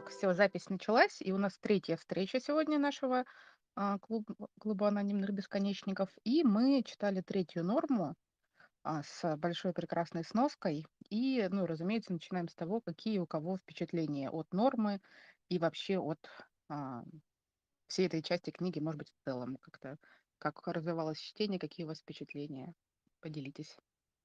Так, все, запись началась, и у нас третья встреча сегодня нашего клуба анонимных бесконечников. И мы читали третью норму с большой прекрасной сноской. И, ну, разумеется, начинаем с того, какие у кого впечатления от нормы и вообще от а, всей этой части книги, может быть, в целом как-то, как развивалось чтение, какие у вас впечатления. Поделитесь.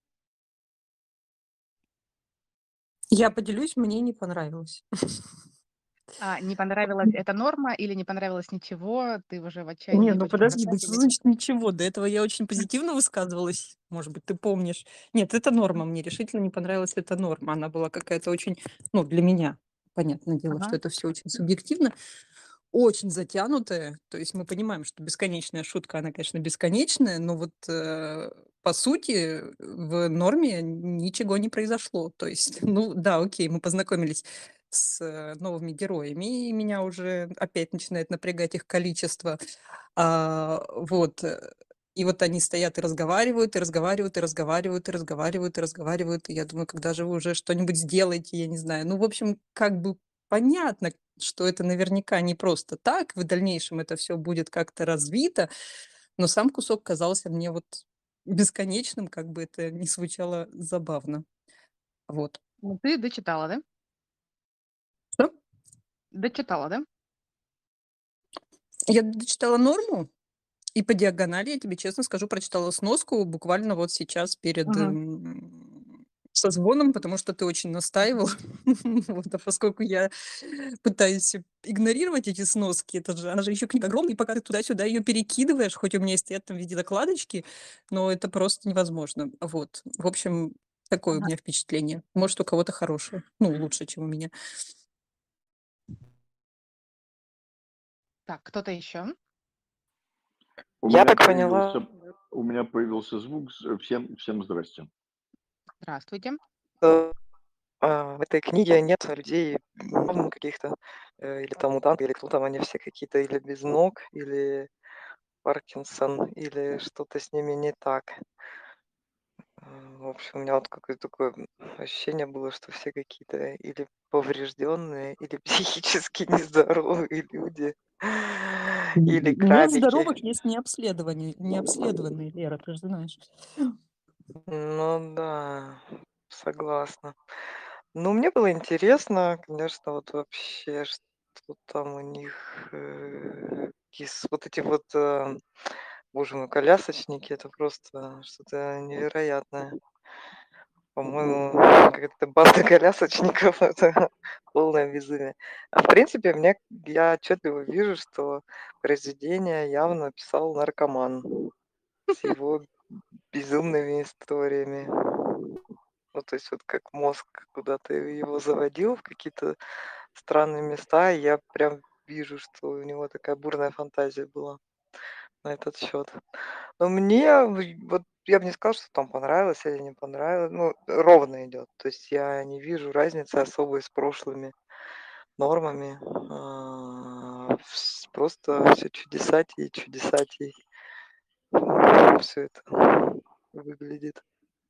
Я поделюсь, мне не понравилось. Не понравилась эта норма или не понравилось ничего? Ты уже в Не, отчаянии ну хочешь подожди, ну продать что или... значит ничего? До этого я очень позитивно высказывалась, может быть, ты помнишь. Нет, это норма, мне решительно не понравилась эта норма. Она была какая-то очень, ну, для меня, понятное дело, что Ага. это все очень субъективно, очень затянутая. То есть мы понимаем, что бесконечная шутка, она, конечно, бесконечная, но вот по сути в норме ничего не произошло. То есть, ну да, окей, мы познакомились с новыми героями, и меня уже опять начинает напрягать их количество. Вот. И вот они стоят и разговаривают, и разговаривают, и разговаривают, и разговаривают, и разговаривают. И я думаю, когда же вы уже что-нибудь сделаете, я не знаю. Ну, в общем, как бы понятно, что это наверняка не просто так. В дальнейшем это все будет как-то развито, но сам кусок казался мне вот бесконечным, как бы это ни звучало забавно. Вот. Ну, ты дочитала, да? Что? Дочитала, да? Я дочитала норму, и по диагонали, я тебе честно скажу, прочитала сноску буквально вот сейчас перед, Мгм. созвоном, потому что ты очень настаивал. Мгм. Вот, а поскольку я пытаюсь игнорировать эти сноски, это же она же еще книга огромная, и пока ты туда-сюда ее перекидываешь, хоть у меня и стоят там в виде закладочки, но это просто невозможно. Вот. В общем, такое у Ага. меня впечатление. Может, у кого-то хорошее. Ну, лучше, чем у меня. Так, кто-то еще? У Я меня так поняла, появился у меня появился звук. Всем здрасте. Здравствуйте. что, в этой книге нет людей, каких-то, или там мутанты, или кто там, они все какие-то или без ног, или Паркинсон, или что-то с ними не так. В общем, у меня вот какое-то такое ощущение было, что все какие-то или поврежденные, или психически нездоровые люди, или Нет крабики. здоровых, есть необследованные, Лера, ты же знаешь. Ну да, согласна. Ну, мне было интересно, конечно, вот вообще, что там у них, вот эти вот, боже мой, колясочники, это просто что-то невероятное. По-моему, какая-то банда колясочников, это полное безумие. А в принципе, я отчетливо вижу, что произведение явно писал наркоман с его безумными историями. Ну, то есть вот как мозг куда-то его заводил в какие-то странные места, и я прям вижу, что у него такая бурная фантазия была на этот счет. Но мне вот я бы не сказала, что там понравилось или не понравилось. Ну, ровно идет. То есть я не вижу разницы особой с прошлыми нормами. Просто все чудесатей и чудесатей все это выглядит.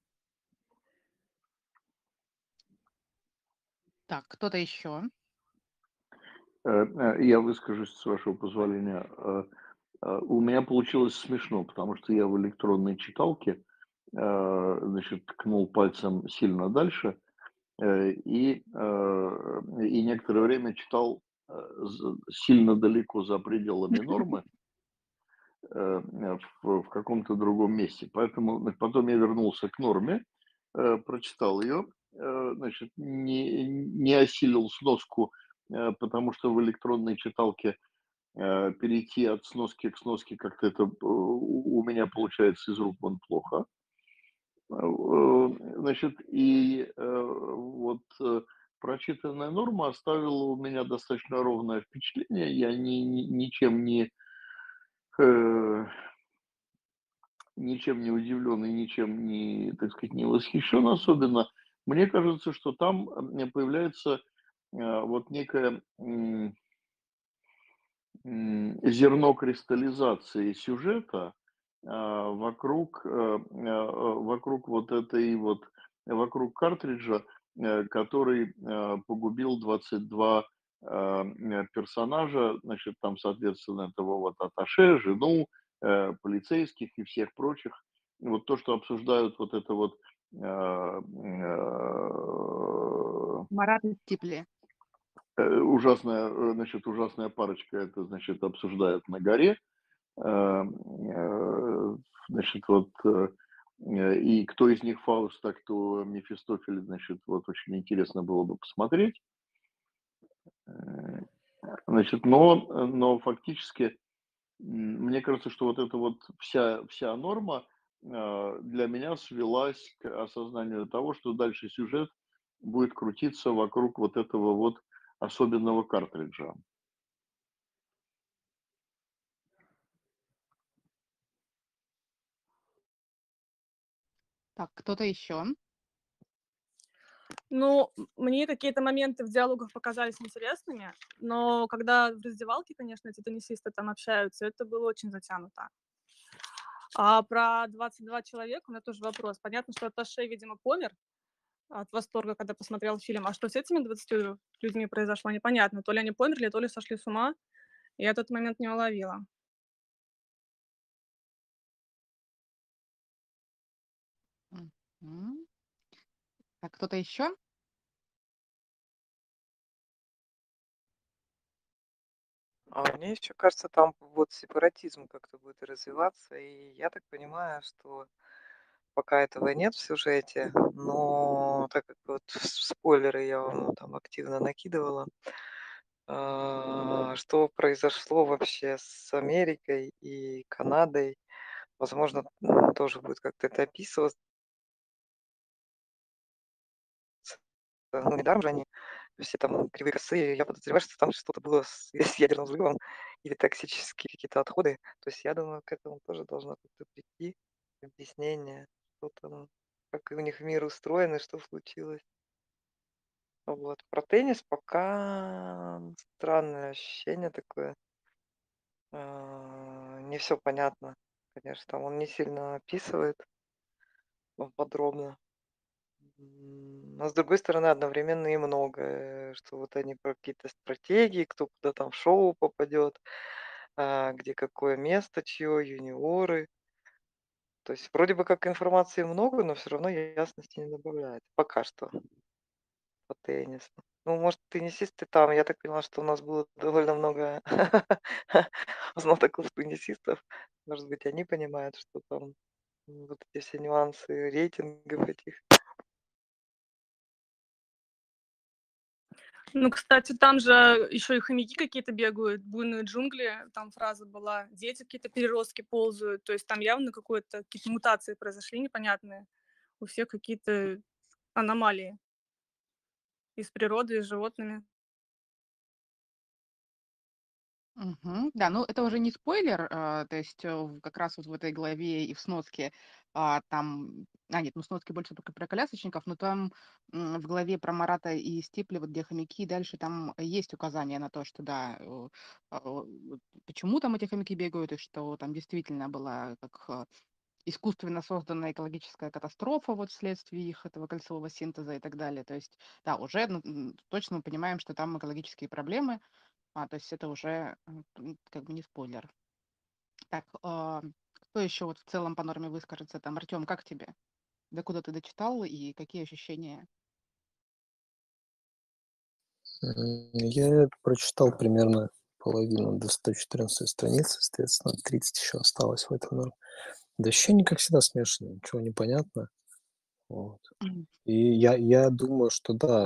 Так, кто-то еще? Я выскажусь, с вашего позволения. У меня получилось смешно, потому что я в электронной читалке, значит, ткнул пальцем сильно дальше, и некоторое время читал, сильно далеко за пределами нормы, в каком-то другом месте. Поэтому потом я вернулся к норме, прочитал ее, значит, не осилил сноску, потому что в электронной читалке перейти от сноски к сноске как-то это у меня получается из рук вон плохо. Значит, вот прочитанная норма оставила у меня достаточно ровное впечатление. Я ничем э, ничем не удивлен и ничем не, так сказать, не восхищен особенно. Мне кажется, что там появляется вот некое зерно кристаллизации сюжета вокруг вот этой вот, вокруг картриджа, который погубил 22 персонажа, значит, там, соответственно, этого вот атташе, жену, полицейских и всех прочих. Вот то, что обсуждают вот это вот э, Марат и Стипли. ужасная, значит, ужасная парочка, это, значит, обсуждают на горе. Значит, вот, и кто из них Фауст, а кто Мефистофель, значит, вот очень интересно было бы посмотреть. Э, Значит, но фактически, мне кажется, что вот эта вот вся норма для меня свелась к осознанию того, что дальше сюжет будет крутиться вокруг вот этого вот особенного картриджа. Так, кто-то еще? Ну, мне какие-то моменты в диалогах показались интересными, но когда в раздевалке, конечно, эти теннисисты там общаются, это было очень затянуто. А про 22 человека у меня тоже вопрос. Понятно, что атташе, видимо, помер от восторга, когда посмотрел фильм. А что с этими 20 людьми произошло, непонятно. То ли они померли, то ли сошли с ума. Я этот момент не уловила. Мгм. Так, кто-то еще? А мне еще кажется, там вот сепаратизм как-то будет развиваться, и я так понимаю, что пока этого нет в сюжете, но так как вот спойлеры я вам там активно накидывала, что произошло вообще с Америкой и Канадой, возможно, тоже будет как-то это описываться. Ну, недаром же они все там кривые косые. Я подозреваю, что там что-то было с ядерным взрывом или токсические какие-то отходы. То есть я думаю, к этому тоже должно как-то прийти объяснение, что там, как у них мир устроен и что случилось. Вот. Про теннис пока странное ощущение такое. Не все понятно, конечно. Там он не сильно описывает подробно. Но с другой стороны, одновременно и много, что вот они про какие-то стратегии, кто куда там в шоу попадет, где какое место, чье, юниоры. То есть вроде бы как информации много, но все равно ясности не добавляет. Пока что по теннису. Ну, может, теннисисты там, я так поняла, что у нас было довольно много знатоков теннисистов. Может быть, они понимают, что там вот эти все нюансы рейтингов этих. Ну, кстати, там же еще и хомяки какие-то бегают, буйные джунгли, там фраза была, дети какие-то переростки ползают, то есть там явно какие-то мутации произошли непонятные, у всех какие-то аномалии и с природой, и с животными. Мгм. Да, ну это уже не спойлер, то есть как раз вот в этой главе и в сноске там, нет, ну сноски больше только про колясочников, но там в главе про Марата и Стипли, вот где хомяки, дальше там есть указание на то, что да, вот почему там эти хомяки бегают, и что там действительно была как искусственно созданная экологическая катастрофа вот вследствие их этого кольцевого синтеза и так далее. То есть, да, уже точно мы понимаем, что там экологические проблемы, то есть это уже как бы не спойлер. Так, кто еще вот в целом по норме выскажется там? Артем, как тебе? Докуда ты дочитал и какие ощущения? Я прочитал примерно половину до 114 страницы, соответственно, 30 еще осталось в этом норме. Да ощущения, как всегда, смешанные, ничего не понятно. Вот. И я думаю, что да,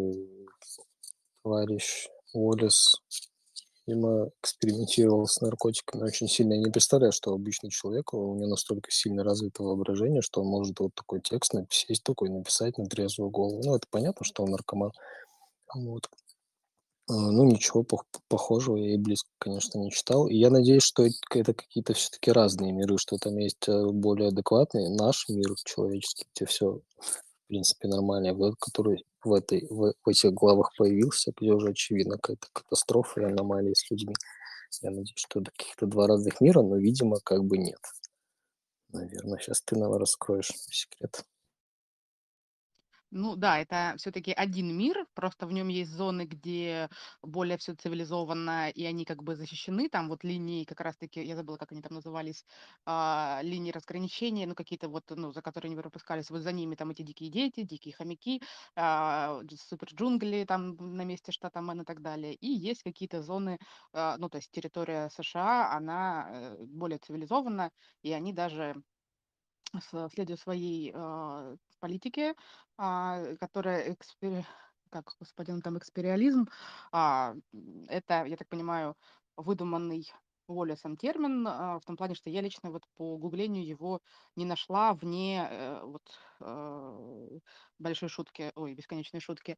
товарищ Уоллес, видимо, экспериментировал с наркотиками очень сильно. Я не представляю, что обычный человек, у него настолько сильно развито воображение, что он может вот такой текст сесть такой написать на трезвую голову. Ну, это понятно, что он наркоман. Вот. Ну, ничего похожего я и близко, конечно, не читал. И я надеюсь, что это какие-то все-таки разные миры, что там есть более адекватный наш мир человеческий, где все, в принципе, нормально. И вот этот, который в этих главах появился, где уже очевидно какая-то катастрофа и аномалии с людьми. Я надеюсь, что это каких-то два разных мира, но, видимо, как бы нет. Наверное, сейчас ты нам раскроешь секрет. Ну да, это все-таки один мир, просто в нем есть зоны, где более все цивилизованно, и они как бы защищены. Там вот линии, как раз-таки, я забыла, как они там назывались, линии разграничения, ну какие-то вот, ну, за которые не пропускались. Вот за ними там эти дикие дети, дикие хомяки, супер джунгли там на месте штата Мэн и так далее. И есть какие-то зоны, ну то есть территория США, она более цивилизована, и они даже следуя своей политике, которая как, господи, он там экспериализм, это, я так понимаю, выдуманный Уоллесом термин, в том плане, что я лично вот по гуглению его не нашла вне вот э, большой шутки, ой, бесконечной шутки.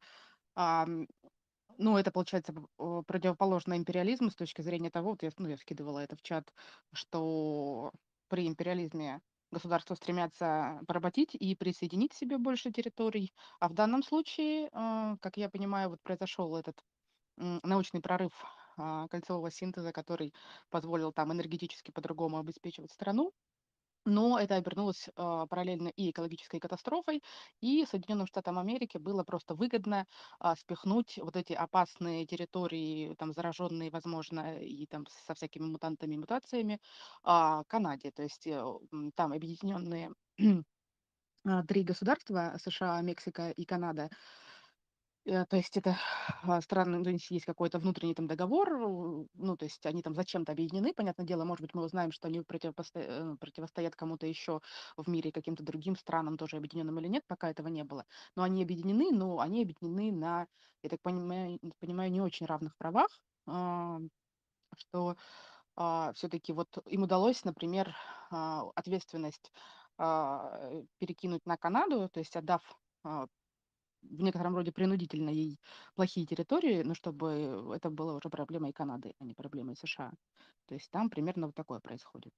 Ну, это получается противоположно империализму с точки зрения того, вот я, ну, я скидывала это в чат, что при империализме государства стремятся поработить и присоединить себе больше территорий, а в данном случае, как я понимаю, вот произошел этот научный прорыв кольцевого синтеза, который позволил там энергетически по-другому обеспечивать страну, но это обернулось параллельно и экологической катастрофой, и Соединенным Штатам Америки было просто выгодно спихнуть вот эти опасные территории, там зараженные, возможно, и там со всякими мутантами и мутациями, Канаде. То есть там объединенные три государства, США, Мексика и Канада, то есть это страны, ну, то есть какой-то внутренний там договор, ну, то есть они там зачем-то объединены, понятное дело, может быть, мы узнаем, что они противостоят кому-то еще в мире, каким-то другим странам, тоже объединенным или нет, пока этого не было. Но они объединены, но они объединены на, я так понимаю, не очень равных правах, что все-таки вот им удалось, например, ответственность перекинуть на Канаду, то есть отдав в некотором роде принудительно ей плохие территории, но чтобы это было уже проблемой Канады, а не проблемой США. То есть там примерно вот такое происходит.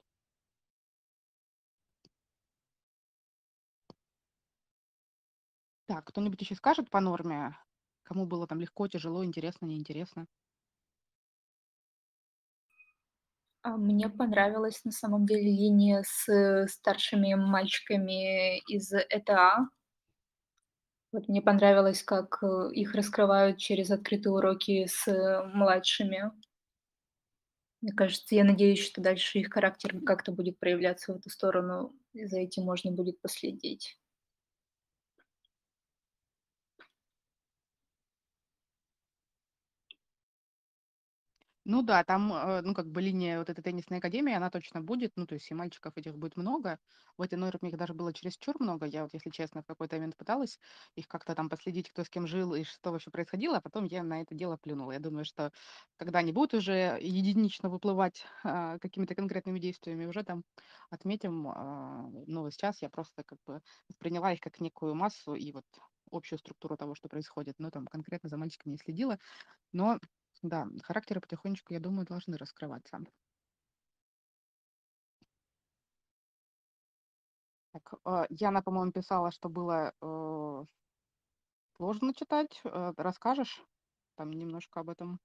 Так, кто-нибудь еще скажет по норме? Кому было там легко, тяжело, интересно, неинтересно? Мне понравилась на самом деле линия с старшими мальчиками из ЭТА. Вот мне понравилось, как их раскрывают через открытые уроки с младшими. Мне кажется, я надеюсь, что дальше их характер как-то будет проявляться в эту сторону, и за этим можно будет последить. Ну да, там, ну, как бы линия вот этой теннисной академии, она точно будет, ну, то есть и мальчиков этих будет много. В этой норме их даже было чересчур много. Я вот, если честно, в какой-то момент пыталась их как-то там последить, кто с кем жил и что вообще происходило, а потом я на это дело плюнула. Я думаю, что когда они будут уже единично выплывать какими-то конкретными действиями, уже там отметим. Ну, сейчас я просто как бы восприняла их как некую массу и вот общую структуру того, что происходит. Но там конкретно за мальчиками не следила. Но да, характеры потихонечку, я думаю, должны раскрываться. Так, Яна, по-моему, писала, что было сложно читать. Расскажешь там немножко об этом?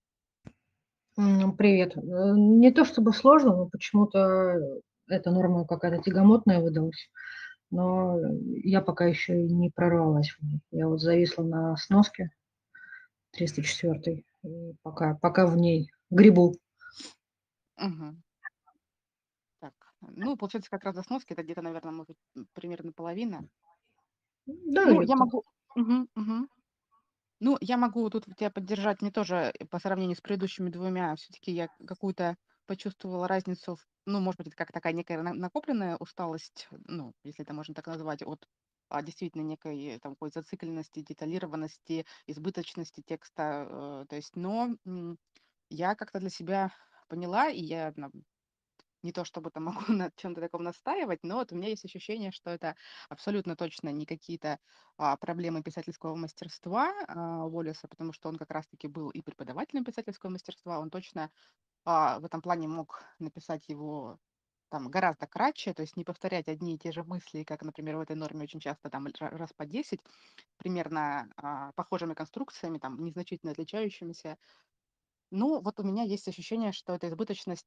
Привет. Не то чтобы сложно, но почему-то эта норма какая-то тягомотная выдалась. Но я пока еще и не прорвалась в ней. Я вот зависла на сноске 304, и пока в ней грибу. Мгм. Так, ну, получается, как раз до сноски это где-то, наверное, может, примерно половина. Да, Ну, я где-то так. могу... Мгм, мгм. Ну, я могу тут тебя поддержать. Мне тоже по сравнению с предыдущими двумя все-таки я какую-то почувствовала разницу. Ну, может быть, это как такая некая накопленная усталость, ну, если это можно так назвать, от действительно некой там какой зацикленности, деталированности, избыточности текста. То есть, но я как-то для себя поняла, и я не то чтобы там могу на чем-то таком настаивать, но вот у меня есть ощущение, что это абсолютно точно не какие-то проблемы писательского мастерства Уоллеса, потому что он как раз-таки был и преподавателем писательского мастерства, он точно в этом плане мог написать его там гораздо кратче, то есть не повторять одни и те же мысли, как, например, в этой норме очень часто там раз по 10, примерно похожими конструкциями, там незначительно отличающимися. Ну, вот у меня есть ощущение, что это избыточность,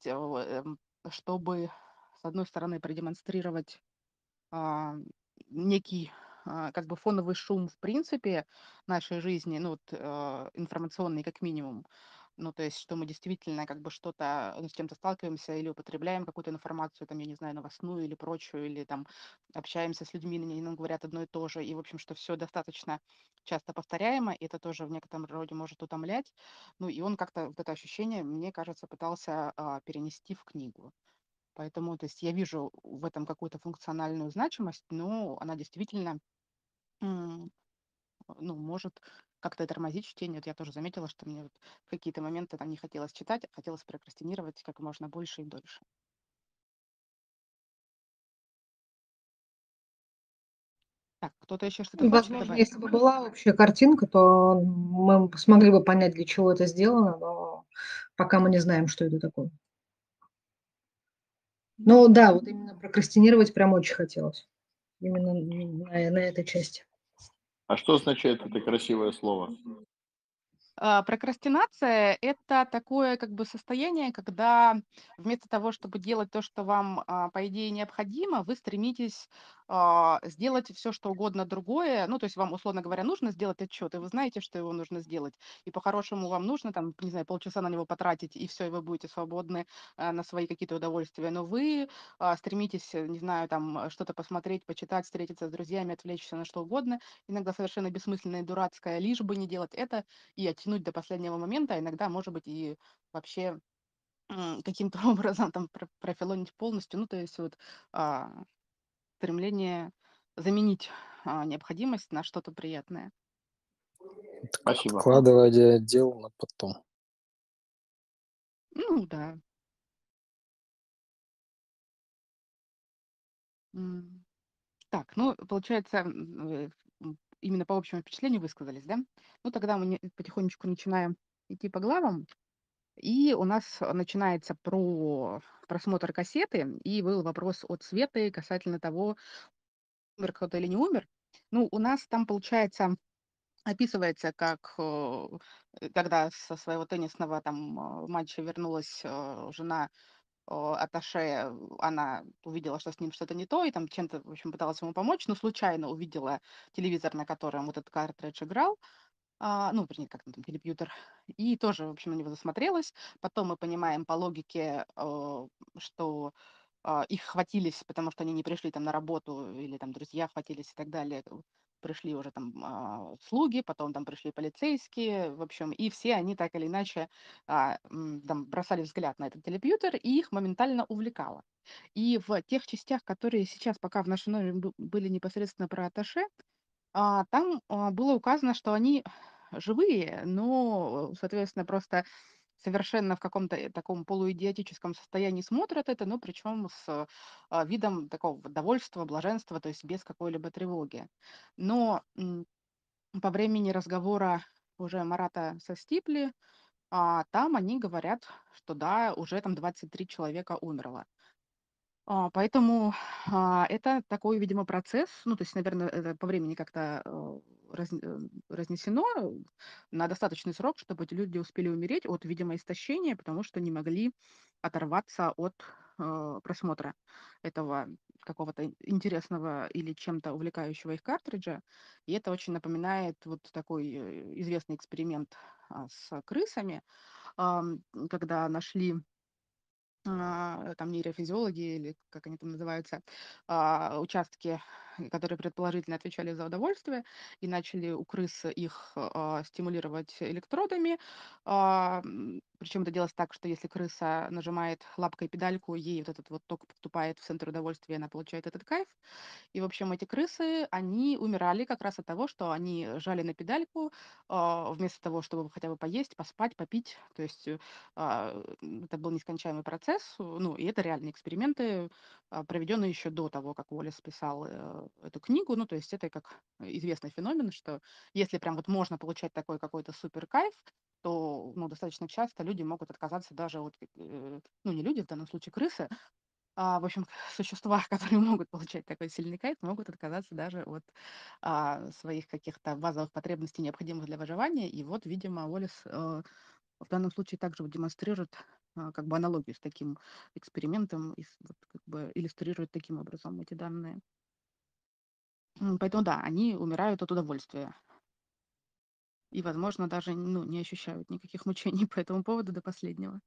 чтобы, с одной стороны, продемонстрировать а, некий как бы фоновый шум в принципе нашей жизни, ну вот информационный как минимум. Ну, то есть, что мы действительно как бы что-то, ну, с чем-то сталкиваемся или употребляем какую-то информацию, там, я не знаю, новостную или прочую, или там общаемся с людьми, они нам говорят одно и то же, и, в общем, что все достаточно часто повторяемо, и это тоже в некотором роде может утомлять. Ну, и он как-то вот это ощущение, мне кажется, пытался перенести в книгу. Поэтому, то есть я вижу в этом какую-то функциональную значимость, но она действительно, м, ну, может как-то тормозить чтение. Вот я тоже заметила, что мне вот в какие-то моменты там не хотелось читать, а хотелось прокрастинировать как можно больше и дольше. Так, кто-то еще что-то хочет Возможно, добавить? если бы была общая картинка, то мы смогли бы понять, для чего это сделано, но пока мы не знаем, что это такое. Ну, Но да, вот именно прокрастинировать прям очень хотелось. Именно на этой части. А что означает это красивое слово? Прокрастинация — это такое как бы состояние, когда вместо того, чтобы делать то, что вам, по идее, необходимо, вы стремитесь сделать все, что угодно другое. Ну, то есть вам, условно говоря, нужно сделать отчет, и вы знаете, что его нужно сделать. И по-хорошему вам нужно, там, не знаю, полчаса на него потратить, и все, и вы будете свободны на свои какие-то удовольствия. Но вы стремитесь, не знаю, там, что-то посмотреть, почитать, встретиться с друзьями, отвлечься на что угодно, иногда совершенно бессмысленное и дурацкое, лишь бы не делать это, и оттянуть до последнего момента, а иногда, может быть, и вообще каким-то образом там профилонить полностью. Ну, то есть вот а, стремление заменить необходимость на что-то приятное. Спасибо. Откладывая дело на потом. Ну, да. М. Так, ну, получается, именно по общему впечатлению высказались, да? Ну, тогда мы потихонечку начинаем идти по главам. И у нас начинается просмотр кассеты, и был вопрос от Светы касательно того, умер кто-то или не умер. Ну, у нас там, получается, описывается, как когда со своего теннисного там матча вернулась жена атташе, она увидела, что с ним что-то не то, и там чем-то, в общем, пыталась ему помочь, но случайно увидела телевизор, на котором вот этот картридж играл, ну, вернее, как там, телепьютер, и тоже, в общем, на него засмотрелась. Потом мы понимаем по логике, что их хватились, потому что они не пришли там на работу, или там друзья хватились и так далее. Пришли уже там слуги, потом там пришли полицейские, в общем, и все они так или иначе там бросали взгляд на этот телепьютер, и их моментально увлекало. И в тех частях, которые сейчас пока в нашем номере были непосредственно про атташе, там было указано, что они живые, но, соответственно, просто совершенно в каком-то таком полуидиотическом состоянии смотрят это, но причем с видом такого вот довольства, блаженства, то есть без какой-либо тревоги. Но по времени разговора уже Марата со Стипли, там они говорят, что да, уже там 23 человека умерло. Поэтому, это такой, видимо, процесс. Ну, то есть, наверное, это по времени как-то, разнесено на достаточный срок, чтобы эти люди успели умереть от, видимо, истощения, потому что не могли оторваться от, просмотра этого какого-то интересного или чем-то увлекающего их картриджа. И это очень напоминает вот такой, известный эксперимент, с крысами, когда нашли там нейрофизиологи или как они там называются, участки, которые предположительно отвечали за удовольствие, и начали у крыс их стимулировать электродами. Причем это делалось так, что если крыса нажимает лапкой педальку, ей вот этот вот ток поступает в центр удовольствия, и она получает этот кайф. И, в общем, эти крысы, они умирали как раз от того, что они жали на педальку, вместо того, чтобы хотя бы поесть, поспать, попить. То есть это был нескончаемый процесс. Ну, и это реальные эксперименты, проведенные еще до того, как Уоллес писал эту книгу. Ну, то есть это как известный феномен, что если прям вот можно получать такой какой-то супер кайф, то, ну, достаточно часто люди могут отказаться даже от, ну, не люди, в данном случае крысы, в общем, существа, которые могут получать такой сильный кайф, могут отказаться даже от своих каких-то базовых потребностей, необходимых для выживания. И вот, видимо, Уоллес в данном случае также вот демонстрирует как бы аналогию с таким экспериментом, и вот как бы иллюстрирует таким образом эти данные. Поэтому да, они умирают от удовольствия и, возможно, даже, ну, не ощущают никаких мучений по этому поводу до последнего.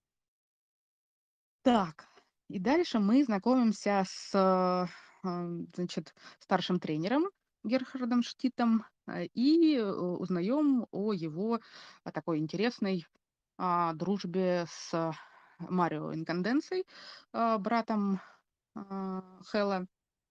Так, и дальше мы знакомимся с, значит, старшим тренером Герхардом Штитом, и узнаем о его, такой интересной, дружбе с Марио Инканденсой, братом, Хэлла.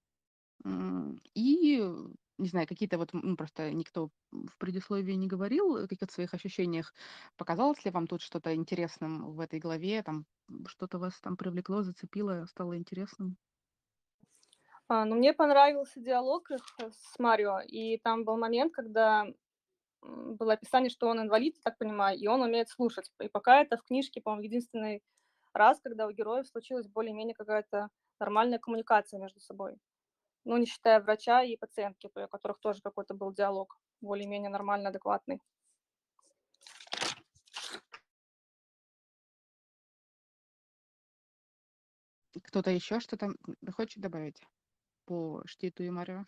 И, не знаю, какие-то вот, просто никто в предисловии не говорил о каких-то своих ощущениях. Показалось ли вам тут что-то интересным в этой главе? Там что-то вас там привлекло, зацепило, стало интересным? Ну, мне понравился диалог их с Марио, и там был момент, когда было описание, что он инвалид, я так понимаю, и он умеет слушать. И пока это в книжке, по-моему, единственный раз, когда у героев случилась более-менее какая-то нормальная коммуникация между собой. Ну, не считая врача и пациентки, у которых тоже какой-то был диалог более-менее нормально, адекватный. Кто-то еще что-то хочет добавить по Штиту и Марио?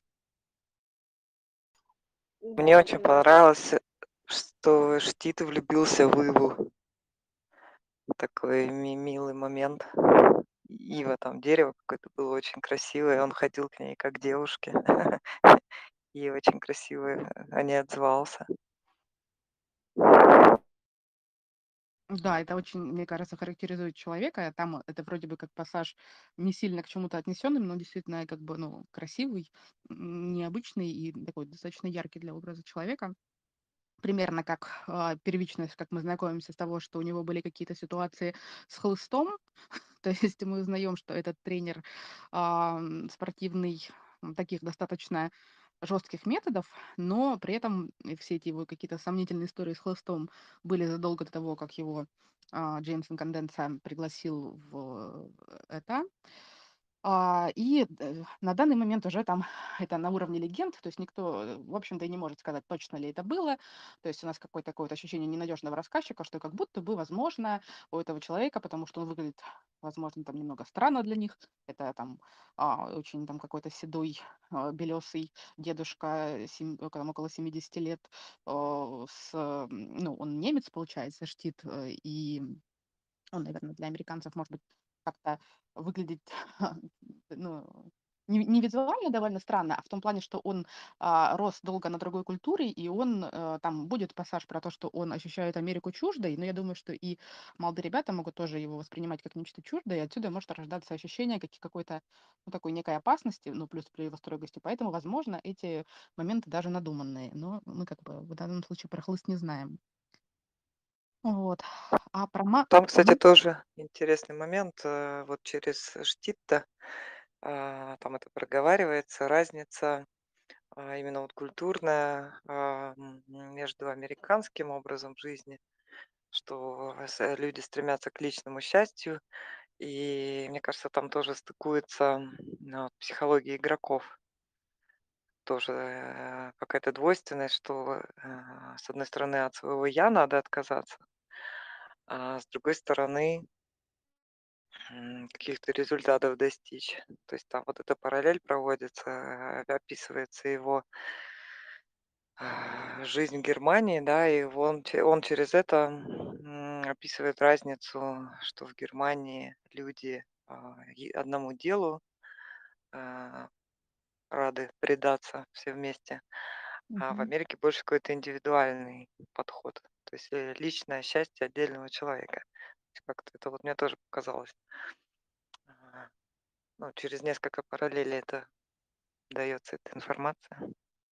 Мне очень понравилось, что Штит влюбился в Иву. Такой милый момент. Ива, там дерево какое-то было очень красивое, он ходил к ней как к девушке. И очень красиво о ней отзывался. Да, это очень, мне кажется, характеризует человека. Там это вроде бы как пассаж не сильно к чему-то отнесенным, но действительно как бы, ну, красивый, необычный и такой достаточно яркий для образа человека. Примерно как, первичность, как мы знакомимся с того, что у него были какие-то ситуации с хлыстом. То есть мы узнаем, что этот тренер, спортивный, таких достаточно жестких методов, но при этом все эти его какие-то сомнительные истории с хлыстом были задолго до того, как его, Джеймс Инканденса пригласил в это. На данный момент уже там это на уровне легенд, то есть никто, в общем-то, и не может сказать, точно ли это было. То есть у нас какое-то такое вот ощущение ненадежного рассказчика, что как будто бы, возможно, у этого человека, потому что он выглядит, возможно, там немного странно для них, это там, очень там какой-то седой, белесый дедушка, там около 70 лет, ну, он немец, получается, Штит, и он, наверное, для американцев, может быть, как-то выглядит, ну, не визуально довольно странно, а в том плане, что он, рос долго на другой культуре, и он, там будет пассаж про то, что он ощущает Америку чуждой, но я думаю, что и молодые ребята могут тоже его воспринимать как нечто чуждое, и отсюда может рождаться ощущение какой-то, ну, такой некой опасности, ну, плюс при его строгости. Поэтому, возможно, эти моменты даже надуманные, но мы как бы в данном случае про хлыст не знаем. Вот. А про ма Там, кстати, Мгм. тоже интересный момент. Вот через Штитта там это проговаривается, разница именно вот культурная между американским образом жизни, что люди стремятся к личному счастью, и мне кажется, там тоже стыкуется психология игроков. Тоже какая-то двойственность, что с одной стороны от своего я надо отказаться, а с другой стороны каких-то результатов достичь. То есть там вот эта параллель проводится, описывается его жизнь в Германии, да, и он через это описывает разницу, что в Германии люди одному делу а, рады предаться все вместе, а в Мгм. Америке больше какой-то индивидуальный подход, то есть личное счастье отдельного человека. То есть как-то это вот мне тоже показалось. а, Ну, через несколько параллелей это дается эта информация.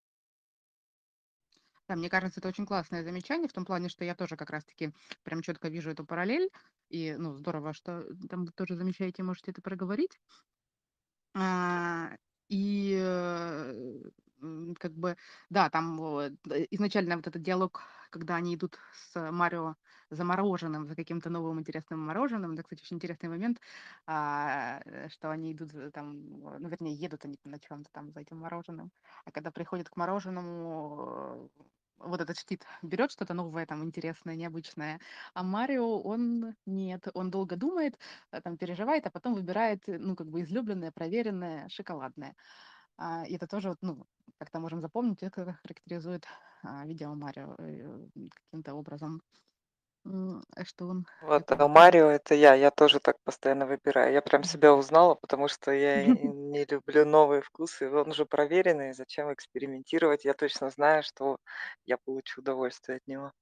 Да, мне кажется, это очень классное замечание в том плане, что я тоже как раз-таки прям четко вижу эту параллель. И, ну, здорово, что там вы тоже замечаете, можете это проговорить. А, и, как бы, да, там вот, изначально вот этот диалог, когда они идут с Марио за мороженым, за каким-то новым интересным мороженым. Это, кстати, очень интересный момент, что они идут там, ну, вернее, едут они на чем-то там за этим мороженым. А когда приходят к мороженому, вот этот Штит берет что-то новое, там, интересное, необычное, а Марио, он нет, он долго думает, там переживает, а потом выбирает, ну, как бы излюбленное, проверенное, шоколадное. И это тоже, вот, ну, как-то можем запомнить, это характеризует видео Марио каким-то образом, что он Вот, это а Марио это я тоже так постоянно выбираю. Я прям себя узнала, потому что я и не люблю новые вкусы. Он же проверенный, зачем экспериментировать? Я точно знаю, что я получу удовольствие от него.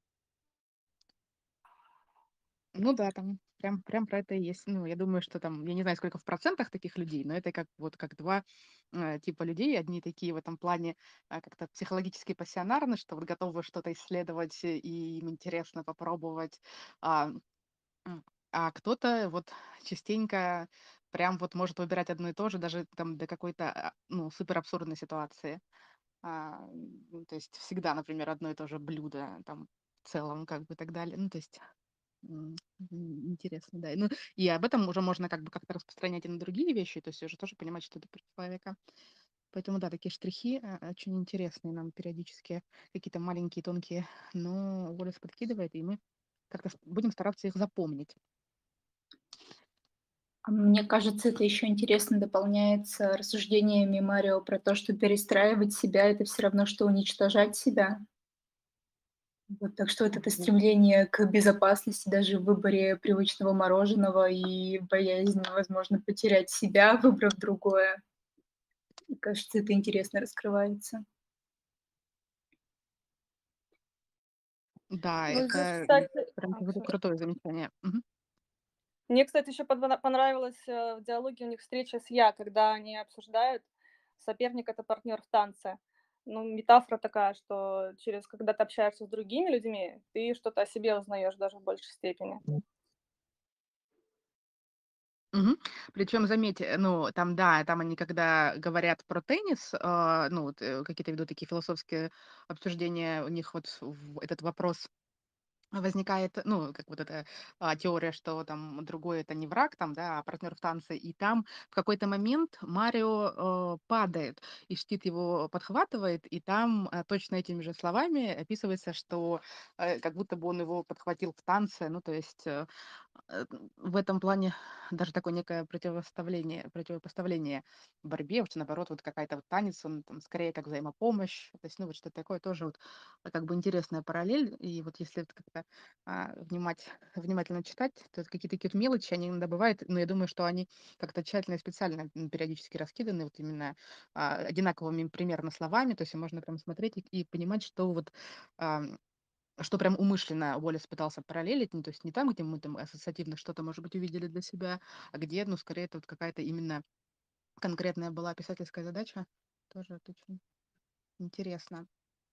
Ну да, там прям про это и есть. Ну, я думаю, что там, я не знаю, сколько в процентах таких людей, но это как вот как два типа людей. Одни такие в этом плане как-то психологически пассионарны, что вот готовы что-то исследовать, и им интересно попробовать. А, м, а кто-то вот частенько прям вот может выбирать одно и то же, даже там до какой-то, ну, супер абсурдной ситуации. То есть всегда, например, одно и то же блюдо там в целом, как бы и так далее. Ну, то есть интересно, да. Ну, и об этом уже можно как бы как-то распространять и на другие вещи, то есть уже тоже понимать, что это про человека. Поэтому, да, такие штрихи очень интересные нам периодически, какие-то маленькие, тонкие, но Wallace подкидывает, и мы как-то будем стараться их запомнить. Мне кажется, это еще интересно дополняется рассуждениями Марио про то, что перестраивать себя — это все равно, что уничтожать себя. Вот, так что вот это Мгм. стремление к безопасности даже в выборе привычного мороженого и боязнь, возможно, потерять себя, выбрав другое. Мне кажется, это интересно раскрывается. Да, Ну, здесь, это кстати... прям какое-то сори. крутое замечание. Мгм. Мне, кстати, еще понравилось в диалоге у них встреча с «я», когда они обсуждают, соперник — это партнер в танце. Ну, метафора такая, что когда ты общаешься с другими людьми, ты что-то о себе узнаешь даже в большей степени. Мгм. Причем, заметь, ну, там, да, там они, когда говорят про теннис, ну, вот, какие-то ведут такие философские обсуждения, у них вот этот вопрос возникает, ну, как вот эта теория, что там другой это не враг, там, да, а партнер в танце, и там в какой-то момент Марио падает, и Штит его подхватывает, и там точно этими же словами описывается, что как будто бы он его подхватил в танце, ну, то есть в этом плане даже такое некое противопоставление борьбе, вот наоборот, вот какая-то вот танец, он там скорее как взаимопомощь, то есть, ну, вот что-то такое тоже вот как бы интересная параллель, и вот если вот как-то внимательно читать, то это какие-то такие вот мелочи, они иногда бывают, но я думаю, что они как-то тщательно и специально периодически раскиданы, вот именно одинаковыми примерно словами, то есть можно прям смотреть и понимать, что вот что прям умышленно Уоллес пытался параллелить, ну, то есть не там, где мы там ассоциативно что-то, может быть, увидели для себя, а где, ну, скорее, это вот какая-то именно конкретная была писательская задача. Тоже вот очень интересно.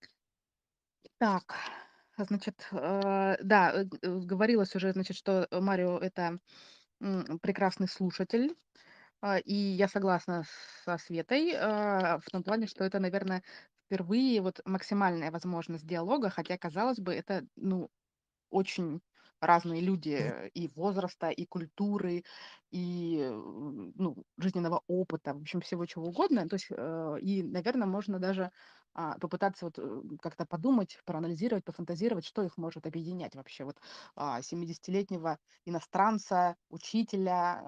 Так, значит, да, говорилось уже, значит, что Марио — это прекрасный слушатель, и я согласна со Светой в том плане, что это, наверное, впервые вот максимальная возможность диалога, хотя, казалось бы, это, ну, очень разные люди и возраста, и культуры, и ну, жизненного опыта, в общем, всего чего угодно. То есть, и, наверное, можно даже попытаться вот как-то подумать, проанализировать, пофантазировать, что их может объединять вообще. Вот 70-летнего иностранца, учителя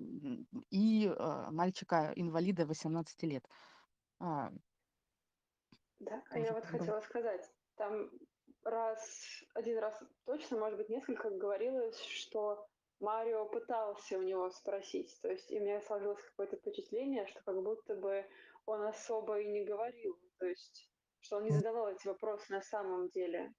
и мальчика-инвалида 18 лет. А, Да, а я Тоже вот как бы... хотела сказать, там один раз точно, может быть, несколько говорилось, что Марио пытался у него спросить. То есть, и у меня сложилось какое-то впечатление, что как будто бы он особо и не говорил. То есть, что он не задавал эти вопросы на самом деле.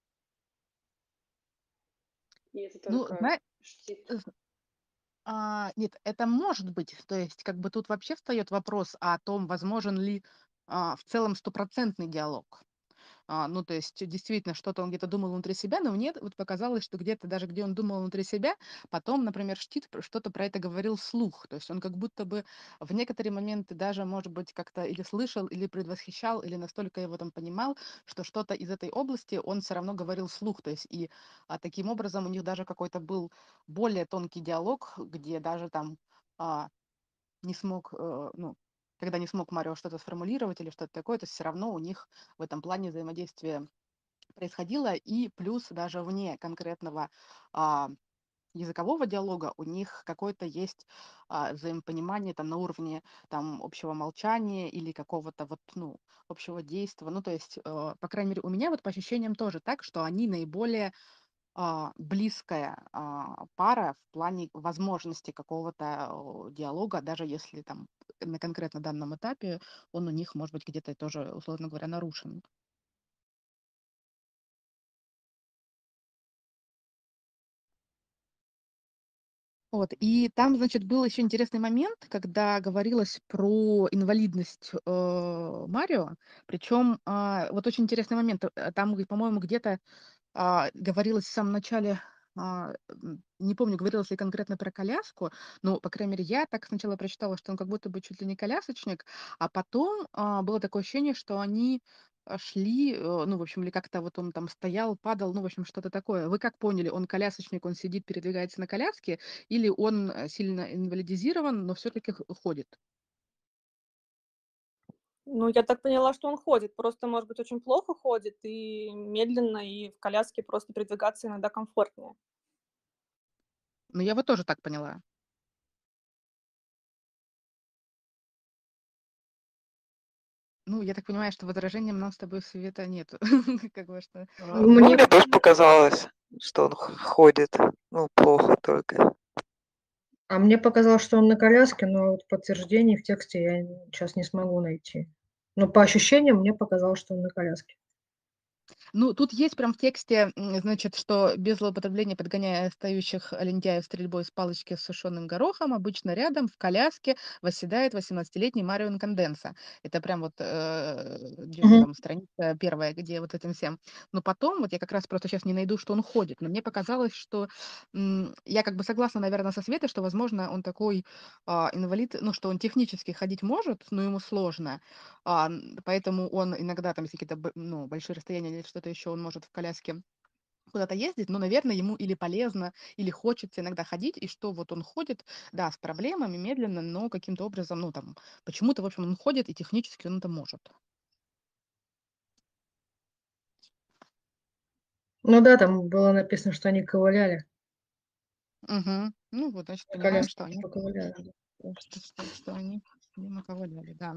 И это Ну, только знаешь, штит. Нет, это может быть. То есть как бы тут вообще встает вопрос о том, возможен ли в целом стопроцентный диалог. Ну, то есть действительно что-то он где-то думал внутри себя, но мне вот показалось, что где-то даже где он думал внутри себя, потом, например, Штит что-то про это говорил вслух. То есть он как будто бы в некоторые моменты даже, может быть, как-то или слышал, или предвосхищал, или настолько его там понимал, что что-то из этой области он все равно говорил вслух. То есть и таким образом у них даже какой-то был более тонкий диалог, где даже там а, не смог, ну, когда не смог Марио что-то сформулировать или что-то такое, то все равно у них в этом плане взаимодействие происходило, и плюс даже вне конкретного а, языкового диалога, у них какое-то есть взаимопонимание там на уровне там общего молчания или какого-то вот, ну, общего действия. Ну, то есть, по крайней мере, у меня вот по ощущениям тоже так, что они наиболее близкая пара в плане возможности какого-то диалога, даже если там на конкретно данном этапе он у них, может быть, где-то тоже, условно говоря, нарушен. Вот, и там, значит, был еще интересный момент, когда говорилось про инвалидность Марио, причем вот очень интересный момент, там, по-моему, где-то говорилось в самом начале, не помню, говорилось ли конкретно про коляску, но, по крайней мере, я так сначала прочитала, что он как будто бы чуть ли не колясочник, а потом было такое ощущение, что они шли, ну, в общем, или как-то вот он там стоял, падал, ну, в общем, что-то такое. Вы как поняли, он колясочник, он сидит, передвигается на коляске, или он сильно инвалидизирован, но все-таки ходит? Ну, я так поняла, что он ходит, просто, может быть, очень плохо ходит и медленно, и в коляске просто передвигаться иногда комфортнее. Ну, я вот тоже так поняла. Ну, я так понимаю, что возражений нам с тобой, Света, нету. Как бы что... Ну, Мне мне тоже показалось, что он ходит, ну, плохо только. А мне показалось, что он на коляске, но вот подтверждений в тексте я сейчас не смогу найти. Но по ощущениям мне показалось, что он на коляске. Ну, тут есть прям в тексте, значит, что без злоупотребления подгоняя отстающих лентяев стрельбой с палочки с сушеным горохом, обычно рядом в коляске восседает 18-летний Марио Инканденса. Это прям вот где-то Мгм. там страница первая, где вот этим всем. Но потом, вот я как раз просто сейчас не найду, что он ходит, но мне показалось, что я как бы согласна, наверное, со Светой, что, возможно, он такой инвалид, ну, что он технически ходить может, но ему сложно, поэтому он иногда там, если какие-то ну, большие расстояния или что-то еще, он может в коляске куда-то ездить, но, наверное, ему или полезно, или хочется иногда ходить, и что вот он ходит, да, с проблемами, медленно, но каким-то образом, ну, там, почему-то, в общем, он ходит, и технически он это может. Ну да, там было написано, что они ковыляли. Угу. Ну, вот, значит, На понимаем, коляске что они, поковыляли. что они видимо, ковыляли, да.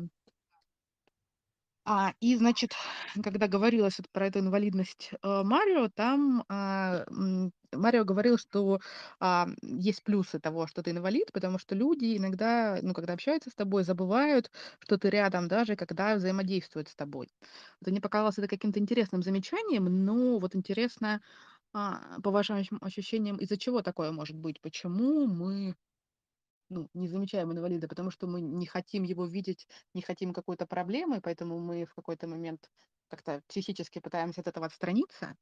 И, значит, когда говорилось вот про эту инвалидность Марио, там Марио говорил, что есть плюсы того, что ты инвалид, потому что люди иногда, ну, когда общаются с тобой, забывают, что ты рядом, даже когда взаимодействуют с тобой. Вот мне показалось это каким-то интересным замечанием, но вот интересно, по вашим ощущениям, из-за чего такое может быть? Почему мы ну, не замечаем инвалида, потому что мы не хотим его видеть, не хотим какой-то проблемы, поэтому мы в какой-то момент как-то психически пытаемся от этого отстраниться.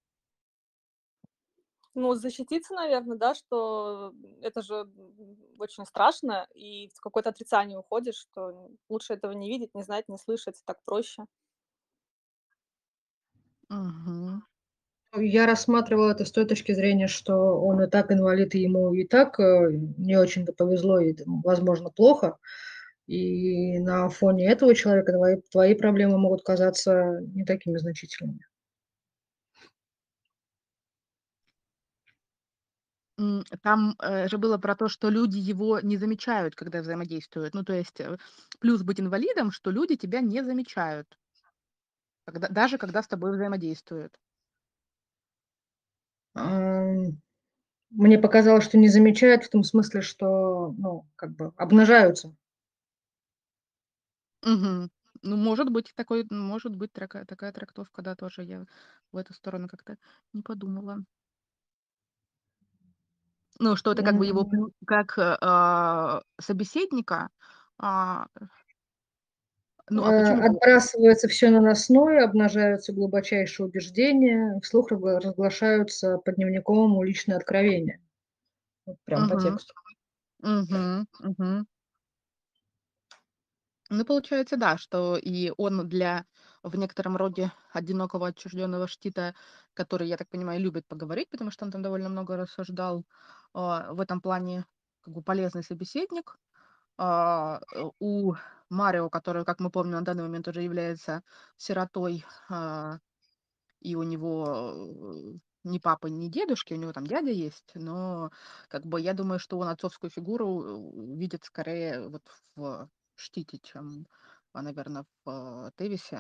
Ну, защититься, наверное, да, что это же очень страшно, и в какое-то отрицание уходишь, что лучше этого не видеть, не знать, не слышать, так проще. Мгм. Я рассматривала это с той точки зрения, что он и так инвалид, и ему и так не очень-то повезло, и, возможно, плохо. И на фоне этого человека твои проблемы могут казаться не такими значительными. Там же было про то, что люди его не замечают, когда взаимодействуют. Ну, то есть плюс быть инвалидом, что люди тебя не замечают, даже когда с тобой взаимодействуют. Ам, Мне показалось, что не замечают в том смысле, что, ну, как бы обнажаются. Мгм. Ну, может быть, может быть такая трактовка, да, тоже я в эту сторону как-то не подумала. Ну, что это как бы его М, плюс как, собеседника. А, ну, а почему бы Отбрасывается все наносное, обнажаются глубочайшие убеждения, вслух разглашаются по дневниковому личные откровения. Вот прям по Мгм, тексту. мгм, мгм. Ну, получается, да, что и он для в некотором роде одинокого отчужденного Штита, который, я так понимаю, любит поговорить, потому что он там довольно много рассуждал, в этом плане как бы полезный собеседник. У Марио, который, как мы помним, на данный момент уже является сиротой, и у него ни папы, ни дедушки, у него там дядя есть, но как бы я думаю, что он отцовскую фигуру видит скорее вот в Штите, чем, наверное, в Тевисе.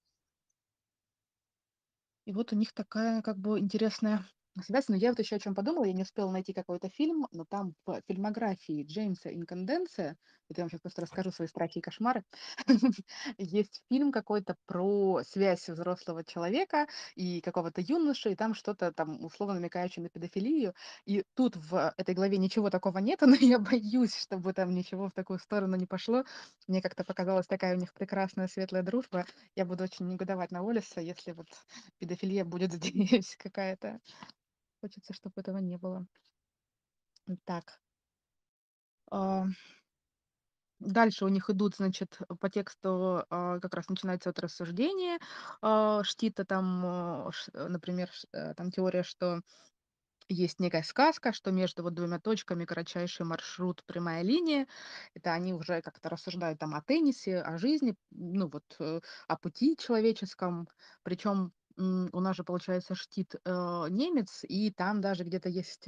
И вот у них такая как бы интересная связь. Но я вот еще о чем подумала, я не успела найти какой-то фильм, но там в фильмографии Джеймса Инканденса, это я вам сейчас просто расскажу свои страхи и кошмары, есть фильм какой-то про связь взрослого человека и какого-то юноши, и там что-то там условно намекающее на педофилию. И тут в этой главе ничего такого нет, но я боюсь, чтобы там ничего в такую сторону не пошло. Мне как-то показалась такая у них прекрасная светлая дружба. Я буду очень негодовать на Уоллеса, если вот педофилия будет здесь какая-то. Хочется, чтобы этого не было. Так. а, Дальше у них идут, значит, по тексту как раз начинается вот рассуждение Штита, там, например, там теория, что есть некая сказка, что между вот двумя точками кратчайший маршрут, прямая линия. Это они уже как-то рассуждают там о теннисе, о жизни, ну вот о пути человеческом. Причем у нас же, получается, Штит немец, и там даже где-то есть,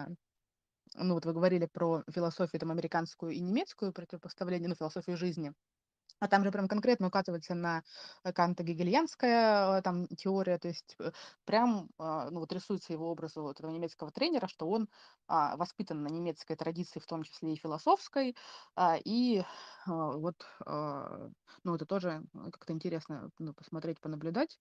ну вот вы говорили про философию там американскую и немецкую противопоставление, ну, философию жизни. А там же прям конкретно указывается на Канта гегельянская там теория, то есть прям ну, вот рисуется его образ вот этого немецкого тренера, что он воспитан на немецкой традиции, в том числе и философской, и вот, ну, это тоже как-то интересно ну, посмотреть, понаблюдать.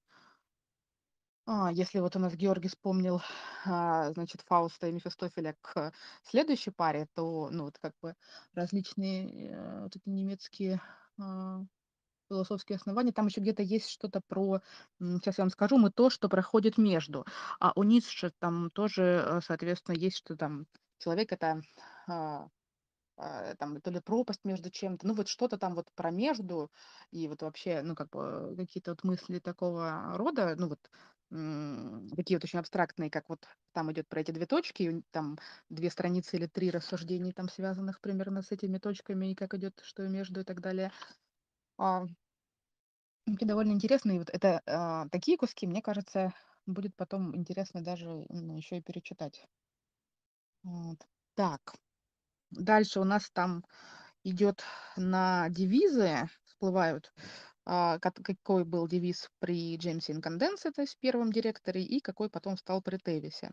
Если вот у нас Георгий вспомнил, значит, Фауста и Мефистофеля к следующей паре, то, ну, вот как бы различные вот эти немецкие а, философские основания. Там еще где-то есть что-то про, сейчас я вам скажу, мы то, что проходит между. А у Ницше там тоже, соответственно, есть, что там человек это а, там то ли пропасть между чем-то, ну вот что-то там вот про между, и вот вообще, ну как бы какие-то вот мысли такого рода, ну вот такие вот очень абстрактные, как вот там идет про эти две точки, и там 2 страницы или 3 рассуждений там связанных примерно с этими точками, и как идет что между и так далее. А, Таки довольно интересно, и вот это такие куски, мне кажется, будет потом интересно даже еще и перечитать. Вот. Так, дальше у нас там идет на девизы, всплывают, какой был девиз при Джеймсе Инканденсе, то есть первом директоре, и какой потом стал при Тевисе.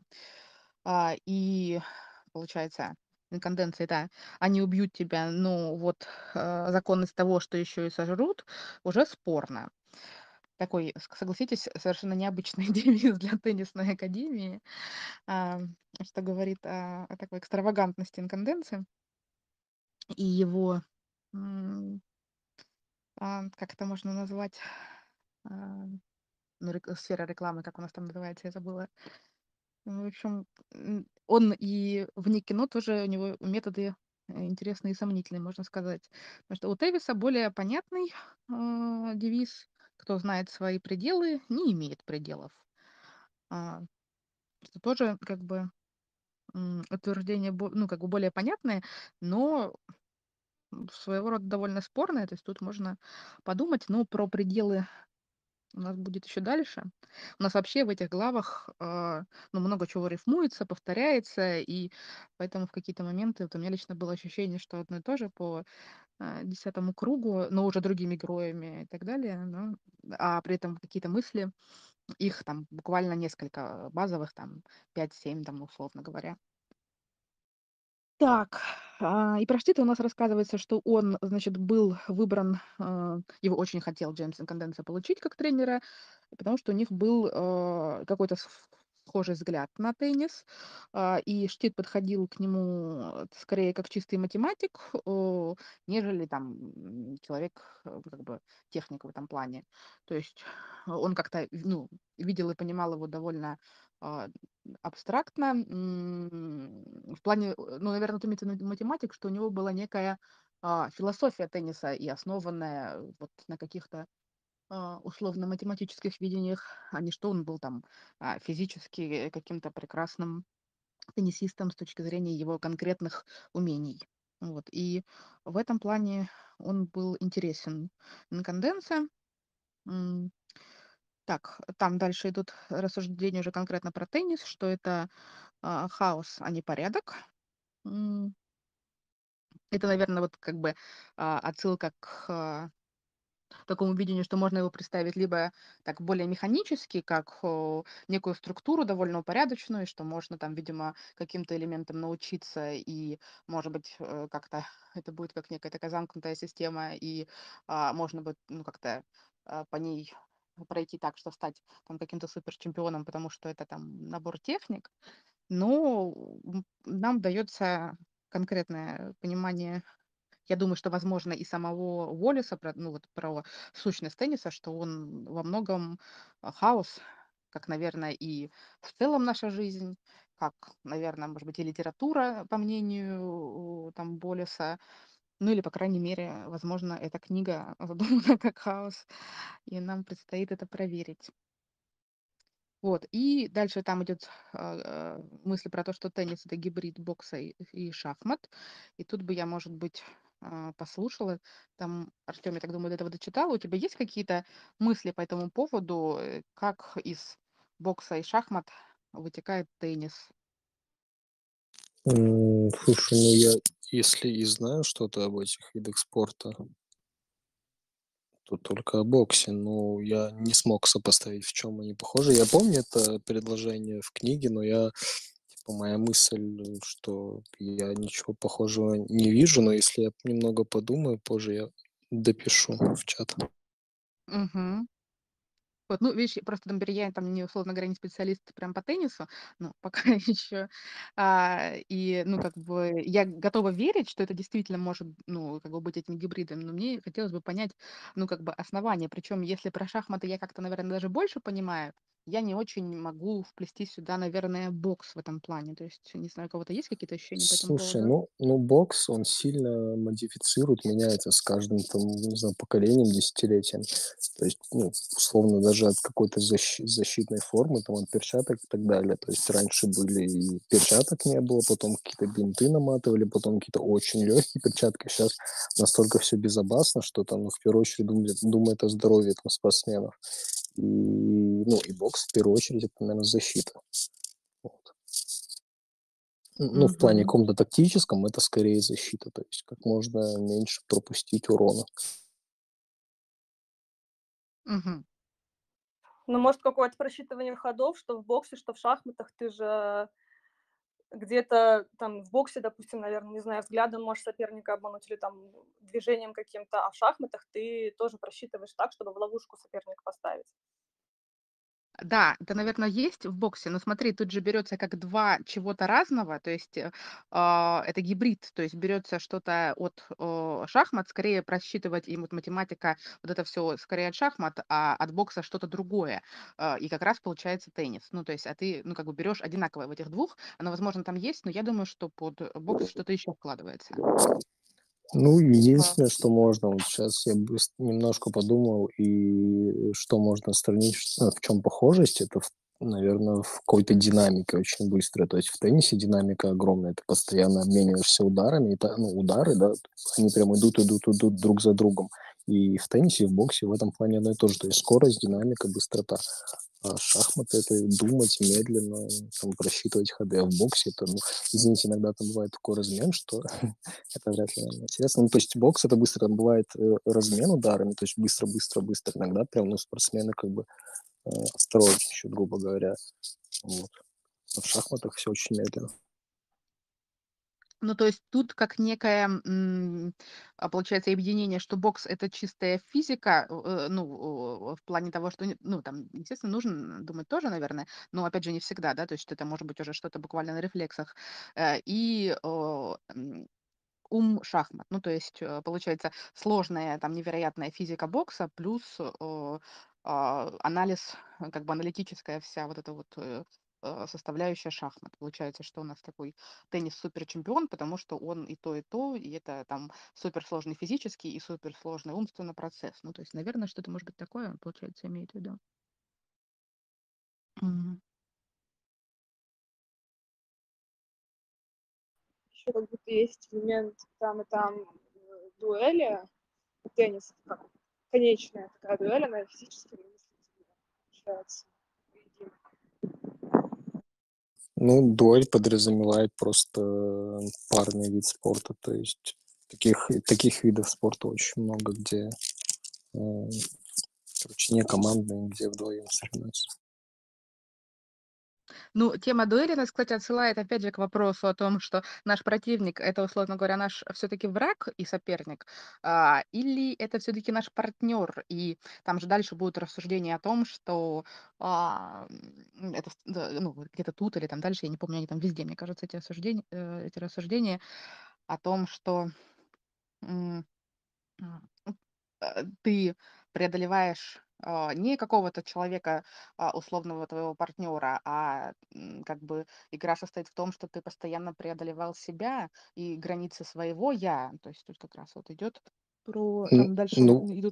И получается, Инканденция, это они убьют тебя, но вот законность того, что еще и сожрут, уже спорно. Такой, согласитесь, совершенно необычный девиз для теннисной академии, а, что говорит о такой экстравагантности Инканденции и его, м, как это можно назвать, а, ну, сфера рекламы, как у нас там называется, я забыла. Ну, в общем, он и вне кино тоже у него методы интересные и сомнительные, можно сказать. Потому что у Тевиса более понятный девиз: кто знает свои пределы, не имеет пределов. А, что тоже как бы утверждение, ну, как бы более понятное, но своего рода довольно спорное. То есть тут можно подумать, но про пределы у нас будет еще дальше. У нас вообще в этих главах ну, много чего рифмуется, повторяется, и поэтому в какие-то моменты вот у меня лично было ощущение, что одно и то же по 10-му кругу, но уже другими героями и так далее. А при этом какие-то мысли, их там буквально несколько базовых, там 5-7, там, условно говоря. Так, и про Штита у нас рассказывается, что он, значит, был выбран, его очень хотел Джеймс Инканденса получить как тренера, потому что у них был какой-то схожий взгляд на теннис, и Штит подходил к нему скорее как чистый математик, нежели там человек, как бы техник в этом плане. То есть он как-то, ну, видел и понимал его довольно а, абстрактно, в плане, ну, наверное, ты имеется в виду математик, что у него была некая философия тенниса и основанная вот на каких-то условно-математических видениях, а не что он был там физически каким-то прекрасным теннисистом с точки зрения его конкретных умений. Вот. И в этом плане он был интересен Инканденсе. Так, там дальше идут рассуждения уже конкретно про теннис, что это хаос, а не порядок. М, Это, наверное, вот как бы отсылка к такому видению, что можно его представить либо так более механически, как некую структуру довольно упорядоченную, что можно там, видимо, каким-то элементам научиться, и, может быть, как-то это будет как некая такая замкнутая система, и можно будет, ну, как-то по ней пройти так, что стать там каким-то суперчемпионом, потому что это там набор техник. Но нам дается конкретное понимание, я думаю, что, возможно, и самого Уоллеса, ну, вот про сущность тенниса, что он во многом хаос, как, наверное, и в целом наша жизнь, как, наверное, может быть, и литература, по мнению там Уоллеса, ну или, по крайней мере, возможно, эта книга задумана как хаос, и нам предстоит это проверить. Вот, и дальше там идет мысль про то, что теннис это гибрид бокса и шахмат. И тут бы я, может быть, послушала. Там, Артем, я так думаю, до этого дочитала. У тебя есть какие-то мысли по этому поводу, как из бокса и шахмат вытекает теннис? Слушай, ну я, если и знаю что-то об этих видах спорта, то только о боксе. Но я не смог сопоставить, в чем они похожи. Я помню это предложение в книге, но моя мысль, что я ничего похожего не вижу, но если я немного подумаю, позже я допишу в чат. Мгм. Вот, ну, видишь, просто, например, я там не, условно говоря, не специалист прям по теннису, ну, пока еще. И, ну, как бы, я готова верить, что это действительно может, ну, как бы быть этим гибридом, но мне хотелось бы понять, ну, как бы, основания. Причем, если про шахматы я как-то, наверное, даже больше понимаю, я не очень могу вплести сюда, наверное, бокс в этом плане. То есть, не знаю, у кого-то есть какие-то ощущения по этому Слушай, поводу? ну бокс, он сильно модифицирует, меняется с каждым, там, не знаю, поколением, десятилетием. То есть, ну, условно, даже от какой-то защитной формы, там, от перчаток и так далее. То есть раньше были и перчаток не было, потом какие-то бинты наматывали, потом какие-то очень легкие перчатки. Сейчас настолько все безопасно, что там, ну, в первую очередь думает о здоровье там, спортсменов. И, ну, и бокс, в первую очередь, это, наверное, защита. Вот. Ну, в плане Мгм. каком-то тактическом это скорее защита, то есть как можно меньше пропустить урона. Мгм. Ну, может, какое-то просчитывание ходов, что в боксе, что в шахматах, ты же где-то там в боксе, допустим, наверное, не знаю, взглядом можешь соперника обмануть или там движением каким-то, а в шахматах ты тоже просчитываешь так, чтобы в ловушку соперника поставить. Да, это, наверное, есть в боксе, но смотри, тут же берется как два чего-то разного, то есть это гибрид, то есть берется что-то от шахмат, скорее просчитывать и вот математика, вот это все скорее от шахмат, а от бокса что-то другое. И как раз получается теннис. Ну, то есть, а ты, ну, как бы берешь одинаковое в этих двух, оно, возможно, там есть, но я думаю, что под бокс что-то еще вкладывается. Ну, единственное, что можно, вот сейчас я немножко подумал, и что можно сравнить, в чем похожесть, это, наверное, в какой-то динамике очень быстро. То есть в теннисе динамика огромная, ты постоянно обмениваешься ударами, ну, удары, да, они прям идут друг за другом. И в теннисе, и в боксе в этом плане одно и то же. То есть скорость, динамика, быстрота. А шахматы — это думать медленно, там, просчитывать ходы. А в боксе это, ну, извините, иногда там бывает такой размен, что это вряд ли наверное, интересно. Ну, то есть бокс — это быстро, там бывает размен ударами, то есть быстро-быстро-быстро. Иногда прям, ну, спортсмены как бы осторожничают, грубо говоря. Вот. А в шахматах все очень медленно. Ну, то есть тут как некое, получается, объединение, что бокс это чистая физика, ну, в плане того, что, ну, там, естественно, нужно думать тоже, наверное, но, опять же, не всегда, да, то есть это может быть уже что-то буквально на рефлексах. И ум шахмат. Ну, то есть, получается, сложная, там, невероятная физика бокса плюс анализ, как бы аналитическая вся вот эта вот составляющая шахмат. Получается, что у нас такой теннис суперчемпион, потому что он и то, и это там суперсложный физический и суперсложный умственный процесс. Ну, то есть, наверное, что-то может быть такое, получается, имеет в виду. Мгм. Еще как будто есть элемент там и там дуэли. Теннис — это как конечная такая дуэль, она физически мыслительная. получается. Видимо. Ну, дуэль подразумевает просто парный вид спорта, то есть таких видов спорта очень много, где, короче, не командные, где вдвоем соревнуются. Ну, тема дуэли нас, кстати, отсылает опять же к вопросу о том, что наш противник — это, условно говоря, наш все-таки враг и соперник, или это все-таки наш партнер. И там же дальше будут рассуждения о том, что это да, ну, вот где-то тут или там дальше, я не помню, они там везде, мне кажется, эти рассуждения о том, что м, ты преодолеваешь не какого-то человека, условного твоего партнера, как бы игра состоит в том, что ты постоянно преодолевал себя и границы своего я. То есть тут как раз вот идет про там дальше Ну, идут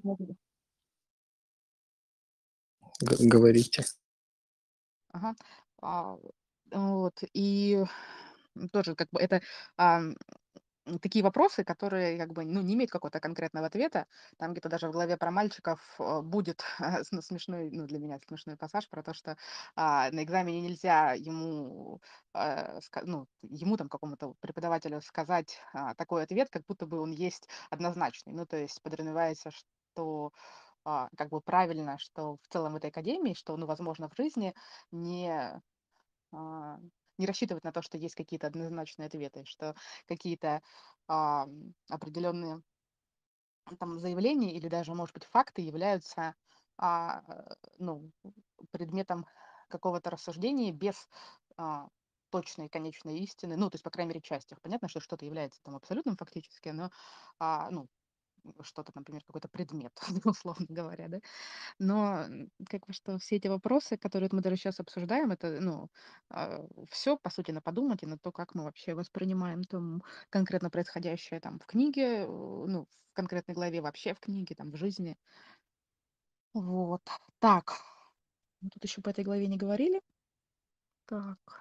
говорите. ага. А, вот и тоже как бы это такие вопросы, которые как бы, ну, не имеют какого-то конкретного ответа. Там где-то даже в главе про мальчиков будет смешной, ну, для меня смешной пассаж про то, что на экзамене нельзя ему, ну, ему там какому-то преподавателю сказать такой ответ, как будто бы он есть однозначный. Ну, то есть подразумевается, что как бы правильно, что в целом в этой академии, что, ну, возможно, в жизни не а, не рассчитывать на то, что есть какие-то однозначные ответы, что какие-то определенные там заявления или даже, может быть, факты являются ну, предметом какого-то рассуждения без точной конечной истины, ну, то есть, по крайней мере, части их. Понятно, что что-то является там абсолютным фактически, но ну, что-то, например, какой-то предмет, условно говоря, да. Но, как бы, что все эти вопросы, которые вот мы даже сейчас обсуждаем, это, ну, все, по сути, на подумать и на то, как мы вообще воспринимаем там конкретно происходящее там в книге, ну, в конкретной главе, вообще в книге, там, в жизни. Вот. Так, мы тут еще по этой главе не говорили. Так,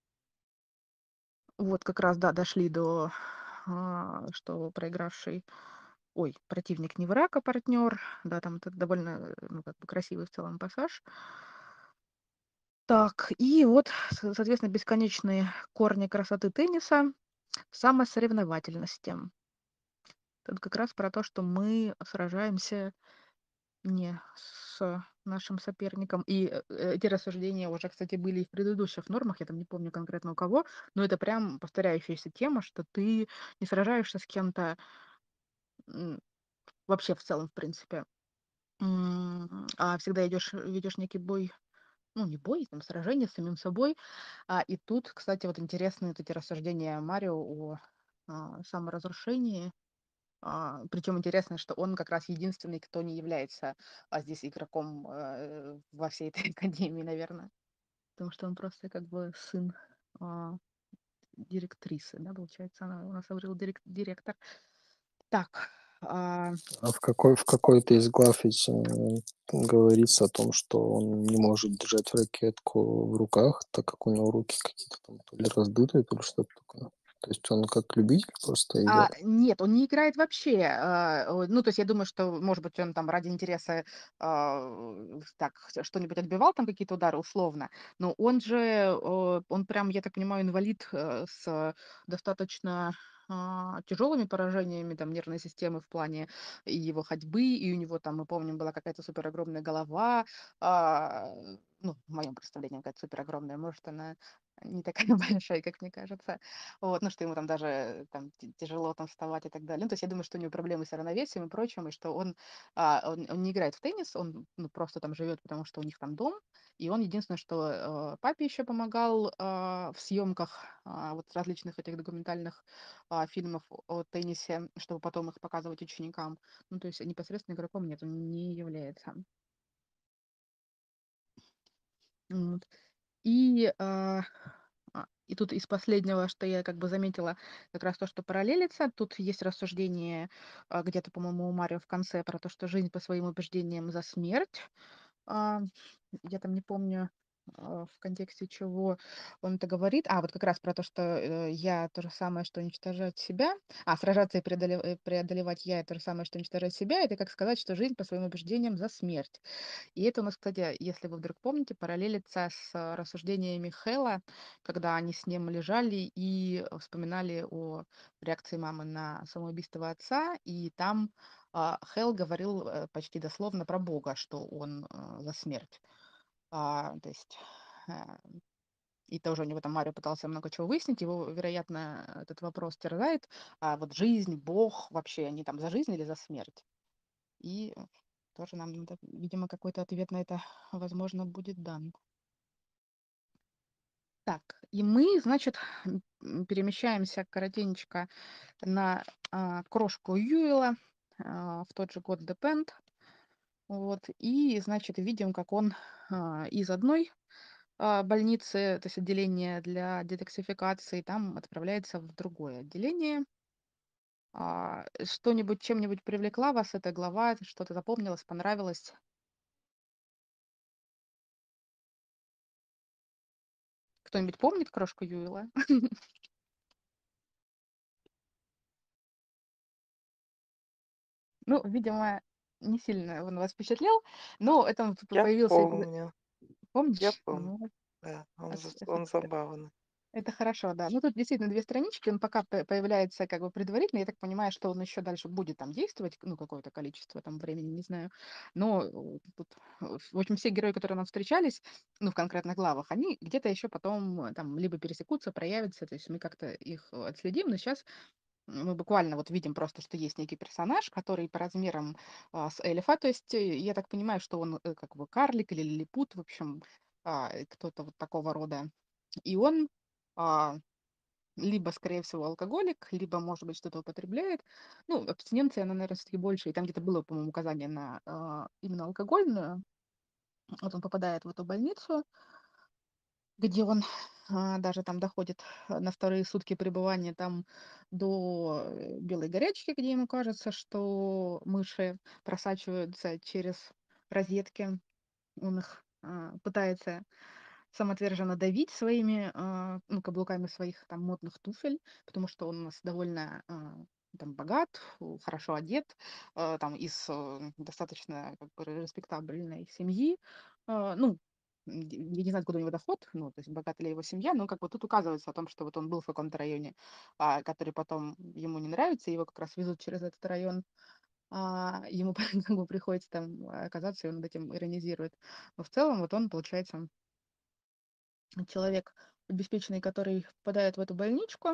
вот как раз, да, дошли до, что проигравший, ой, противник не враг, а партнер. Да, там это довольно, ну, как бы красивый в целом пассаж. Так, и вот, соответственно, бесконечные корни красоты тенниса в самосоревновательности. Тут как раз про то, что мы сражаемся не с нашим соперником. И эти рассуждения уже, кстати, были и в предыдущих нормах, я там не помню конкретно у кого, но это прям повторяющаяся тема, что ты не сражаешься с кем-то м, вообще в целом, в принципе, а всегда ведешь некий бой, ну, не бой, там, сражение с самим собой. И тут, кстати, вот интересные вот эти рассуждения Марио о саморазрушении. Причем интересно, что он как раз единственный, кто не является здесь игроком во всей этой академии, наверное. Потому что он просто как бы сын а, директрисы, да, получается, она у нас говорил директор. Так, А в какой-то из глав ведь говорится о том, что он не может держать ракетку в руках, так как у него руки какие-то там то ли раздутые, то ли что-то такое. То есть он как любитель просто играет. Нет, он не играет вообще. Ну, то есть я думаю, что, может быть, он там ради интереса так что-нибудь отбивал, там какие-то удары условно. Но он же, он прям, я так понимаю, инвалид с достаточно тяжелыми поражениями там нервной системы в плане и его ходьбы, и у него там, мы помним, была какая-то супер огромная голова. а, ну, в моем представлении какая-то супер огромная, может, она не такая большая, как мне кажется. Вот, ну, что ему там даже там тяжело там вставать и так далее. Ну, то есть я думаю, что у него проблемы с равновесием и прочим, и что он не играет в теннис, он, ну, просто там живет, потому что у них там дом, и он единственное, что папе еще помогал в съемках вот различных этих документальных фильмов о теннисе, чтобы потом их показывать ученикам. Ну, то есть непосредственно игроком нет, он не является. Вот. И, и тут из последнего, что я как бы заметила, как раз то, что параллелится. Тут есть рассуждение где-то, по-моему, у Марио в конце про то, что жизнь по своим убеждениям за смерть. А, я там не помню, в контексте чего он это говорит. Вот как раз про то, что я то же самое, что уничтожать себя. Сражаться и преодолевать я это же самое, что уничтожать себя. Это как сказать, что жизнь по своим убеждениям за смерть. И это у нас, кстати, если вы вдруг помните, параллелится с рассуждениями Хэлла, когда они с ним лежали и вспоминали о реакции мамы на самоубийство отца. И там Хэл говорил почти дословно про Бога, что он за смерть. То есть, э, и тоже у него там Марио пытался много чего выяснить, его, вероятно, этот вопрос терзает. Вот жизнь, Бог, вообще они там за жизнь или за смерть? И тоже нам надо, видимо, какой-то ответ на это, возможно, будет дан. Так, и мы, значит, перемещаемся коротенечко на крошку Юэла в тот же год Депенд. Вот, и, значит, видим, как он из одной больницы, то есть отделение для детоксификации, там отправляется в другое отделение. Что-нибудь, чем-нибудь привлекла вас эта глава, что-то запомнилось, понравилось? Кто-нибудь помнит крошку Юэла? Ну, видимо, не сильно он вас впечатлил, но это Я появился... помню, я Помнишь? помню. Ну, Да, ос- он ос- забавный. это хорошо, да. Ну, тут действительно 2 странички, он пока появляется как бы предварительно. Я так понимаю, что он еще дальше будет там действовать, ну, какое-то количество там времени, не знаю. Но тут, в общем, все герои, которые нам встречались, ну, в конкретных главах, они где-то еще потом там либо пересекутся, проявятся, то есть мы как-то их отследим. Но сейчас мы буквально вот видим просто, что есть некий персонаж, который по размерам с эльфа, то есть я так понимаю, что он как бы карлик или лилипут, в общем, кто-то вот такого рода. И он а, либо, скорее всего, алкоголик, либо, может быть, что-то употребляет. Ну, абстиненция, она, наверное, все-таки больше. И там где-то было, по-моему, указание на именно алкогольную. Вот он попадает в эту больницу, где он даже там доходит на вторые сутки пребывания там до белой горячки, где ему кажется, что мыши просачиваются через розетки. Он их пытается самоотверженно давить своими, ну, каблуками своих там модных туфель, потому что он у нас довольно там богат, хорошо одет, там из достаточно как бы респектабельной семьи. Ну, я не знаю, откуда у него доход, ну, то есть богата ли его семья, но как бы тут указывается о том, что вот он был в каком-то районе, который потом ему не нравится, его как раз везут через этот район, ему как бы приходится там оказаться, и он над этим иронизирует. Но в целом вот он, получается, человек обеспеченный, который попадает в эту больничку.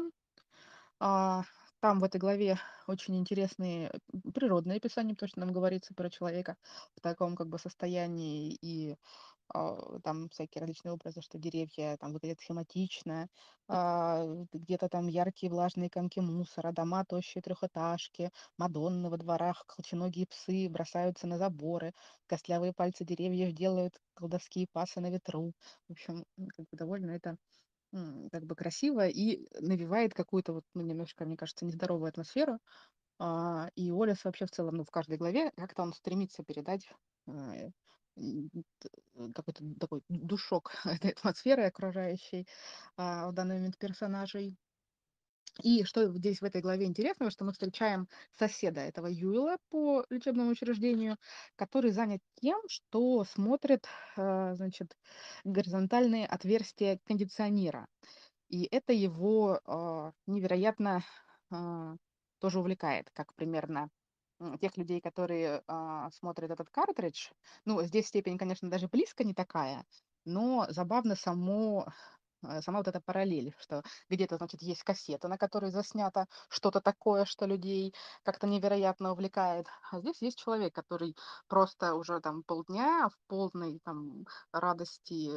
А, Там в этой главе очень интересные природные описания, потому что нам говорится про человека в таком как бы состоянии, и там всякие различные образы, что деревья там выглядят схематично, где-то там яркие влажные комки мусора, дома тощие трехэтажки, Мадонны во дворах, колченогие псы бросаются на заборы, костлявые пальцы деревьев делают колдовские пасы на ветру. В общем, как бы довольно это как бы красиво и навевает какую-то вот, ну, немножко, мне кажется, нездоровую атмосферу. И Уоллес вообще в целом, ну, в каждой главе как-то он стремится передать э, какой-то такой душок этой атмосферы окружающей в данный момент персонажей. И что здесь в этой главе интересного, что мы встречаем соседа этого Юэла по лечебному учреждению, который занят тем, что смотрит, значит, горизонтальные отверстия кондиционера. И это его невероятно а, тоже увлекает, как примерно тех людей, которые смотрят этот картридж. Ну, здесь степень, конечно, даже близко не такая, но забавно сама вот эта параллель, что где-то, значит, есть кассета, на которой заснято что-то такое, что людей как-то невероятно увлекает. А здесь есть человек, который просто уже там полдня в полной там радости,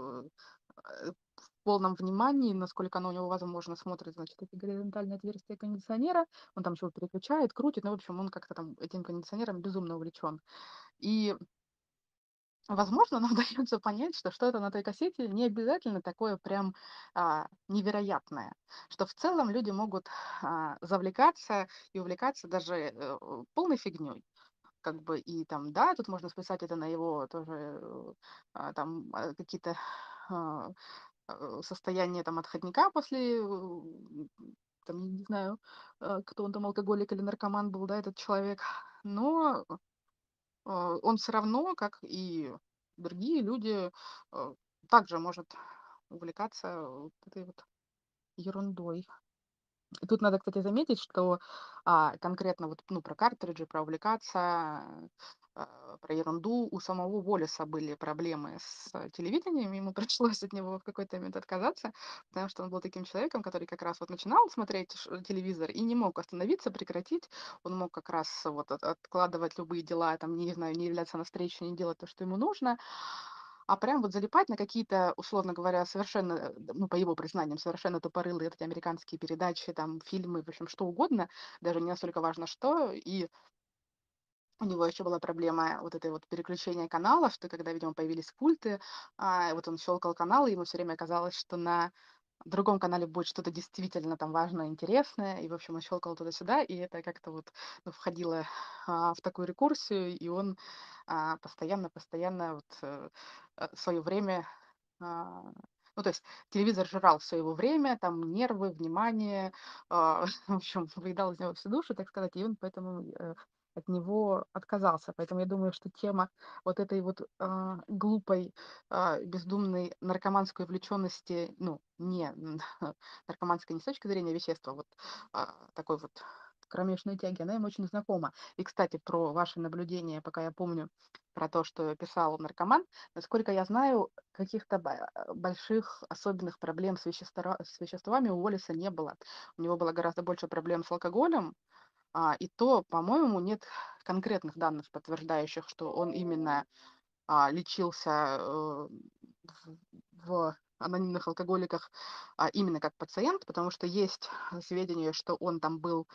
в полном внимании, насколько оно у него возможно, смотрит, значит, эти горизонтальные отверстия кондиционера, он там чего-то переключает, крутит, ну, в общем, он как-то там этим кондиционером безумно увлечен. И возможно, нам удается понять, что что-то на той кассете не обязательно такое прям невероятное, что в целом люди могут завлекаться и увлекаться даже полной фигней. как бы и там, да, тут можно списать это на его тоже какие-то а, состояния там отходника после, там, я не знаю, кто он там, алкоголик или наркоман был, да, этот человек. Но он все равно, как и другие люди, э, также может увлекаться вот этой вот ерундой. И тут надо, кстати, заметить, что конкретно вот, ну, про картриджи, про увлекаться, про ерунду у самого Уоллеса были проблемы с телевидением, ему пришлось от него в какой-то момент отказаться, потому что он был таким человеком, который как раз вот начинал смотреть телевизор и не мог остановиться, прекратить. Он мог как раз вот откладывать любые дела, там, не знаю, не являться на встречу, не делать то, что ему нужно, а прям вот залипать на какие-то, условно говоря, совершенно, ну, по его признаниям, совершенно тупорылые вот эти американские передачи, там, фильмы, в общем, что угодно, даже не настолько важно что. И у него еще была проблема вот этой вот переключения каналов, что когда, видимо, появились пульты, вот он щелкал каналы, ему все время казалось, что на другом канале будет что-то действительно там важное, интересное, и, в общем, он щелкал туда-сюда, и это как-то вот, ну, входило в такую рекурсию, и он постоянно вот свое время, а, ну, то есть телевизор жрал все его время, там нервы, внимание, в общем, выедал из него всю душу, так сказать, и он поэтому от него отказался. Поэтому я думаю, что тема вот этой вот глупой, бездумной наркоманской увлеченности, ну, не наркоманской не с точки зрения вещества, вот такой вот кромешной тяги, она им очень знакома. И, кстати, про ваши наблюдения, пока я помню, про то, что писал наркоман, насколько я знаю, каких-то больших особенных проблем с веществами у Уоллеса не было. У него было гораздо больше проблем с алкоголем, и то, по-моему, нет конкретных данных, подтверждающих, что он именно лечился в анонимных алкоголиках именно как пациент, потому что есть сведения, что он там был,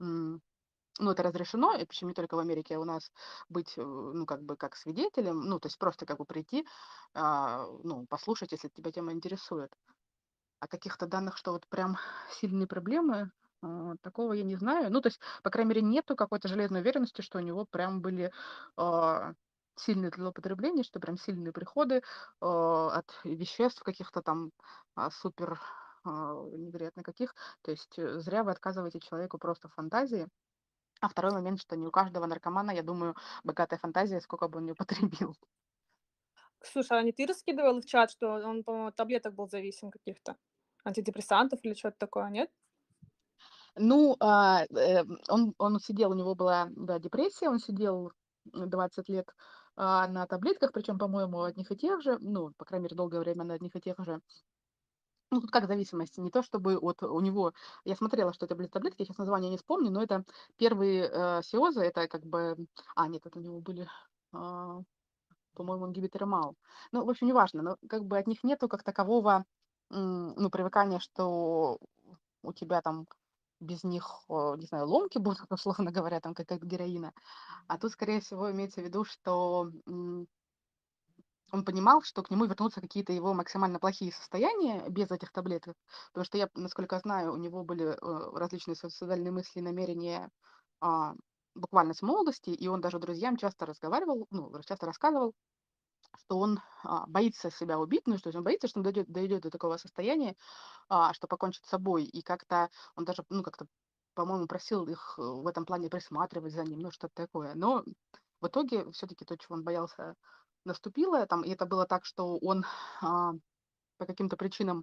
ну, это разрешено, и причем не только в Америке, а у нас быть, ну, как бы как свидетелем, ну, то есть просто как бы прийти, ну, послушать, если тебя тема интересует. А каких-то данных, что вот прям сильные проблемы, такого я не знаю. Ну, то есть, по крайней мере, нету какой-то железной уверенности, что у него прям были а, сильные злоупотребления, что прям сильные приходы от веществ каких-то там супер невероятно каких. То есть зря вы отказываете человеку просто в фантазии. А второй момент, что не у каждого наркомана, я думаю, богатая фантазия, сколько бы он ни употребил. Слушай, а не ты раскидывал в чат, что он, по-моему, от таблеток был зависим каких-то? Антидепрессантов или что-то такое, нет? Ну, он сидел, у него была, да, депрессия, он сидел 20 лет на таблетках, причем, по-моему, одних и тех же, ну, по крайней мере, долгое время на одних и тех же. Ну, тут как зависимость, не то чтобы вот у него, я смотрела, что это были таблетки, я сейчас название не вспомню, но это первые сиозы, это как бы, нет, это у него были, а, по-моему, гибитерамал. Ну, в общем, неважно, но как бы от них нету как такового, ну, привыкания, что у тебя там без них, не знаю, ломки будут, условно говоря, там, как от героина. А тут, скорее всего, имеется в виду, что он понимал, что к нему вернутся какие-то его максимально плохие состояния без этих таблеток. Потому что я, насколько знаю, у него были различные суицидальные мысли и намерения а, буквально с молодости, и он даже друзьям часто разговаривал, ну, часто рассказывал, что он боится себя убить, ну, что есть он боится, что он дойдет до такого состояния, что покончит с собой. И как-то он даже, ну, как-то, по-моему, просил их в этом плане присматривать за ним, ну, что-то такое. Но в итоге все-таки то, чего он боялся, наступило. Там, и это было так, что он а, по каким-то причинам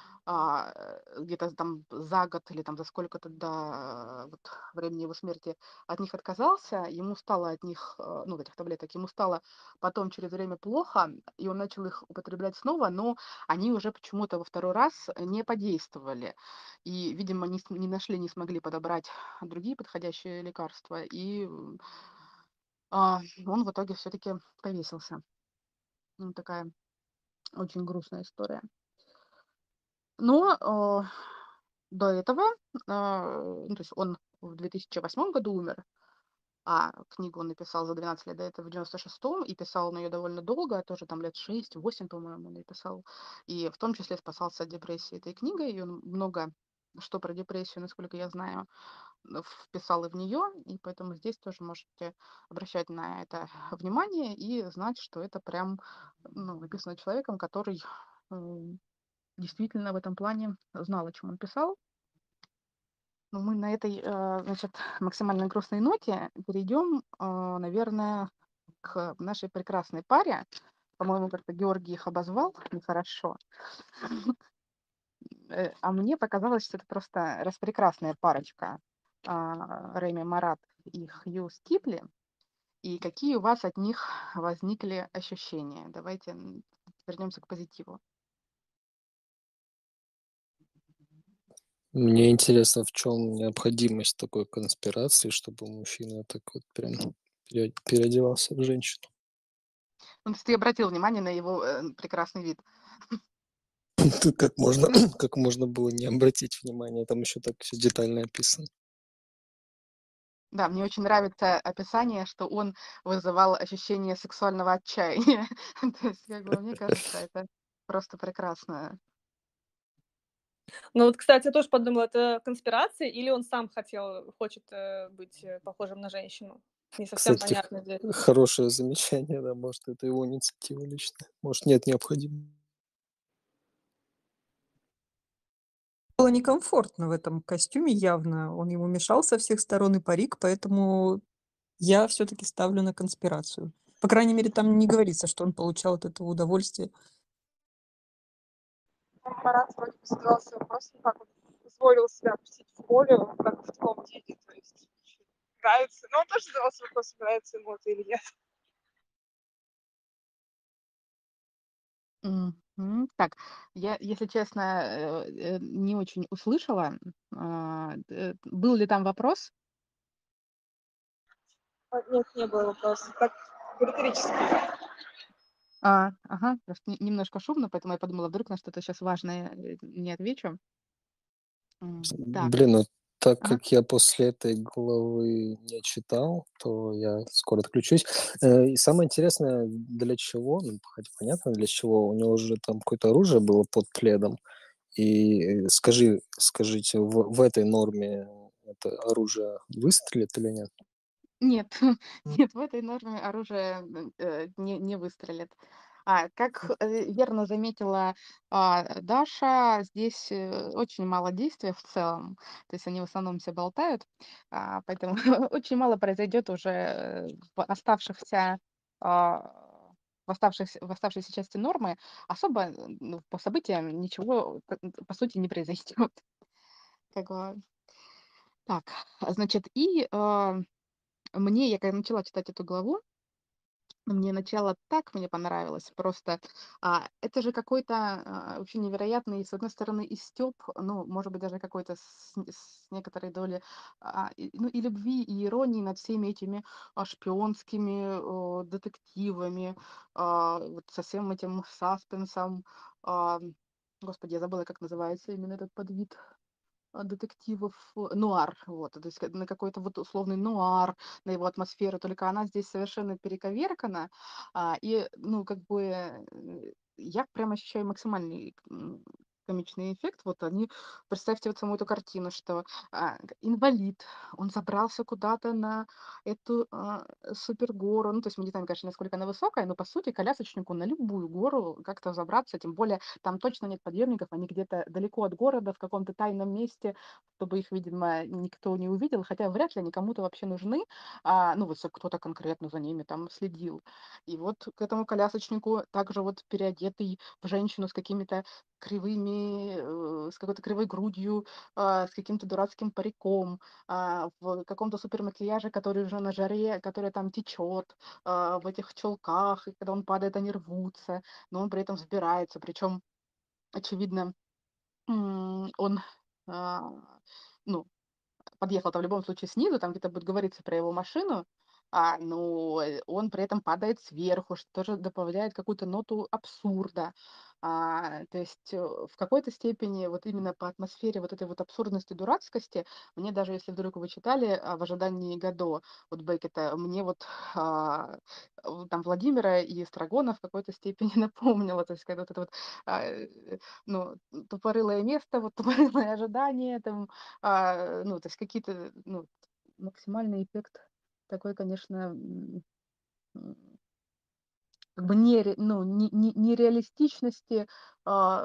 где-то там за год или там за сколько-то до вот, времени его смерти от них отказался, ему стало от них, ну, от этих таблеток, ему стало потом через время плохо, и он начал их употреблять снова, но они уже почему-то во второй раз не подействовали. И, видимо, не нашли, не смогли подобрать другие подходящие лекарства, и он в итоге все-таки повесился. Ну, такая очень грустная история. Но до этого, ну, то есть он в 2008 году умер, а книгу он написал за 12 лет до этого в 96-м, и писал он ее довольно долго, тоже там лет 6-8, по-моему, написал. И в том числе спасался от депрессии этой книгой, и он много что про депрессию, насколько я знаю, вписал и в нее, и поэтому здесь тоже можете обращать на это внимание и знать, что это прям написано человеком, который действительно в этом плане знал, о чем он писал. Но мы на этой, значит, максимально грустной ноте перейдем, наверное, к нашей прекрасной паре. По-моему, как-то Георгий их обозвал нехорошо. А мне показалось, что это просто распрекрасная парочка. Реми Марат и Хью Стипли. И какие у вас от них возникли ощущения? Давайте вернемся к позитиву. Мне интересно, в чем необходимость такой конспирации, чтобы мужчина так вот прям переодевался в женщину. Ну, то есть ты обратил внимание на его прекрасный вид. Тут как можно было не обратить внимания, там еще так все детально описано. Да, мне очень нравится описание, что он вызывал ощущение сексуального отчаяния. То есть, как бы, мне кажется, это просто прекрасно. Ну вот, кстати, я тоже подумала, это конспирация или он сам хочет быть похожим на женщину? Не совсем Кстати, понятно здесь. хорошее замечание, да, может, это его инициатива личная, может, нет необходимости. Было некомфортно в этом костюме явно. Он ему мешал со всех сторон и парик, поэтому я все-таки ставлю на конспирацию. По крайней мере, там не говорится, что он получал от этого удовольствие. Марат вроде бы задавался вопросом, как он позволил себя пустить в поле, как в таком виде, то есть нравится. Но он тоже задавался вопросом, нравится ему это или нет. Так, я, если честно, не очень услышала. Был ли там вопрос? Нет, не было вопроса. Так, риторически. Ага, просто немножко шумно, поэтому я подумала, вдруг на что-то сейчас важное не отвечу. Так, Блин, ну так ага. как я после этой главы не читал, то я скоро отключусь. И самое интересное, для чего, ну, хотя понятно, для чего, у него же там какое-то оружие было под пледом. И скажите, в этой норме это оружие выстрелит или нет? Нет, нет, в этой норме оружие не выстрелит. Как верно заметила Даша, здесь очень мало действия в целом, то есть они в основном все болтают, поэтому очень мало произойдет уже в оставшихся, в оставшейся части нормы. Особо по событиям ничего, по сути, не произойдет. Как бы, так, значит, я когда начала читать эту главу, мне начало так мне понравилось просто. Это же какой-то вообще невероятный, с одной стороны, и стёб, ну, может быть, даже какой-то с некоторой долей и любви, и иронии над всеми этими шпионскими детективами, вот со всем этим саспенсом. а, Господи, я забыла, как называется именно этот подвид детективов, нуар, вот, то есть на какой-то вот условный нуар, на его атмосферу, только она здесь совершенно перековеркана, ну, как бы, я прям ощущаю максимальный комичный эффект. Вот они, представьте вот саму эту картину, что инвалид, он забрался куда-то на эту супергору, ну, то есть мы не знаем, конечно, насколько она высокая, но, по сути, колясочнику на любую гору как-то забраться, тем более там точно нет подъемников, они где-то далеко от города, в каком-то тайном месте, чтобы их, видимо, никто не увидел, хотя вряд ли они кому-то вообще нужны, ну, вот если кто-то конкретно за ними там следил. И вот к этому колясочнику также вот переодетый в женщину с какими-то с какой-то кривой грудью, с каким-то дурацким париком, в каком-то супер макияже, который уже на жаре, который там течет, в этих чулках, и когда он падает, они рвутся, но он при этом взбирается, причем очевидно, он, а, ну, подъехал-то в любом случае снизу, там где-то будет говориться про его машину, но он при этом падает сверху, что тоже добавляет какую-то ноту абсурда. То есть в какой-то степени вот именно по атмосфере вот этой вот абсурдности, дурацкости, мне даже если вдруг вы читали «В ожидании Годо» от Беккета, мне вот там Владимира и Эстрагона в какой-то степени напомнило. То есть когда вот это вот, ну, тупорылое место, вот тупорылое ожидание, там, ну, то есть какие-то, ну, максимальный эффект такой, конечно, м, как бы ну, нереалистичности, а,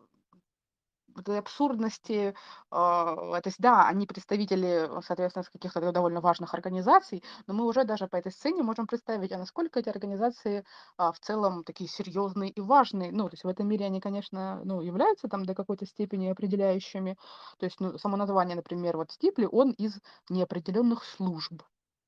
вот этой абсурдности. То есть, да, они представители, соответственно, с каких-то довольно важных организаций, но мы уже даже по этой сцене можем представить, а насколько эти организации в целом такие серьезные и важные. Ну, то есть в этом мире они, конечно, ну, являются там до какой-то степени определяющими. То есть, ну, само название, например, вот Стипли, он из неопределенных служб.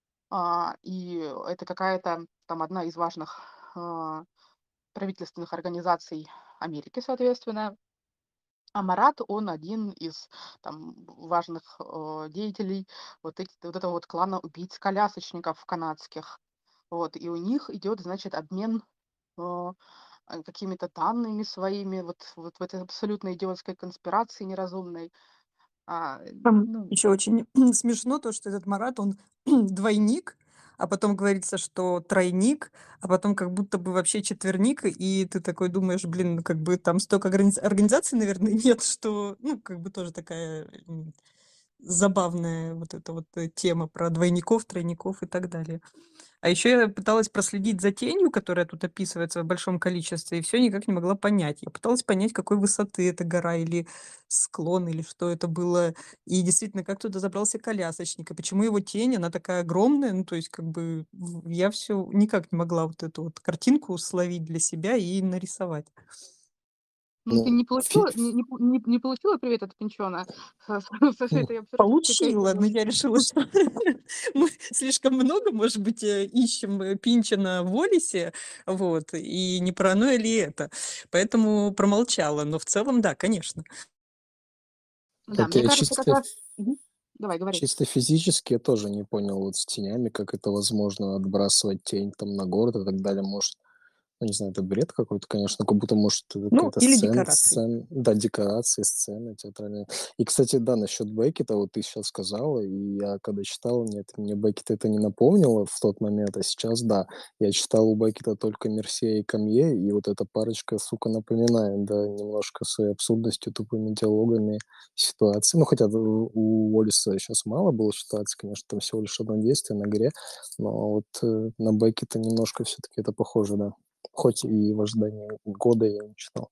И это какая-то там одна из важных правительственных организаций Америки, соответственно. А Марат, он один из там важных деятелей вот этого вот клана убийц-колясочников канадских. Вот, и у них идет, значит, обмен э, какими-то данными своими вот в этой абсолютно идиотской конспирации неразумной. Там Ну, еще очень смешно то, что этот Марат, он двойник, а потом говорится, что тройник, а потом как будто бы вообще четверник, и ты такой думаешь, блин, ну как бы там столько организаций, наверное, нет, что, ну, как бы тоже такая забавная вот эта вот тема про двойников, тройников и так далее. А еще я пыталась проследить за тенью, которая тут описывается в большом количестве, и все никак не могла понять. Я пыталась понять, какой высоты эта гора или склон, или что это было. И действительно, как туда забрался колясочник, и почему его тень, она такая огромная. Ну, то есть, как бы, я все никак не могла вот эту вот картинку словить для себя и нарисовать. ну, ты Ну, не получила, не получила привет от Пинчона со всей этой абсурдистской Получила, но крайней. я решила, что мы слишком много, может быть, ищем Пинчина в Олисе, вот, и не паранойя ли это. Поэтому промолчала. Но в целом, да, конечно. Да, вот мне я кажется, как чисто раз. Мгм. Давай, говори. Чисто физически я тоже не понял вот с тенями, как это возможно отбрасывать тень там на город и так далее. Может, ну, не знаю, это бред какой-то, конечно, как будто, может, это Ну, какая-то или декорации. да, декорации, сцены театральные. И, кстати, да, насчет Беккета, вот ты сейчас сказала, и я когда читал, нет, мне Беккет это не напомнило в тот момент, а сейчас, да, я читал у Беккета только Мерсье и Камье, и вот эта парочка, сука, напоминает, да, немножко своей абсурдностью, тупыми диалогами ситуации. Ну, хотя у Уоллиса сейчас мало было ситуаций, конечно, там всего лишь одно действие на горе, но вот на Беккета немножко все-таки это похоже, да. Хоть и в ожидании года я не читал.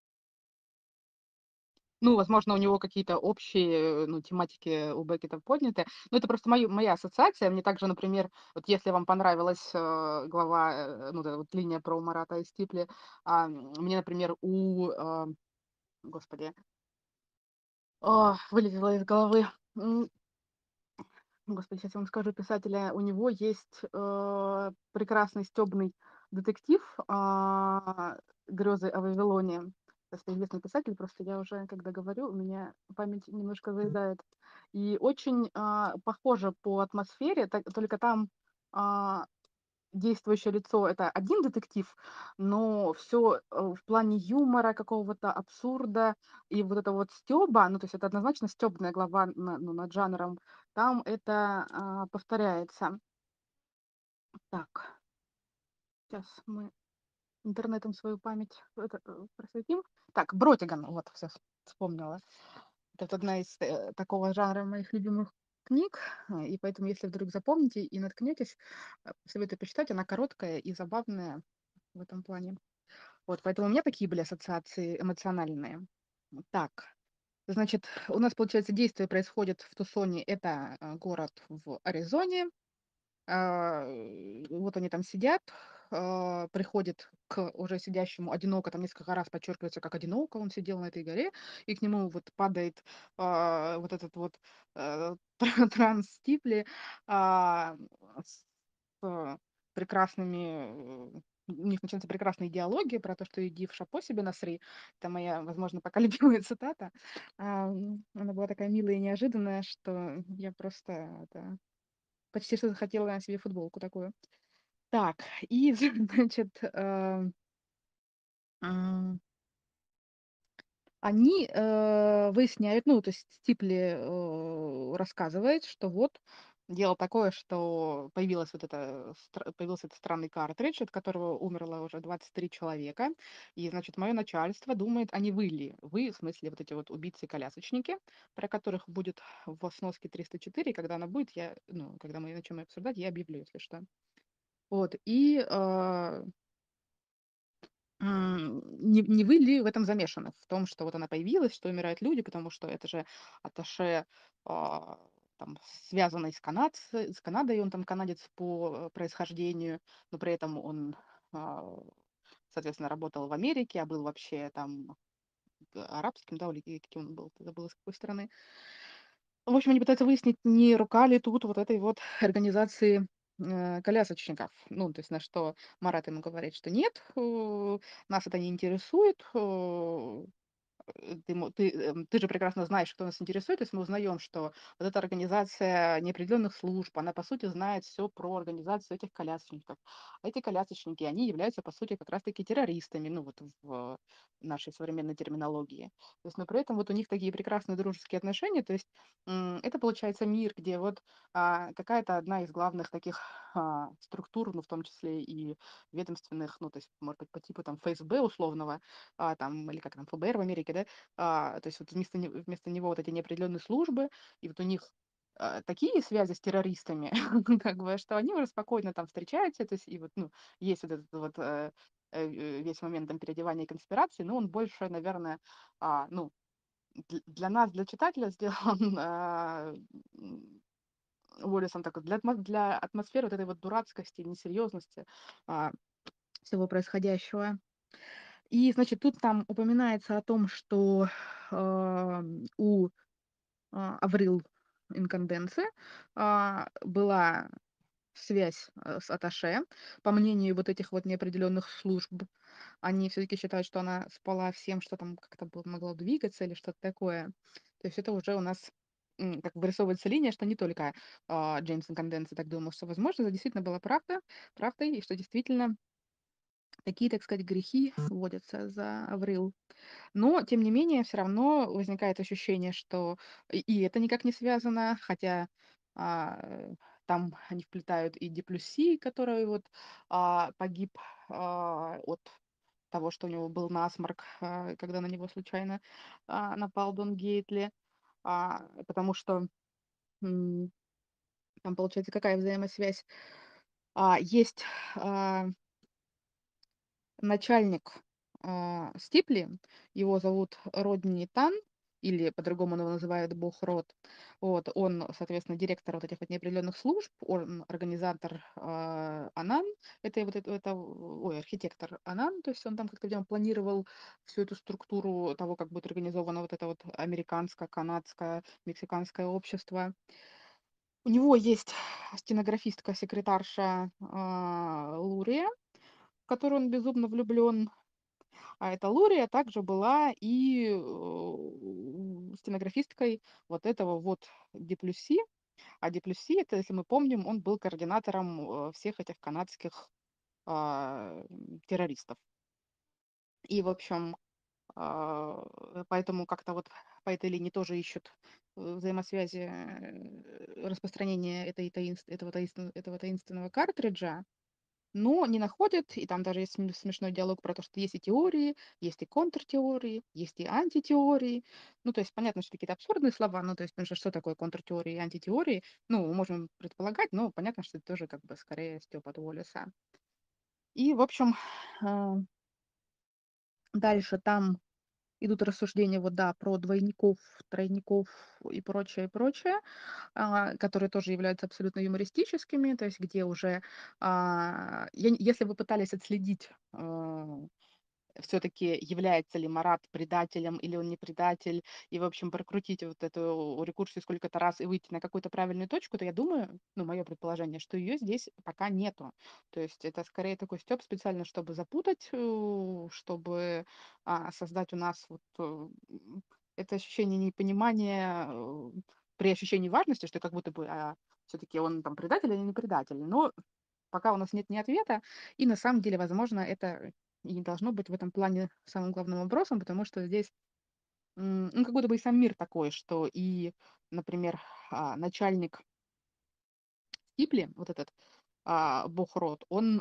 Ну, возможно, у него какие-то общие, ну, тематики у Беккета подняты. Но это просто моя ассоциация. Мне также, например, вот если вам понравилась глава, ну, вот эта вот линия про Марата и Стипли, мне, например, господи, вылетело из головы. Господи, сейчас я вам скажу писателя. У него есть прекрасный стебный детектив «Грезы о Вавилоне». Это известный писатель, просто я уже, когда говорю, у меня память немножко заедает. И очень похоже по атмосфере, только там а, действующее лицо — это один детектив, но все в плане юмора, какого-то абсурда и вот это вот стёба, ну, то есть это однозначно стёбная глава ну, над жанром, там это повторяется. Так, сейчас мы интернетом свою память просветим. Так, Бротиган, вот, всё, вспомнила. Это одна из такого жанра моих любимых книг, и поэтому, если вдруг запомните и наткнетесь, советую почитать. Она короткая и забавная в этом плане. Вот, поэтому у меня такие были ассоциации эмоциональные. Так, значит, у нас, получается, действие происходит в Тусоне. Это город в Аризоне. Вот они там сидят, приходит к уже сидящему одиноко, там несколько раз подчеркивается, как одиноко он сидел на этой горе, и к нему вот падает вот этот вот э, транс-стипли с прекрасными, у них начинаются прекрасные диалоги про то, что иди в шапо себе насри. Это моя, возможно, пока любимая цитата. Она была такая милая и неожиданная, что я просто почти что захотела себе футболку такую. Так, и, значит, Они, выясняют, ну, то есть Стипли, рассказывает, что вот дело такое, что появился этот странный картридж, от которого умерло уже 23 человека. И, значит, мое начальство думает, а не вы ли? Вы, в смысле, вот эти вот убийцы-колясочники, про которых будет в сноске 304, и когда она будет, ну, когда мы начнем её обсуждать, я объявлю, если что. Вот, и, не вы ли в этом замешаны? В том, что вот она появилась, что умирают люди, потому что это же атташе, а, там, связанный с Канадой, он там канадец по происхождению, но при этом он, а, соответственно, работал в Америке, а был вообще там арабским, да, или каким он был, забыла, с какой страны. В общем, они пытаются выяснить, не рука ли тут вот этой вот организации колясочников. Ну, то есть на что Марат ему говорит, что нет, нас это не интересует, ты же прекрасно знаешь, кто нас интересует. То есть мы узнаем, что вот эта организация неопределенных служб, она, по сути, знает все про организацию этих колясочников. А эти колясочники, они являются, по сути, как раз-таки террористами, ну, вот в нашей современной терминологии. То есть, но при этом вот у них такие прекрасные дружеские отношения. То есть это, получается, мир, где вот какая-то одна из главных таких структур, ну, в том числе и ведомственных, ну, то есть, может быть, по типу там ФСБ условного, там, или как там, ФБР в Америке, да, то есть вот вместо него вот эти неопределенные службы, и вот у них такие связи с террористами, как бы, что они уже спокойно там встречаются, то есть и вот, ну, есть вот этот вот весь момент там переодевания и конспирации, но он больше, наверное, ну, для нас, для читателя сделан Уоллесом такой, для атмосферы вот этой вот дурацкости, несерьезности а, всего происходящего. И, значит, тут там упоминается о том, что у Аврил Инканденце была связь с атташе. По мнению вот этих вот неопределенных служб, они все-таки считают, что она спала всем, что там как-то могло двигаться или что-то такое. То есть это уже у нас как вырисовывается линия, что не только Джеймс Инканденце так думал, что, возможно, это действительно была правдой, и что действительно такие, так сказать, грехи вводятся за Аврил. Но, тем не менее, все равно возникает ощущение, что и это никак не связано, хотя а, там они вплетают и Деплюси, который вот погиб от того, что у него был насморк, когда на него случайно напал Дон Гейтли, потому что м, там получается какая взаимосвязь? Есть а, начальник Стипли, его зовут Родни Тан, или по-другому его называют Бог Род. Вот, он, соответственно, директор вот этих вот неопределенных служб, он организатор Анан, архитектор Анан, то есть он там как-то, видимо, планировал всю эту структуру того, как будет организовано вот это вот американское, канадское, мексиканское общество. У него есть стенографистка, секретарша Лурия, в которую он безумно влюблен. А эта Лурия также была и стенографисткой вот этого вот Деплюси. А Деплюси, это, если мы помним, он был координатором всех этих канадских террористов. И, в общем, поэтому как-то вот по этой линии тоже ищут взаимосвязи распространения этого таинственного картриджа. Но не находят, и там даже есть смешной диалог про то, что есть и теории, есть и контртеории, есть и антитеории. Ну, то есть понятно, что какие-то абсурдные слова, ну, то есть, потому что такое контртеории и антитеории? Ну, можем предполагать, но понятно, что это тоже как бы скорее стёб от Уоллеса. И, в общем, а, дальше там идут рассуждения, вот да, про двойников, тройников и прочее, прочее, которые тоже являются абсолютно юмористическими, то есть где уже, если вы пытались отследить, все-таки является ли Марат предателем или он не предатель, и, в общем, прокрутить вот эту рекурсию сколько-то раз и выйти на какую-то правильную точку, то я думаю, ну, мое предположение, что ее здесь пока нету. То есть это скорее такой стёб специально, чтобы запутать, чтобы создать у нас вот это ощущение непонимания при ощущении важности, что как будто бы все-таки он там предатель или не предатель. Но пока у нас нет ни ответа, и на самом деле, возможно, это и не должно быть в этом плане самым главным вопросом, потому что здесь ну, как будто бы и сам мир такой, что и, например, начальник Стипли, вот этот бог Рот, он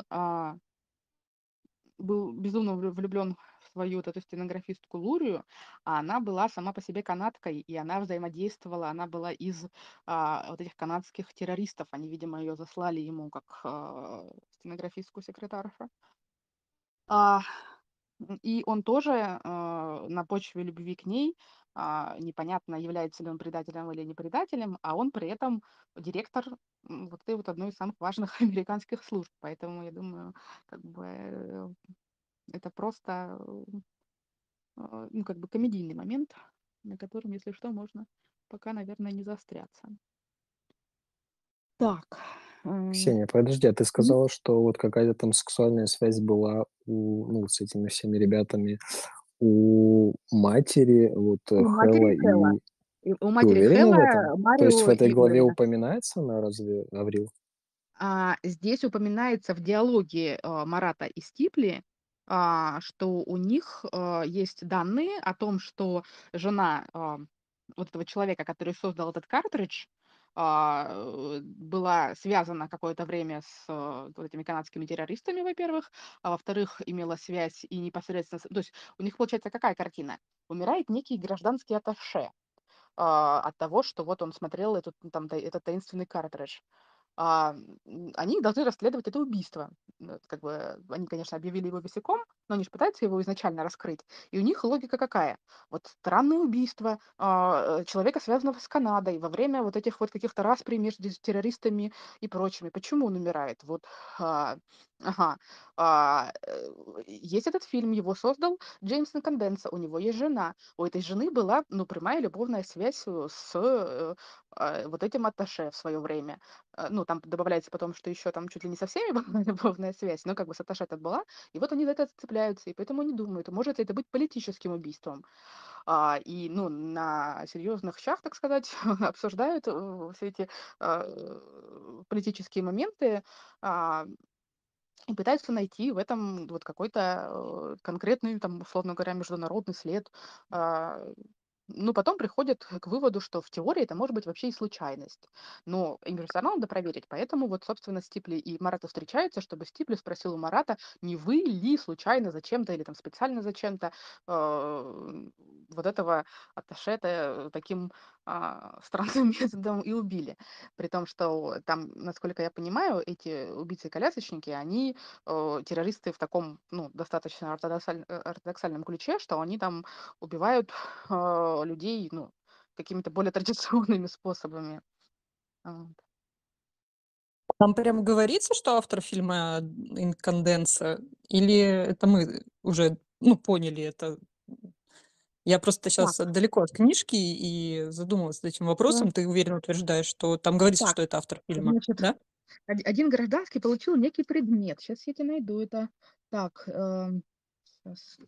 был безумно влюблен в свою вот эту стенографистку Лурию, а она была сама по себе канадкой, и она взаимодействовала, она была из вот этих канадских террористов. Они, видимо, ее заслали ему как стенографистку-секретаршу. А, и он тоже на почве любви к ней, непонятно, является ли он предателем или не предателем, а он при этом директор вот этой вот одной из самых важных американских служб. Поэтому я думаю, как бы это просто, ну, как бы комедийный момент, на котором, если что, можно пока, наверное, не заостряться. Так. Ксения, подожди, а ты Мгм. сказала, что вот какая-то там сексуальная связь была ну, с этими всеми ребятами у матери, вот У Хэлла матери Хэлла. и... И у Ты матери уверена в этом? Хэлла, То есть в Марио этой и главе Уэйна. упоминается она разве, Аврил? Здесь упоминается в диалоге Марата и Стипли, что у них есть данные о том, что жена вот этого человека, который создал этот картридж, была связана какое-то время с вот этими канадскими террористами, во-первых, а во-вторых, имела связь и непосредственно... То есть у них получается какая картина? Умирает некий гражданский атташе от того, что вот он смотрел этот таинственный картридж. Они должны расследовать это убийство. Как бы они, конечно, объявили его висяком, но они же пытаются его изначально раскрыть. И у них логика какая? Вот странное убийство человека, связанного с Канадой, во время вот этих вот каких-то расприй между террористами и прочими. Почему он умирает? Вот, а, ага. Есть этот фильм, его создал Джеймс Инконденса, у него есть жена. У этой жены была, ну, прямая любовная связь с вот этим атташе в свое время. Ну, там добавляется потом, что еще там чуть ли не со всеми была любовная связь, но как бы с атташе-то была, и вот они за это цепляются, и поэтому они думают, может ли это быть политическим убийством. И, ну, на серьезных щах, так сказать, обсуждают все эти политические моменты, а, и пытаются найти в этом вот какой-то конкретный, там, условно говоря, международный след. А, Ну, потом приходят к выводу, что в теории это может быть вообще и случайность. Но им же все равно надо проверить. Поэтому вот, собственно, Стипли и Марата встречаются, чтобы Стипли спросил у Марата, не вы ли случайно зачем-то или там специально зачем-то вот этого атташе таким странным методом и убили. При том, что там, насколько я понимаю, эти убийцы-колясочники, они террористы в таком, ну, достаточно ортодоксальном ключе, что они там убивают людей, ну, какими-то более традиционными способами. Вот. Там прям говорится, что автор фильма «Инконденса», или это мы уже, ну, поняли это? Я просто сейчас Так, далеко от книжки и задумалась над этим вопросом. Ты уверенно утверждаешь, что там говорится, так, что это автор фильма, значит, да? один гражданский получил некий предмет. Сейчас я тебе найду это. Так, щас.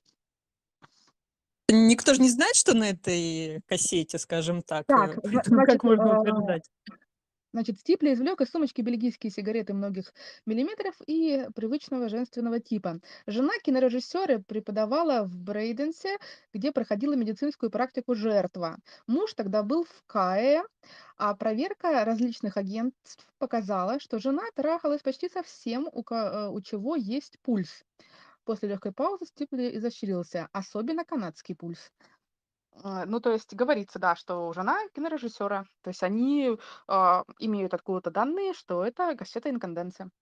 Никто же не знает, что на этой кассете, скажем так. Так, Поэтому как можно утверждать? Значит, Стипли извлек из сумочки бельгийские сигареты многих миллиметров и привычного женственного типа. Жена кинорежиссера преподавала в Брейденсе, где проходила медицинскую практику жертва. Муж тогда был в КАЭ, а проверка различных агентств показала, что жена трахалась почти со всем, у чего есть пульс. После легкой паузы Стипли изощрился, особенно канадский пульс. Ну, то есть говорится, да, что жена кинорежиссера. То есть они имеют откуда-то данные, что это кассета инканденция.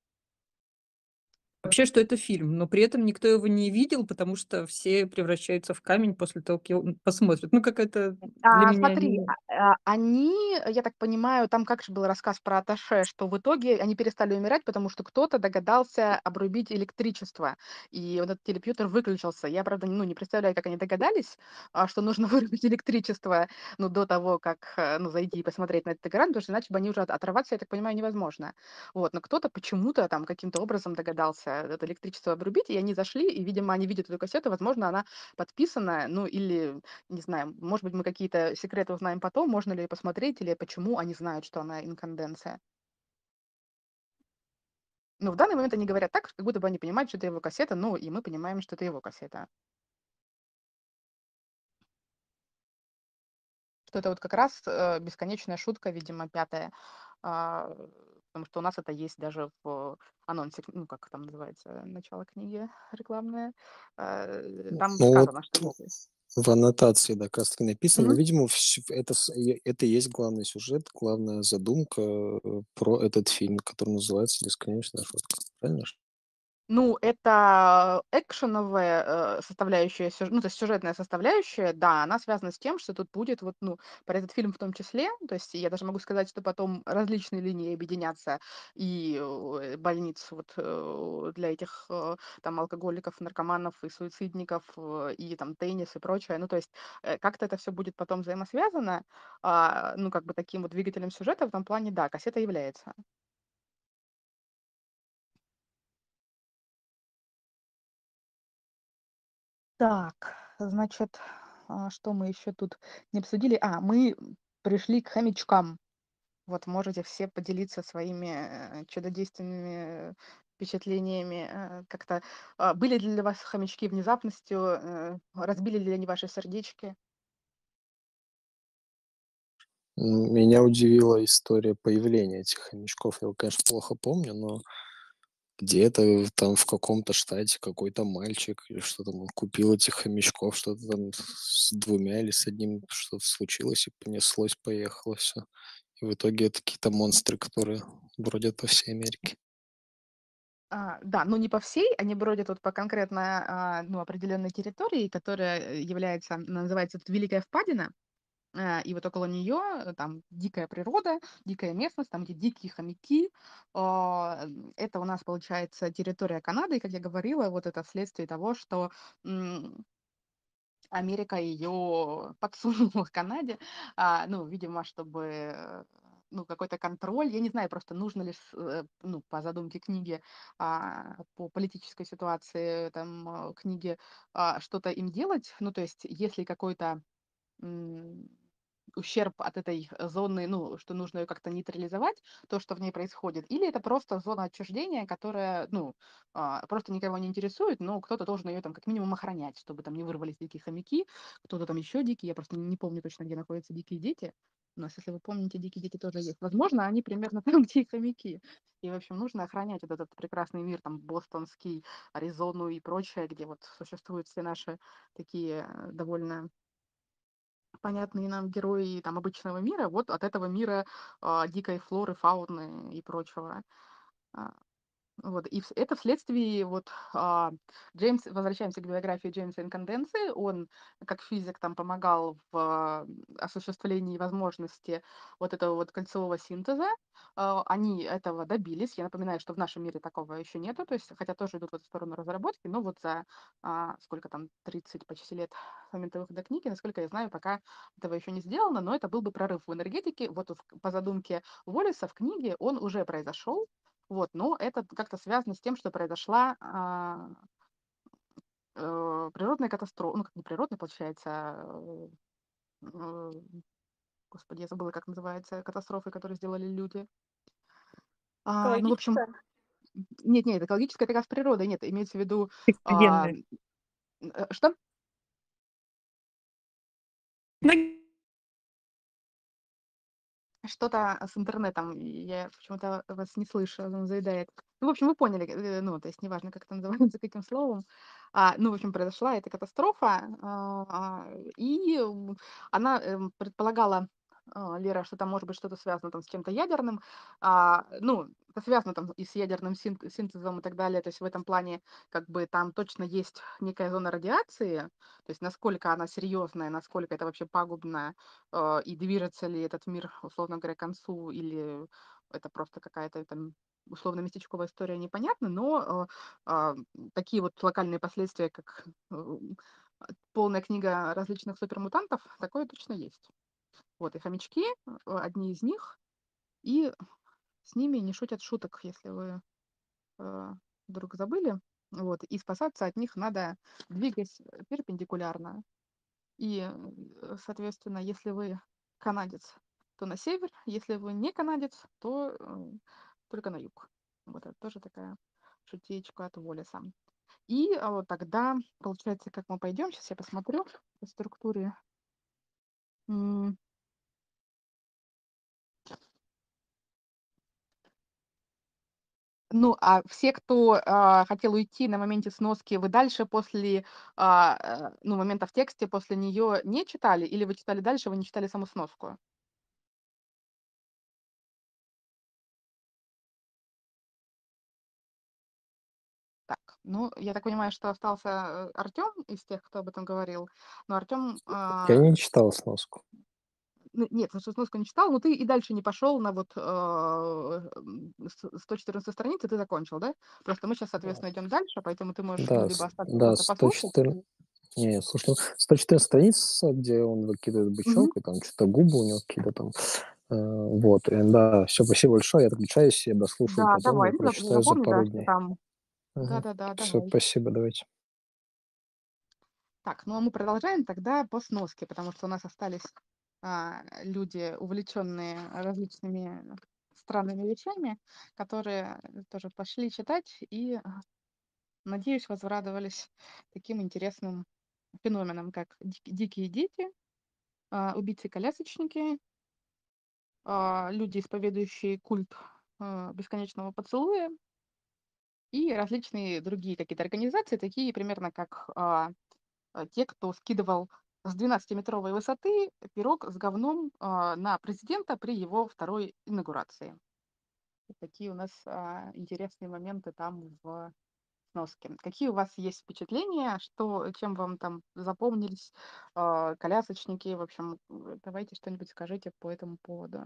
Вообще, что это фильм, но при этом никто его не видел, потому что все превращаются в камень после того, как его посмотрят. Ну, как это для меня Смотри, не... они, я так понимаю, там как же был рассказ про атташе, что в итоге они перестали умирать, потому что кто-то догадался обрубить электричество, и вот этот телепьютер выключился. Я, правда, ну, не представляю, как они догадались, что нужно вырубить электричество, ну, до того, как, ну, зайти и посмотреть на этот экран, потому что иначе бы они уже оторваться, я так понимаю, невозможно. Вот, но кто-то почему-то там каким-то образом догадался это электричество обрубить, и они зашли, и, видимо, они видят эту кассету, возможно, она подписана, ну, или не знаю, может быть, мы какие-то секреты узнаем потом, можно ли посмотреть, или почему они знают, что она инканденция. Но в данный момент они говорят так, как будто бы они понимают, что это его кассета, ну, и мы понимаем, что это его кассета. что это вот как раз бесконечная шутка, видимо, пятая. А, Потому что у нас это есть даже в анонсе, ну, как там называется, начало книги рекламное. Там Ну вот сказано, что если... в аннотации, да, как раз таки написано, но, Мгм. видимо, это и есть главный сюжет, главная задумка про этот фильм, который называется «Бесконечная шутка». Правильно? Ну, это экшеновая составляющая, ну, то есть сюжетная составляющая, да, она связана с тем, что тут будет вот, ну, про этот фильм в том числе, то есть я даже могу сказать, что потом различные линии объединятся, и больниц вот для этих там алкоголиков, наркоманов и суицидников, и там теннис и прочее, ну, то есть как-то это все будет потом взаимосвязано, ну, как бы таким вот двигателем сюжета в том плане, да, кассета является. Так, значит, что мы еще тут не обсудили? Мы пришли к хомячкам. Вот можете все поделиться своими чудодейственными впечатлениями. Как-то были ли для вас хомячки внезапностью? Разбили ли они ваши сердечки? Меня удивила история появления этих хомячков. Я его, конечно, плохо помню, но где-то там в каком-то штате какой-то мальчик или что там, он купил этих хомячков, что-то там с 2 или с 1 что-то случилось, и понеслось, поехало все. И в итоге это какие-то монстры, которые бродят по всей Америке. Да, но не по всей, они бродят вот по конкретно ну, определенной территории, которая является, называется тут Великая Впадина. И вот около нее там дикая природа, дикая местность, там, где дикие хомяки. Это у нас, получается, территория Канады, и, как я говорила, вот это вследствие того, что Америка ее подсунула Канаде, ну, видимо, чтобы ну, какой-то контроль. Я не знаю просто, нужно ли, ну, по задумке книги, по политической ситуации там книги, что-то им делать. Ну, то есть, если какой-то м, ущерб от этой зоны, ну, что нужно ее как-то нейтрализовать, то, что в ней происходит, или это просто зона отчуждения, которая, ну, просто никого не интересует, но кто-то должен ее там как минимум охранять, чтобы там не вырвались дикие хомяки, кто-то там еще дикий, я просто не помню точно, где находятся дикие дети. У нас, если вы помните, дикие дети тоже есть. Возможно, они примерно там, где и хомяки. И, в общем, нужно охранять вот этот прекрасный мир, там, бостонский, Аризону и прочее, где вот существуют все наши такие довольно понятные нам герои там обычного мира, вот от этого мира дикой флоры, фауны и прочего. А, вот, и это вследствие вот возвращаемся к биографии Джеймса Инканденции, он как физик там помогал в осуществлении возможности вот этого вот кольцевого синтеза. Они этого добились. Я напоминаю, что в нашем мире такого еще нету, то есть, хотя тоже идут в эту сторону разработки, но вот за сколько там, 30 почти лет с момента выхода книги, насколько я знаю, пока этого еще не сделано, но это был бы прорыв в энергетике. Вот по задумке Уоллеса в книге он уже произошел, вот, но это как-то связано с тем, что произошла природная катастрофа, ну, как не природная, получается, э, господи, я забыла, как называется, катастрофы, которые сделали люди. Ну, в общем, Экологическая? нет, экологическая это как с природой, нет, имеется в виду, а, Вселенная. что? Что-то с интернетом, я почему-то вас не слышу, он заедает. Ну, в общем, вы поняли, ну, то есть неважно, как это называется, каким словом. Ну, в общем, произошла эта катастрофа, и она предполагала, Лера, что там может быть что-то связано там с чем-то ядерным. Ну, это связано там и с ядерным синтезом и так далее. То есть в этом плане как бы там точно есть некая зона радиации, то есть насколько она серьезная, насколько это вообще пагубно, и движется ли этот мир, условно говоря, к концу, или это просто какая-то там условно местечковая история, непонятно, но такие вот локальные последствия, как полная книга различных супермутантов, такое точно есть. Вот, и хомячки, одни из них, и с ними не шутят шуток, если вы э, вдруг забыли. Вот, и спасаться от них надо двигаясь перпендикулярно. И, соответственно, если вы канадец, то на север, если вы не канадец, то только на юг. Вот это тоже такая шутеечка от Волеса. И вот тогда, получается, как мы пойдем, сейчас я посмотрю по структуре. Ну, а все, кто хотел уйти на моменте сноски, вы дальше после ну, момента в тексте, после нее не читали? Или вы читали дальше, вы не читали саму сноску? Так, ну, я так понимаю, что остался Артем из тех, кто об этом говорил. Но Артем, Я не читал сноску. нет, ну, что сноску не читал, но ты и дальше не пошел на вот 114 страницы, ты закончил, да? Просто мы сейчас, соответственно, идем дальше, поэтому ты можешь, ну, Да, либо остаться да, просто послушать. 114... Не, слушай, ну, 114 страниц, где он выкидывает бычок, и там что-то губы у него какие-то там. Вот, да, все, спасибо большое, я отключаюсь, я дослушаю Да, потом, давай, я ты прочитаю за запомни, да, пару что дней. там. Да-да-да, Все, давай. спасибо, давайте. Так, ну а мы продолжаем тогда по сноске, потому что у нас остались люди, увлеченные различными странными вещами, которые тоже пошли читать и, надеюсь, возрадовались таким интересным феноменам, как дикие дети, убийцы-колясочники, люди, исповедующие культ бесконечного поцелуя и различные другие какие-то организации, такие примерно как те, кто скидывал с 12-метровой высоты пирог с говном на президента при его второй инаугурации. Вот такие у нас интересные моменты там в сноске. Какие у вас есть впечатления, что, чем вам там запомнились колясочники? В общем, давайте что-нибудь скажите по этому поводу.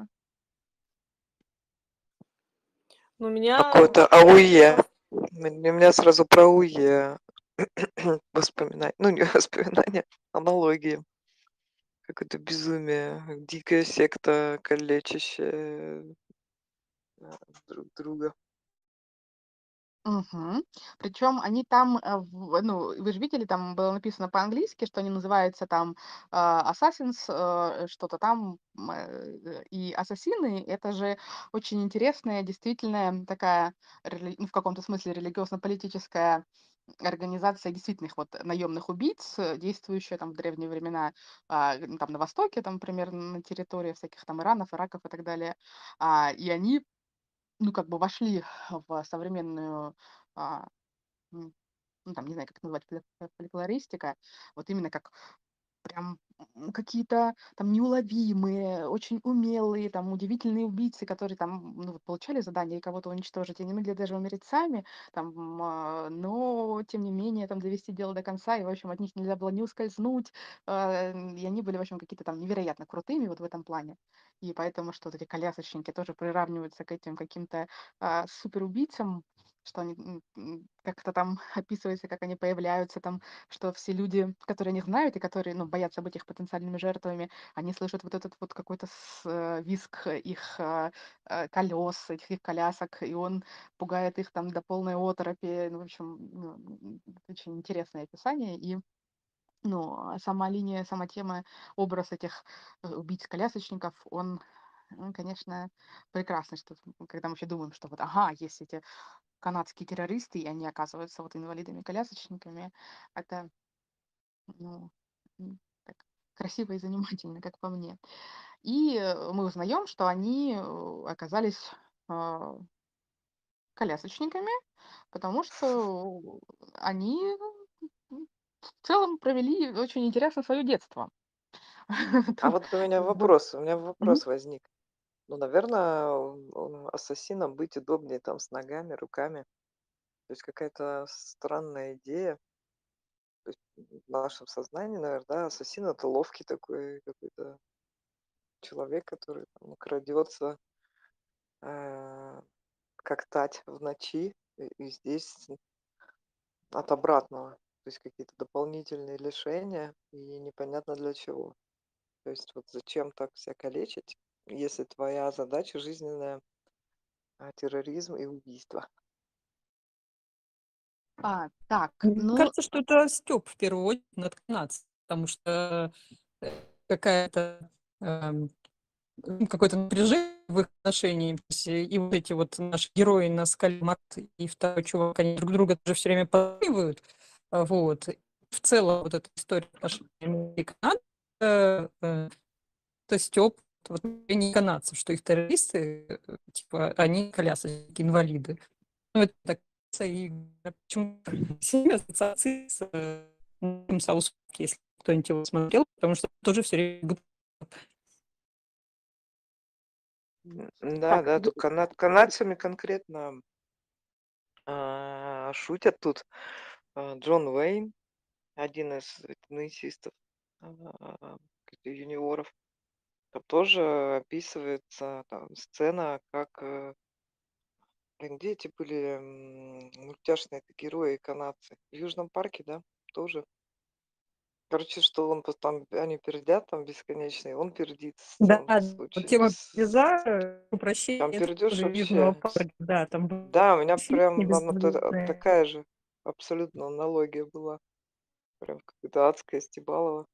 Ну, у меня Какое-то АУЕ. У меня сразу про АУЕ воспоминания. Ну, не воспоминания, аналогии. Какое-то безумие. Дикая секта, калечащая друг друга. Мгм. Причем они там, ну, вы же видели, там было написано по-английски, что они называются там Assassins, что-то там, и ассасины — это же очень интересная, действительно такая, ну, в каком-то смысле религиозно-политическая организация действительных вот наемных убийц, действующая там в древние времена, там на Востоке, там примерно на территории всяких там Иранов, Ираков и так далее. И они, ну, как бы вошли в современную, а, ну, там, не знаю, как это назвать, фольклористика, вот именно как прям какие-то там неуловимые, очень умелые, там удивительные убийцы, которые там, ну, вот получали задание кого-то уничтожить, и не могли даже умереть сами, там, но тем не менее там довести дело до конца, и, в общем, от них нельзя было не ускользнуть, и они были, в общем, какие-то там невероятно крутыми вот в этом плане. И поэтому что вот эти колясочники тоже приравниваются к этим каким-то суперубийцам, что они как-то там описывается, как они появляются, там, что все люди, которые не знают и которые, ну, боятся быть их потенциальными жертвами, они слышат вот этот вот какой-то визг их колес, этих их колясок, и он пугает их там до полной оторопи. Ну, в общем, ну, очень интересное описание. И, ну, сама линия, сама тема, образ этих убийц-колясочников, он, конечно, прекрасный, что когда мы вообще думаем, что вот, ага, есть эти канадские террористы, и они оказываются вот инвалидами-колясочниками. Это, ну, так красиво и занимательно, как по мне. И мы узнаем, что они оказались а, колясочниками, потому что они в целом провели очень интересно свое детство. А Тут вот как бы... у меня вопрос возник. Ну, наверное, ассасином быть удобнее там с ногами, руками. То есть какая-то странная идея. То есть в нашем сознании, наверное, да, ассасин это ловкий такой какой-то человек, который там крадется, как тать в ночи. И здесь от обратного. То есть какие-то дополнительные лишения и непонятно для чего. То есть вот зачем так себя калечить, если твоя задача жизненная терроризм и убийство. Так, Мне ну, кажется, что это стёб в первую очередь над канадцем, потому что какая-то, какое-то напряжение в их отношении. То есть, и вот эти вот наши герои на скале Март и второй чувак, они друг друга тоже все время подыгрывают. Вот. В целом вот эта история отношений Америки и Канады, это стёб вот не канадцев, что их террористы, типа, они колясочники, инвалиды. Ну, это так, и почему-то все ассоциации с Саус Парк, если кто-нибудь его смотрел, потому что тоже все время Да, тут канадцами конкретно шутят тут. Джон Уэйн, один из теннисистов, юниоров, там тоже описывается там сцена, как, где эти были мультяшные герои канадцы? В Южном парке, да, тоже. Короче, что он там, они пердят там бесконечно, и он пердит Да, с вот тема Пейзажа, там упрощение, это пердеж тоже Южного вообще. парка, да, там Да, у меня фильм прям безумный. такая же абсолютно аналогия была. Прям какая-то адская Стебалова.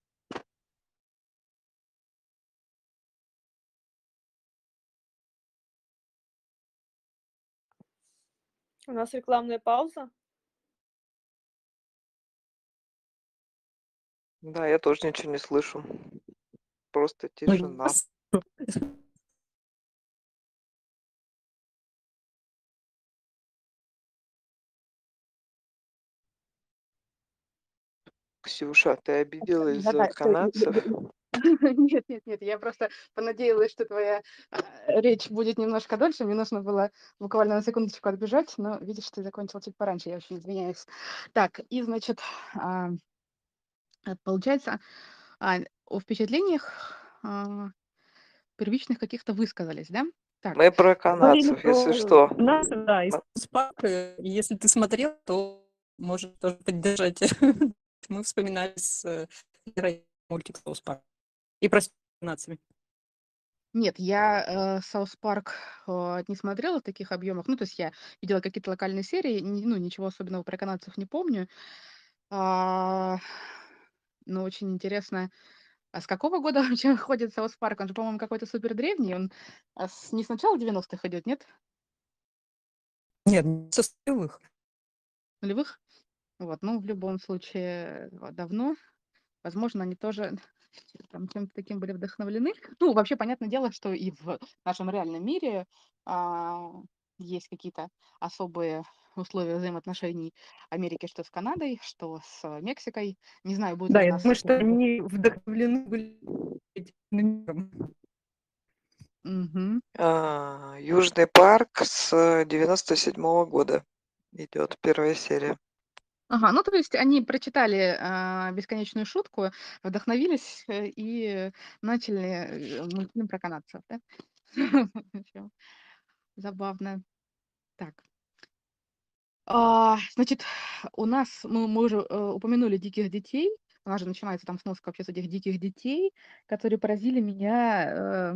У нас рекламная пауза. Да, я тоже ничего не слышу. Просто Ну, тишина. Ксюша, ты обиделась за Да-да, канадцев? нет, я просто понадеялась, что твоя речь будет немножко дольше. Мне нужно было буквально на секундочку отбежать, но видишь, ты закончил чуть пораньше, я очень извиняюсь. Так, и, значит, получается, о впечатлениях первичных каких-то высказались, да? Так, Мы про Говорили канадцев, если про что. нас, да, и М- Спак. Если ты смотрел, то может тоже поддержать. Мы вспоминали с Лерой мультик Саус Парк. И про нациями. нет, я Саус Парк не смотрела в таких объемах. Ну, то есть я видела какие-то локальные серии, ну, ничего особенного про канадцев не помню. А, Но очень интересно, а с какого года вообще ходит Саус Парк? Он же, по-моему, какой-то супер древний. Он не с начала 90-х идет, нет? Нет, со стылых. Нулевых? Вот, ну, в любом случае, давно. Возможно, они тоже там чем-то таким были вдохновлены. Ну, вообще, понятное дело, что и в нашем реальном мире а, есть какие-то особые условия взаимоотношений Америки, что с Канадой, что с Мексикой. Не знаю, будет ли Да, у я нас... думаю, что они вдохновлены были этим миром. Мгм. Южный парк с 97-го года идет первая серия. Ага, ну то есть они прочитали бесконечную шутку, вдохновились и начали мультфильм про канадцев, да? В общем, забавно. Так. Значит, у нас, мы уже упомянули «Диких детей». У нас же начинается там сноска вообще с этих «Диких детей», которые поразили меня.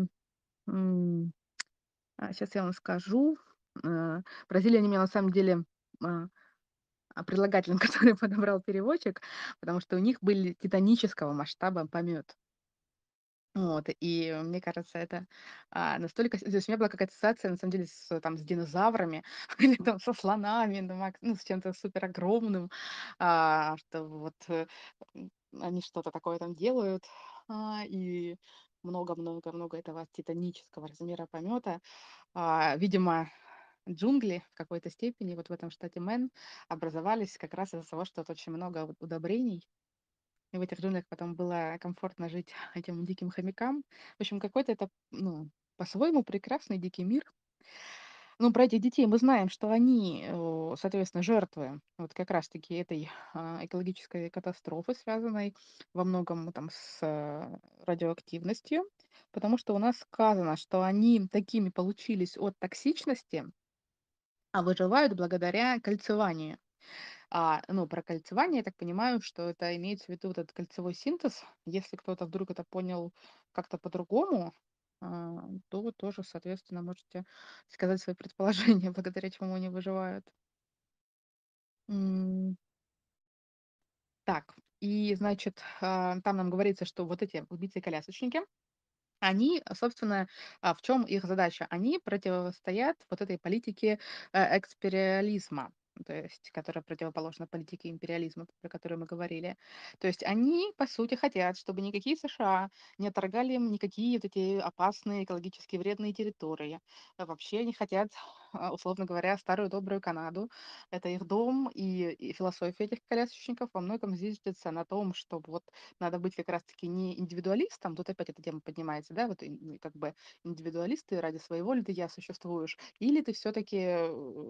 Сейчас я вам скажу. Поразили они меня на самом деле а, прилагательным, который подобрал переводчик, потому что у них были титанического масштаба помет. Вот, и мне кажется, это настолько... То есть у меня была какая-то ассоциация, на самом деле, с динозаврами или там со слонами, ну, с чем-то супер огромным, что вот они что-то такое там делают, и много-много-много этого титанического размера помета. Видимо, джунгли в какой-то степени вот в этом штате Мэн образовались как раз из-за того, что тут очень много удобрений, и в этих джунглях потом было комфортно жить этим диким хомякам. В общем, какой-то это, ну, по-своему прекрасный дикий мир. Ну, про этих детей мы знаем, что они, соответственно, жертвы вот как раз-таки этой экологической катастрофы, связанной во многом там с радиоактивностью, потому что у нас сказано, что они такими получились от токсичности, а выживают благодаря кольцеванию. Ну, про кольцевание, я так понимаю, что это имеется в виду вот этот кольцевой синтез. Если кто-то вдруг это понял как-то по-другому, то вы тоже, соответственно, можете сказать свои предположения, благодаря чему они выживают. М, Так, и, значит, там нам говорится, что вот эти убийцы-колясочники, они, собственно, в чем их задача? Они противостоят вот этой политике экспериализма. то есть, которая противоположна политике империализма, про которую мы говорили. То есть они, по сути, хотят, чтобы никакие США не отторгали им никакие вот эти опасные, экологически вредные территории. Вообще они хотят, условно говоря, старую добрую Канаду. Это их дом, и философия этих колясочников во многом зиждется на том, что вот надо быть как раз-таки не индивидуалистом, тут опять эта тема поднимается, да, вот как бы индивидуалисты ради своей воли ты я существуешь, или ты все-таки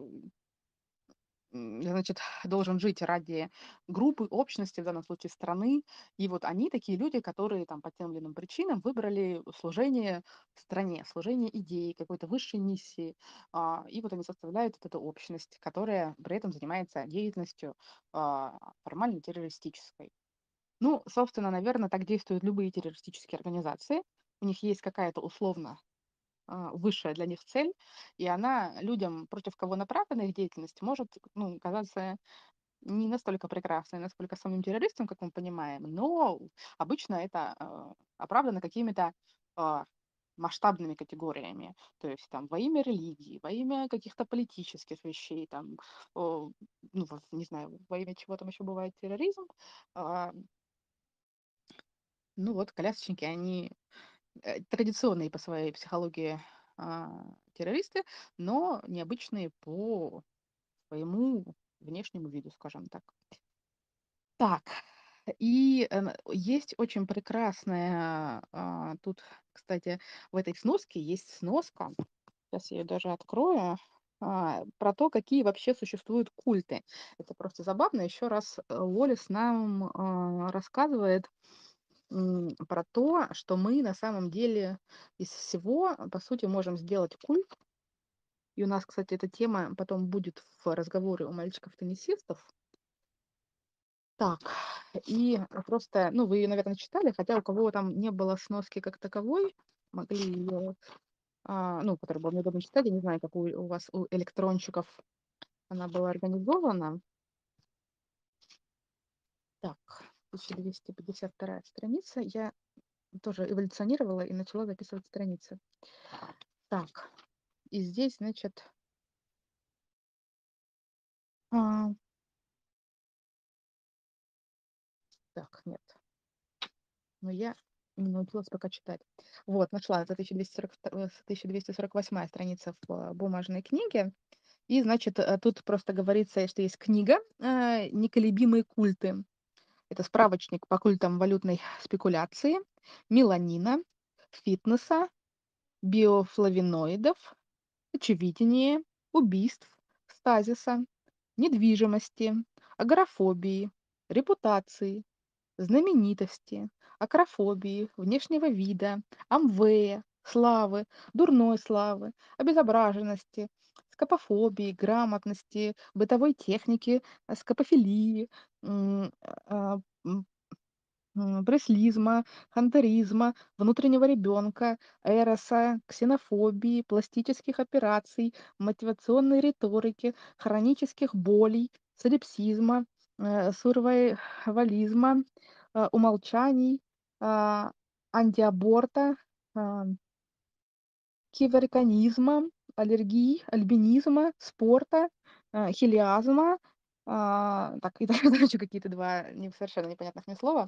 значит, должен жить ради группы, общности, в данном случае страны. И вот они такие люди, которые там по тем или иным причинам выбрали служение стране, служение идеи, какой-то высшей миссии. И вот они составляют вот эту общность, которая при этом занимается деятельностью формально террористической. Ну, собственно, наверное, так действуют любые террористические организации. У них есть какая-то условно высшая для них цель, и она людям, против кого направлена их деятельность, может, ну, казаться не настолько прекрасной, насколько самим террористам, как мы понимаем, но обычно это оправдано какими-то а, масштабными категориями, то есть там во имя религии, во имя каких-то политических вещей, там, ну, не знаю, во имя чего там еще бывает терроризм. А, ну вот, колясочники, они традиционные по своей психологии террористы, но необычные по своему внешнему виду, скажем так. Так, и есть очень прекрасная, тут, кстати, в этой сноске есть сноска, сейчас я ее даже открою, про то, какие вообще существуют культы. Это просто забавно. Еще раз Уоллес нам рассказывает про то, что мы на самом деле из всего, по сути, можем сделать культ. И у нас, кстати, эта тема потом будет в разговоре у мальчиков-теннисистов. Так, и просто, ну, вы ее, наверное, читали, хотя у кого там не было сноски как таковой, могли ее, ну, который был неудобно читать, я не знаю, как у вас, у электрончиков она была организована. Так, 1252 страница. Я тоже эволюционировала и начала записывать страницы. Так, и здесь, значит, а, так, нет, но я не научилась пока читать. Вот, нашла, это 1248 страница в бумажной книге. И, значит, тут просто говорится, что есть книга «Неколебимые культы». Это справочник по культам валютной спекуляции, меланина, фитнеса, биофлавоноидов, очевидения, убийств, стазиса, недвижимости, агорафобии, репутации, знаменитости, акрофобии, внешнего вида, амвея, славы, дурной славы, обезображенности, скопофобии, грамотности, бытовой техники, скопофилии, м, а, м, бреслизма, хантеризма, внутреннего ребенка, эроса, ксенофобии, пластических операций, мотивационной риторики, хронических болей, солипсизма, сурвайвализма, умолчаний, а, антиаборта, а, киберконизма, аллергии, альбинизма, спорта, хилиазма, так, и дальше какие-то два совершенно непонятных мне слова.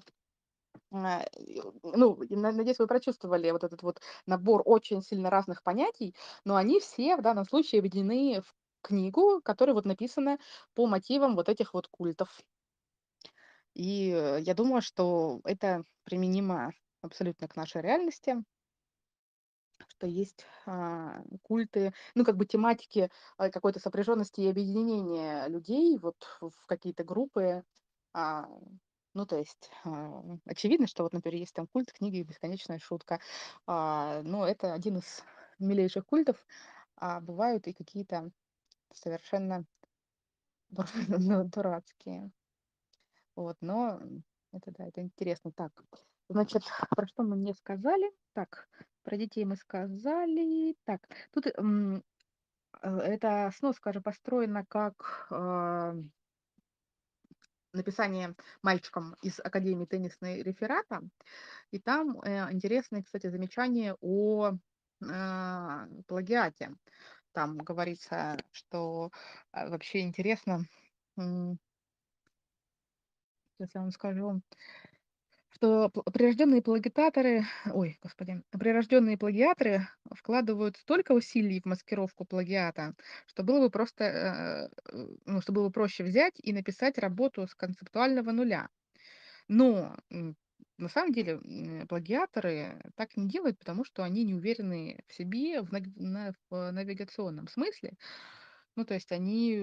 Ну, надеюсь, вы прочувствовали вот этот вот набор очень сильно разных понятий, но они все в данном случае объединены в книгу, которая вот написана по мотивам вот этих вот культов. И я думаю, что это применимо абсолютно к нашей реальности, что есть культы, ну, как бы тематики какой-то сопряженности и объединения людей вот в какие-то группы. а, ну, то есть, очевидно, что вот, например, есть там культ книги «Бесконечная шутка». Ну, это один из милейших культов, а бывают и какие-то совершенно ну, дурацкие. Вот, но это да, это интересно. Так, значит, про что мы не сказали? Так, про детей мы сказали. Так, тут эта сноска же построена как написание мальчиком из Академии теннисной реферата. И там интересные, кстати, замечания о плагиате. там говорится, что вообще интересно, сейчас я вам скажу, что прирожденные плагиаторы, ой, господи, прирожденные плагиаторы вкладывают столько усилий в маскировку плагиата, что было бы просто, ну, что было бы проще взять и написать работу с концептуального нуля. Но на самом деле плагиаторы так не делают, потому что они не уверены в себе в навигационном смысле. Ну, то есть они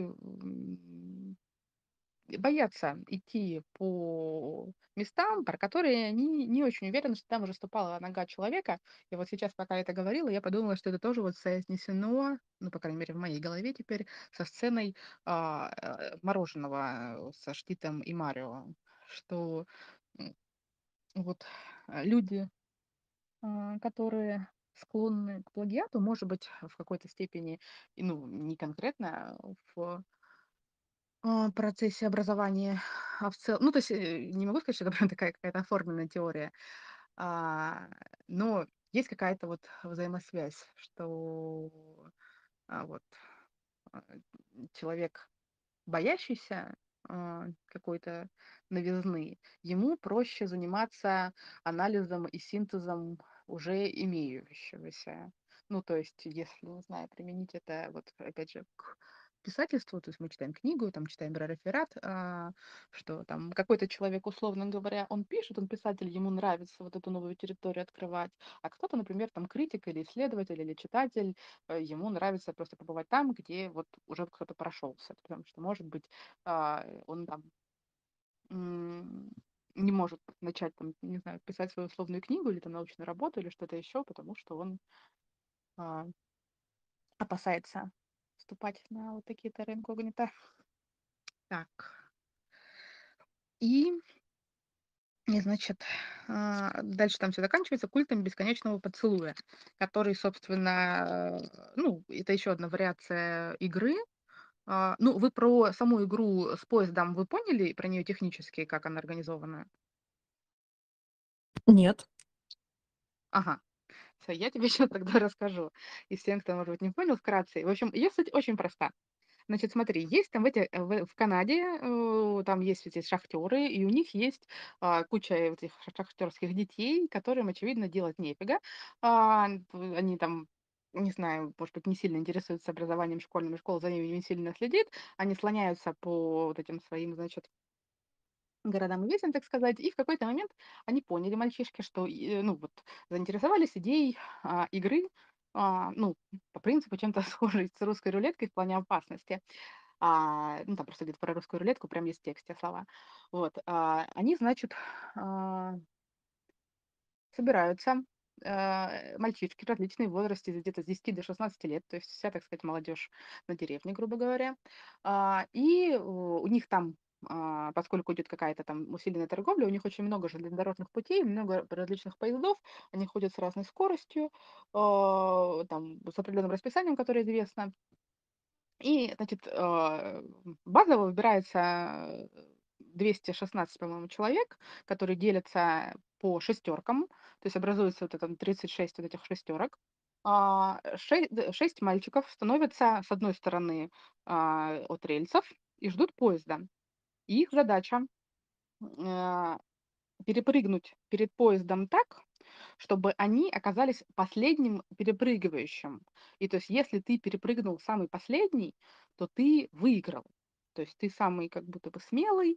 боятся идти по местам, про которые они не очень уверены, что там уже ступала нога человека. И вот сейчас, пока я это говорила, я подумала, что это тоже вот соотнесено, ну, по крайней мере, в моей голове теперь, со сценой мороженого со Штитом и Марио, что м, вот люди, которые склонны к плагиату, может быть, в какой-то степени, и, ну, не конкретно в процессе образования, а в целом, ну, то есть, не могу сказать, что это прям такая какая-то оформленная теория, а, но есть какая-то вот взаимосвязь, что, вот, а, человек, боящийся, какой-то новизны, ему проще заниматься анализом и синтезом уже имеющегося. Ну, то есть, если, не знаю, применить это вот опять же к писательству, то есть мы читаем книгу, там читаем про реферат, что там какой-то человек, условно говоря, он пишет, он писатель, ему нравится вот эту новую территорию открывать, а кто-то, например, там критик или исследователь или читатель, ему нравится просто побывать там, где вот уже кто-то прошелся, потому что, может быть, он там м, не может начать там, не знаю, писать свою условную книгу или там научную работу или что-то еще, потому что он а, опасается вступать на вот такие терра инкогнита. Так, и, значит, дальше там все заканчивается культом бесконечного поцелуя, который, собственно, ну, это еще одна вариация игры. Ну, вы про саму игру с поездом вы поняли, про нее технически, как она организована? Нет. Ага. Всё, я тебе сейчас тогда расскажу. И всем, кто, может быть, не понял, вкратце. В общем, её суть очень проста. Значит, смотри, есть там в Канаде, там есть эти шахтеры, и у них есть куча этих шахтерских детей, которым, очевидно, делать нефига. Они там, не знаю, может быть, не сильно интересуются образованием школьным, и школа за ними не сильно следит. Они слоняются по вот этим своим, значит, городам и весям, так сказать. И в какой-то момент они поняли, мальчишки, что, ну вот, заинтересовались идеей игры, ну, по принципу чем-то схожей с русской рулеткой в плане опасности. Ну, там просто где-то про русскую рулетку прям есть в тексте слова. Вот, они, значит, а, собираются, мальчишки различные в возрасте где-то с 10 до 16 лет, то есть вся, так сказать, молодежь на деревне, грубо говоря. И у них там, поскольку идет какая-то там усиленная торговля, у них очень много железнодорожных путей, много различных поездов, они ходят с разной скоростью, там, с определенным расписанием, которое известно. И, значит, базово выбирается 216, по-моему, человек, которые делятся по шестеркам, то есть образуется вот это 36 вот этих шестерок. 6 мальчиков становятся с одной стороны от рельсов и ждут поезда. И их задача а, перепрыгнуть перед поездом так, чтобы они оказались последним перепрыгивающим. И то есть если ты перепрыгнул самый последний, то ты выиграл. То есть ты самый как будто бы смелый,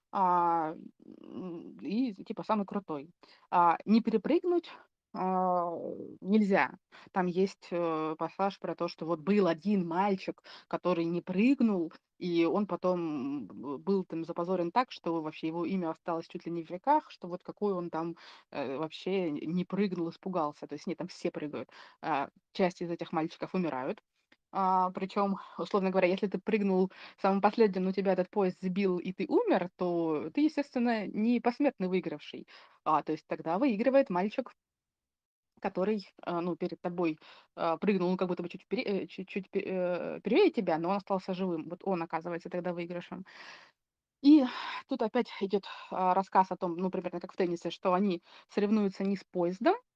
и типа самый крутой. Не перепрыгнуть а, нельзя. Там есть пассаж про то, что вот был один мальчик, который не прыгнул, и он потом был там запозорен так, что вообще его имя осталось чуть ли не в веках, что вот какой он там вообще не прыгнул, испугался. То есть нет, там все прыгают. Часть из этих мальчиков умирают. Причем, условно говоря, если ты прыгнул самым последним, но тебя этот поезд сбил, и ты умер, то ты, естественно, не посмертный выигравший. То есть тогда выигрывает мальчик, который, ну, перед тобой прыгнул, ну, как будто бы чуть-чуть первее тебя, но он остался живым. Вот он оказывается тогда выигрышем. И тут опять идет рассказ о том, ну, примерно как в теннисе, что они соревнуются не с поездом,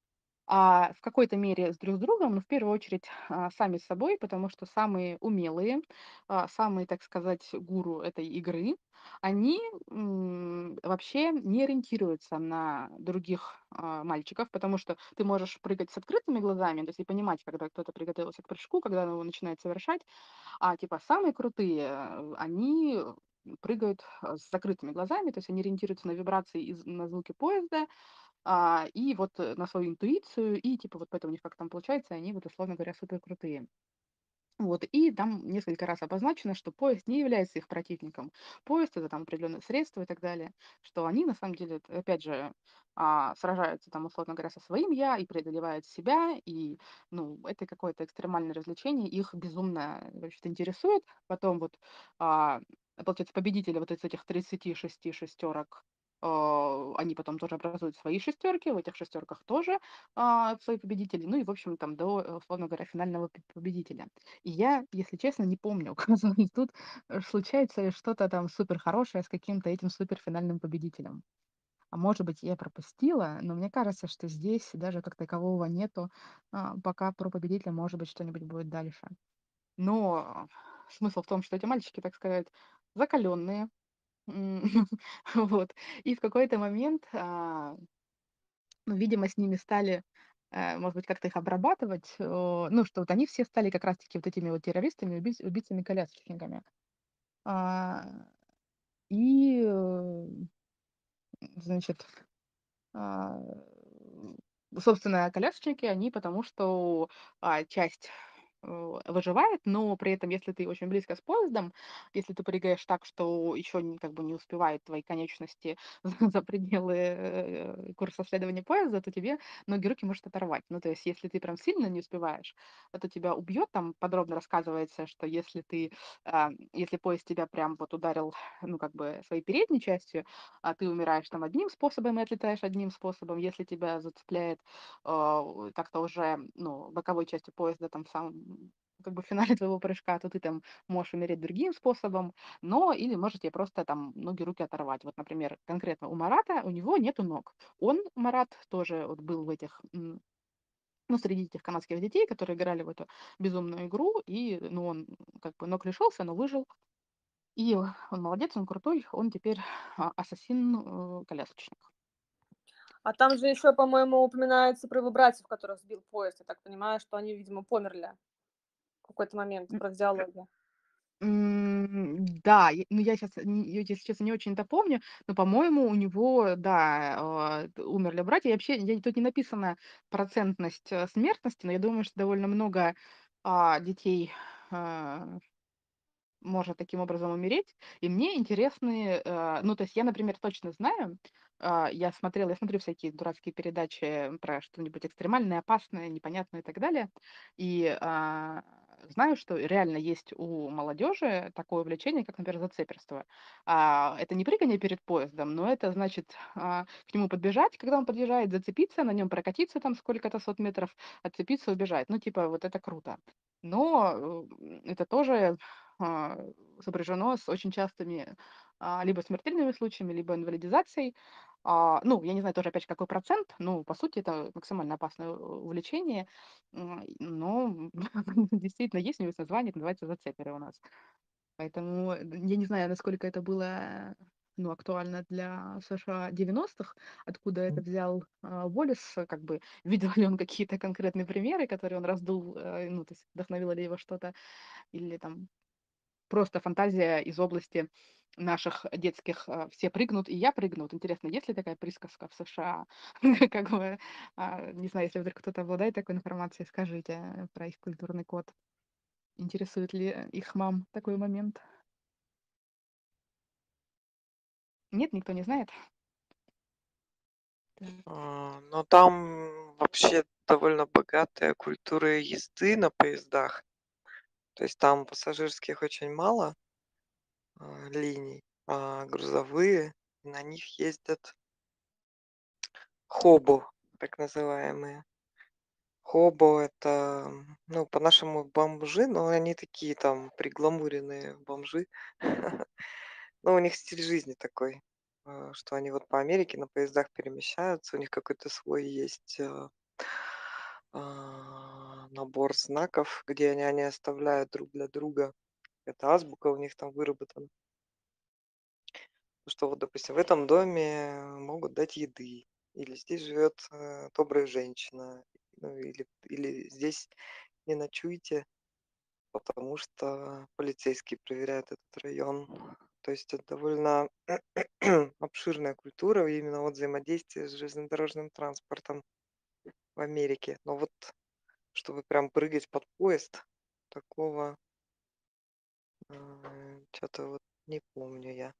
в какой-то мере друг с другом, но в первую очередь сами с собой, потому что самые умелые, самые, так сказать, гуру этой игры, они вообще не ориентируются на других мальчиков, потому что ты можешь прыгать с открытыми глазами, то есть и понимать, когда кто-то приготовился к прыжку, когда он его начинает совершать, а типа самые крутые, они прыгают с закрытыми глазами, то есть они ориентируются на вибрации, на звуки поезда, и вот на свою интуицию, и типа вот поэтому у них как там получается, они вот, условно говоря, супер крутые. Вот, и там несколько раз обозначено, что поезд не является их противником. Поезд — это там определенное средство и так далее, что они на самом деле, опять же, сражаются там, условно говоря, со своим «я» и преодолевают себя, и, ну, это какое-то экстремальное развлечение, их безумно, вообще-то, интересует. Потом вот, получается, победители вот из этих 36 шестерок, они потом тоже образуют свои шестерки, в этих шестерках тоже свои победители, ну и, в общем, там до, условно говоря, финального победителя. И я, если честно, не помню, оказывается, тут случается ли что-то там супер хорошее с каким-то этим суперфинальным победителем. А может быть, я пропустила, но мне кажется, что здесь даже как такового нету. Пока про победителя, может быть, что-нибудь будет дальше. Но смысл в том, что эти мальчики, так сказать, закаленные. Вот. И в какой-то момент, ну, видимо, с ними стали, может быть, как-то их обрабатывать, ну, что вот они все стали как раз-таки вот этими вот террористами, убийцами-колясочниками. А, и, значит, а, собственно, колясочники, они потому что часть выживает, но при этом, если ты очень близко с поездом, если ты прыгаешь так, что еще как бы не успевают твои конечности за пределы курса следования поезда, то тебе ноги, руки может оторвать. Ну, то есть, если ты прям сильно не успеваешь, это тебя убьет. Там подробно рассказывается, что если поезд тебя прям вот ударил, ну, как бы своей передней частью, ты умираешь там одним способом и отлетаешь одним способом. Если тебя зацепляет как-то уже, ну, боковой частью поезда, там, в самом как бы в финале твоего прыжка, то ты там можешь умереть другим способом, но или можете просто там ноги, руки оторвать. Вот, например, конкретно у Марата, у него нету ног. Он, Марат, тоже вот был в этих, ну, среди этих канадских детей, которые играли в эту безумную игру, и, ну, он как бы ног лишился, но выжил. И он молодец, он крутой, он теперь ассасин-колясочник. А там же еще, по-моему, упоминается про его братьев, которых сбил поезд. Я так понимаю, что они, видимо, померли в какой-то момент про диалоги. Да, ну я сейчас, если честно, не очень-то помню, но, по-моему, у него, да, умерли братья. И вообще, тут не написана процентность смертности, но я думаю, что довольно много детей а, может таким образом умереть. И мне интересны, ну, то есть я, например, точно знаю, я смотрю всякие дурацкие передачи про что-нибудь экстремальное, опасное, непонятное и так далее. И знаю, что реально есть у молодежи такое увлечение, как, например, зацеперство. Это не прыгание перед поездом, но это значит к нему подбежать, когда он подъезжает, зацепиться, на нем прокатиться там сколько-то сот метров, отцепиться, убежать. Ну, типа, вот это круто. Но это тоже а, сопряжено с очень частыми либо смертельными случаями, либо инвалидизацией. Ну, я не знаю тоже, опять же, какой процент, ну, по сути, это максимально опасное увлечение, но действительно есть у него есть название, это называется зацеперы у нас. Поэтому я не знаю, насколько это было ну, актуально для США 90-х, откуда это взял Уоллес, как бы видел ли он какие-то конкретные примеры, которые он раздул, ну, то есть вдохновило ли его что-то, или там просто фантазия из области наших детских, все прыгнут, и я прыгну. Вот интересно, есть ли такая присказка в США? Как бы, не знаю, если вдруг кто-то обладает такой информацией, скажите про их культурный код. Интересует ли их мам такой момент? Нет, никто не знает? Так. Но там вообще довольно богатая культура езды на поездах. То есть там пассажирских очень мало линий, а грузовые, на них ездят хобо, так называемые. Хобо — это, ну, по-нашему бомжи, но они такие там пригламуренные бомжи. Ну, у них стиль жизни такой, что они вот по Америке на поездах перемещаются, у них какой-то свой есть набор знаков, где они оставляют друг для друга. Это азбука у них там выработана. Что вот, допустим, в этом доме могут дать еды, или здесь живет добрая женщина, ну или здесь не ночуйте, потому что полицейские проверяют этот район. То есть это довольно обширная культура именно вот взаимодействия с железнодорожным транспортом в Америке. Но вот чтобы прям прыгать под поезд, такого что-то вот не помню я.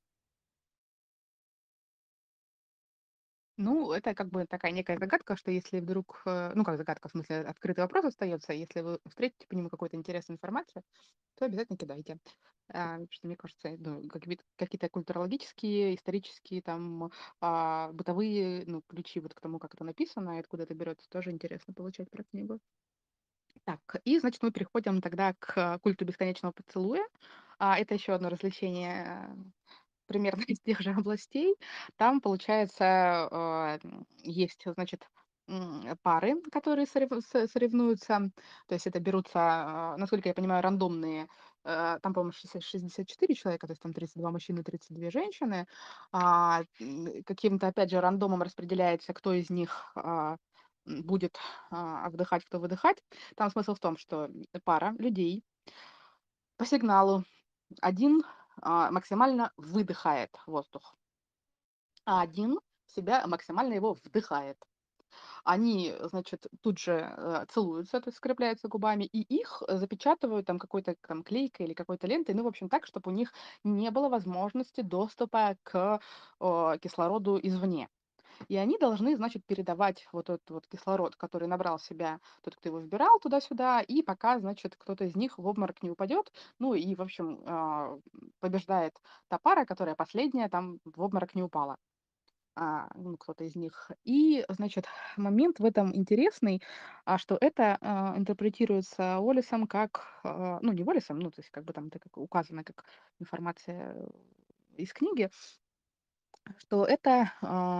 Ну, это как бы такая некая загадка, что если вдруг, ну как загадка, в смысле открытый вопрос остается, если вы встретите по нему какую-то интересную информацию, то обязательно кидайте. Потому что, мне кажется, ну, какие-то культурологические, исторические, там, бытовые, ну, ключи вот к тому, как это написано и откуда это берется, тоже интересно получать про книгу. Так, и, значит, мы переходим тогда к культу бесконечного поцелуя. Это еще одно развлечение примерно из тех же областей. Там, получается, есть, значит, пары, которые соревнуются. То есть это берутся, насколько я понимаю, рандомные. Там, по-моему, 64 человека, то есть там 32 мужчины, 32 женщины. Каким-то, опять же, рандомом распределяется, кто из них будет вдыхать, кто выдыхать. Там смысл в том, что пара людей по сигналу один максимально выдыхает воздух, а один себя максимально его вдыхает. Они, значит, тут же целуются, то есть скрепляются губами, и их запечатывают там какой-то там клейкой или какой-то лентой, ну, в общем, так, чтобы у них не было возможности доступа к кислороду извне. И они должны, значит, передавать вот этот вот кислород, который набрал в себя тот, кто его вбирал туда-сюда, и пока, значит, кто-то из них в обморок не упадет. Ну и, в общем, побеждает та пара, которая последняя там в обморок не упала. Ну, кто-то из них. И, значит, момент в этом интересный, что это интерпретируется Уоллесом как, ну, не Уоллесом, ну, то есть как бы там это как указано как информация из книги, что это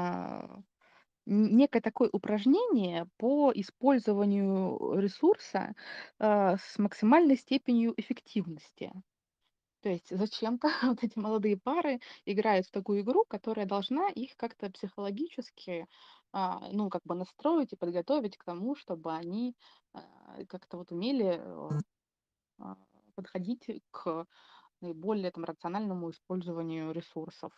некое такое упражнение по использованию ресурса, с максимальной степенью эффективности. То есть зачем-то вот эти молодые пары играют в такую игру, которая должна их как-то психологически, ну, как бы настроить и подготовить к тому, чтобы они, как-то вот умели, а, подходить к наиболее там рациональному использованию ресурсов.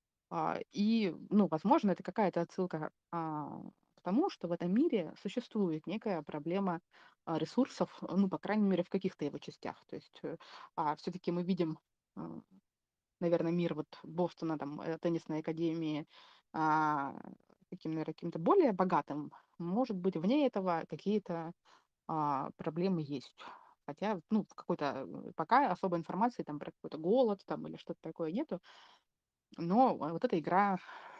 И, ну, возможно, это какая-то отсылка к тому, что в этом мире существует некая проблема ресурсов, ну, по крайней мере, в каких-то его частях. То есть все-таки мы видим, а, наверное, мир вот Бостона, там, теннисной академии, а, таким, наверное, каким-то более богатым. Может быть, вне этого какие-то проблемы есть. Хотя, ну, в какой-то, пока особой информации там про какой-то голод там или что-то такое нету. Но вот эта игра,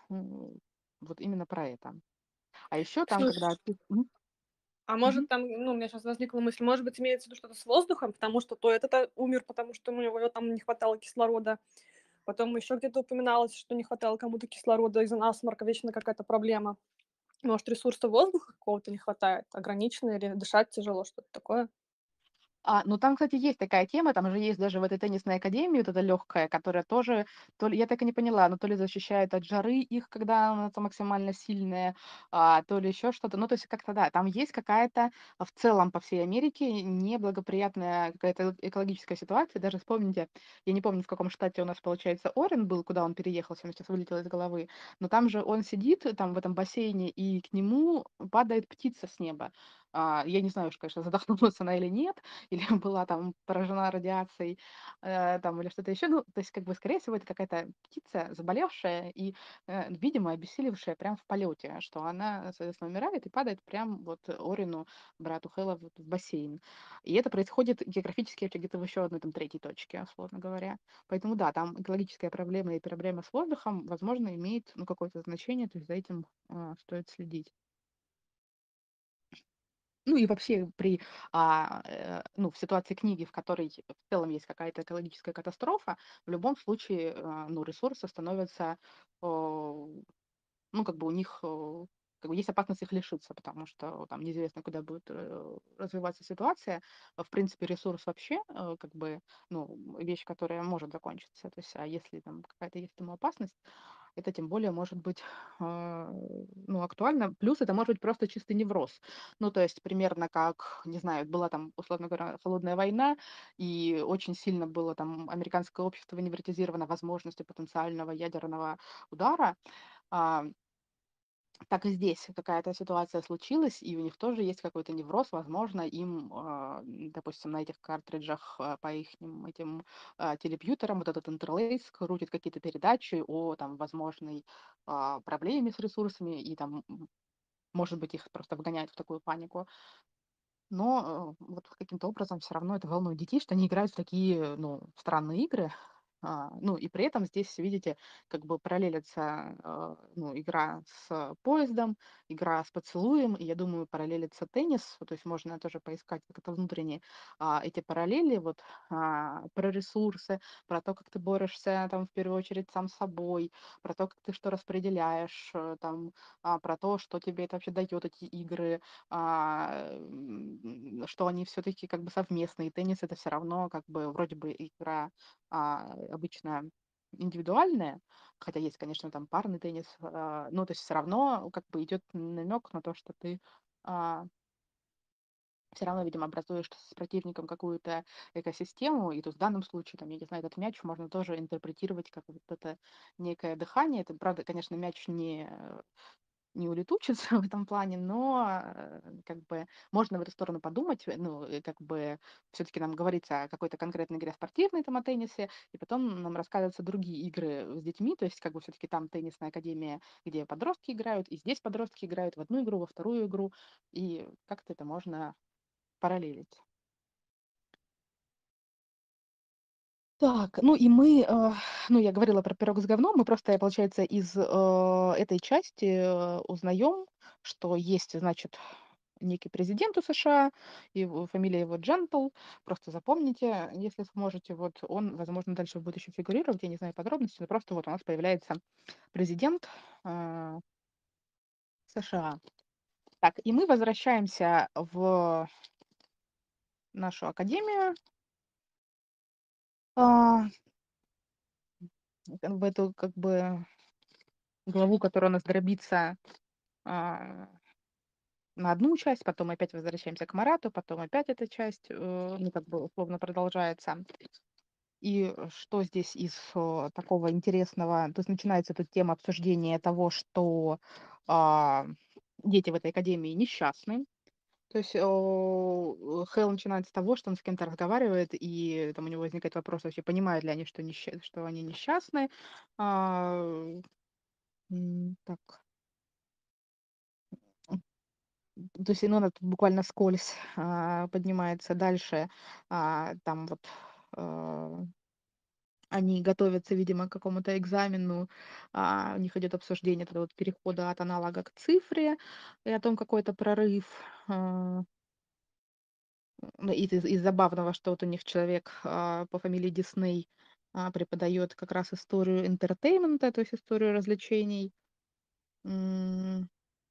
вот именно про это. А еще там, Слушай, когда ты а мгм. может там, ну, у меня сейчас возникла мысль, может быть, имеется в виду что-то с воздухом, потому что то этот умер, потому что у него там не хватало кислорода. Потом еще где-то упоминалось, что не хватало кому-то кислорода из-за насморка, вечно какая-то проблема. Может, ресурса воздуха какого-то не хватает, ограниченный, или дышать тяжело, что-то такое. Ну там, кстати, есть такая тема, там же есть даже в этой теннисной академии вот эта легкая, которая тоже, то ли, я так и не поняла, но то ли защищает от жары их, когда она там максимально сильная, то ли еще что-то. Ну, то есть как-то, да, там есть какая-то в целом по всей Америке неблагоприятная какая-то экологическая ситуация. Даже вспомните, я не помню, в каком штате у нас, получается, Орен был, куда он переехал, все сейчас вылетело из головы, но там же он сидит там в этом бассейне, и к нему падает птица с неба. Я не знаю уж, конечно, задохнулась она или нет, или была там поражена радиацией, там, или что-то еще. Ну, то есть, как бы, скорее всего, это какая-то птица, заболевшая и, видимо, обессилевшая прямо в полете, что она, соответственно, умирает и падает прям вот Орину, брату Хэлла, вот в бассейн. И это происходит географически где-то в еще одной, там, третьей точке, условно говоря. Поэтому, да, там экологическая проблема и проблема с воздухом, возможно, имеет, ну, какое-то значение, то есть за этим стоит следить. Ну и вообще ну, в ситуации книги, в которой в целом есть какая-то экологическая катастрофа, в любом случае, ну, ресурсы становятся, ну, как бы у них как бы есть опасность их лишиться, потому что там неизвестно, куда будет развиваться ситуация. В принципе, ресурс вообще, как бы, ну, вещь, которая может закончиться. То есть, а если там какая-то есть ему опасность, это тем более может быть, ну, актуально. Плюс это может быть просто чистый невроз. Ну, то есть примерно как, не знаю, была там, условно говоря, холодная война, и очень сильно было там американское общество невротизировано возможностью потенциального ядерного удара. А, так и здесь какая-то ситуация случилась, и у них тоже есть какой-то невроз, возможно, им, допустим, на этих картриджах по их этим телепьютерам вот этот интерлейс крутит какие-то передачи о там возможной проблеме с ресурсами, и там, может быть, их просто вгоняют в такую панику. Но вот каким-то образом все равно это волнует детей, что они играют в такие, ну, странные игры. Ну, и при этом здесь, видите, как бы параллелится, ну, игра с поездом, игра с поцелуем, и я думаю, параллелится теннис, то есть можно тоже поискать как это внутренние эти параллели, вот про ресурсы, про то, как ты борешься там в первую очередь сам с собой, про то, как ты что распределяешь, там, про то, что тебе это вообще дает эти игры, что они все-таки как бы совместные. Теннис это все равно как бы вроде бы игра обычно индивидуальная, хотя есть, конечно, там парный теннис, ну, то есть все равно как бы идет намек на то, что ты все равно, видимо, образуешь с противником какую-то экосистему, и то в данном случае, там, я не знаю, этот мяч можно тоже интерпретировать как вот это некое дыхание. Это, правда, конечно, мяч не улетучится в этом плане, но как бы можно в эту сторону подумать, ну, и как бы все-таки нам говорится о какой-то конкретной игре спортивной там о теннисе, и потом нам рассказываются другие игры с детьми, то есть как бы все-таки там теннисная академия, где подростки играют, и здесь подростки играют в одну игру, во вторую игру, и как-то это можно параллелить. Так, ну и мы, ну, я говорила про пирог с говном, мы просто, получается, из этой части узнаем, что есть, значит, некий президент у США, его фамилия его Джентл, просто запомните, если сможете, вот он, возможно, дальше будет еще фигурировать, я не знаю подробностей, но просто вот у нас появляется президент США. Так, и мы возвращаемся в нашу академию, а, в эту как бы главу, которая у нас дробится а, на одну часть, потом опять возвращаемся к Марату, потом опять эта часть, ну, как бы условно продолжается. И что здесь из такого интересного? То есть начинается тут тема обсуждения того, что а, дети в этой академии несчастны. То есть Хэл начинает с того, что он с кем-то разговаривает, и там у него возникает вопрос, вообще понимают ли они, что, что они несчастны. А, так. То есть, ну, она тут буквально скользь поднимается дальше. Там вот а, они готовятся, видимо, к какому-то экзамену. У них идет обсуждение этого вот перехода от аналога к цифре и о том, какой это прорыв. А, ну, из забавного, что вот у них человек по фамилии Дисней преподает как раз историю интертеймента, то есть историю развлечений. М,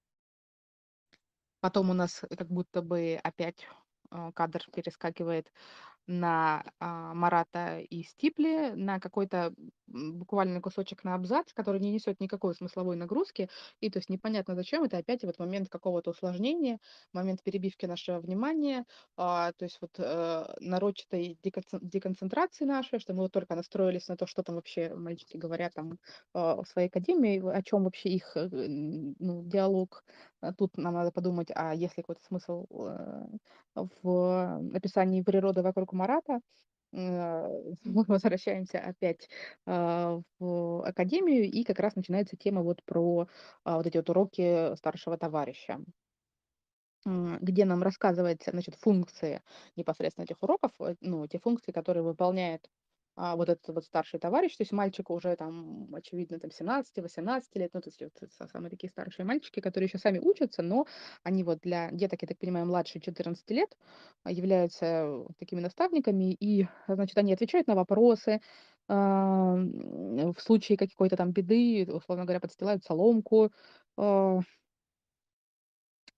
Потом у нас как будто бы опять кадр перескакивает на Марата и Стипли, на какой-то буквально кусочек на абзац, который не несет никакой смысловой нагрузки, и то есть непонятно зачем, это опять вот момент какого-то усложнения, момент перебивки нашего внимания, то есть вот нарочатой деконцентрации нашей, что мы вот только настроились на то, что там вообще мальчики говорят там в своей академии, о чем вообще их ну, диалог. Тут нам надо подумать, а есть ли какой-то смысл в описании природы вокруг Марата. Мы возвращаемся опять в академию, и как раз начинается тема вот про вот эти вот уроки старшего товарища, где нам рассказывается, значит, функции непосредственно этих уроков, ну, те функции, которые выполняет вот этот вот старший товарищ, то есть мальчик уже там, очевидно, там 17-18 лет, ну, то есть вот самые такие старшие мальчики, которые еще сами учатся, но они вот для деток, я так понимаю, младше 14 лет являются такими наставниками, и, значит, они отвечают на вопросы, в случае какой-то там беды, условно говоря, подстилают соломку,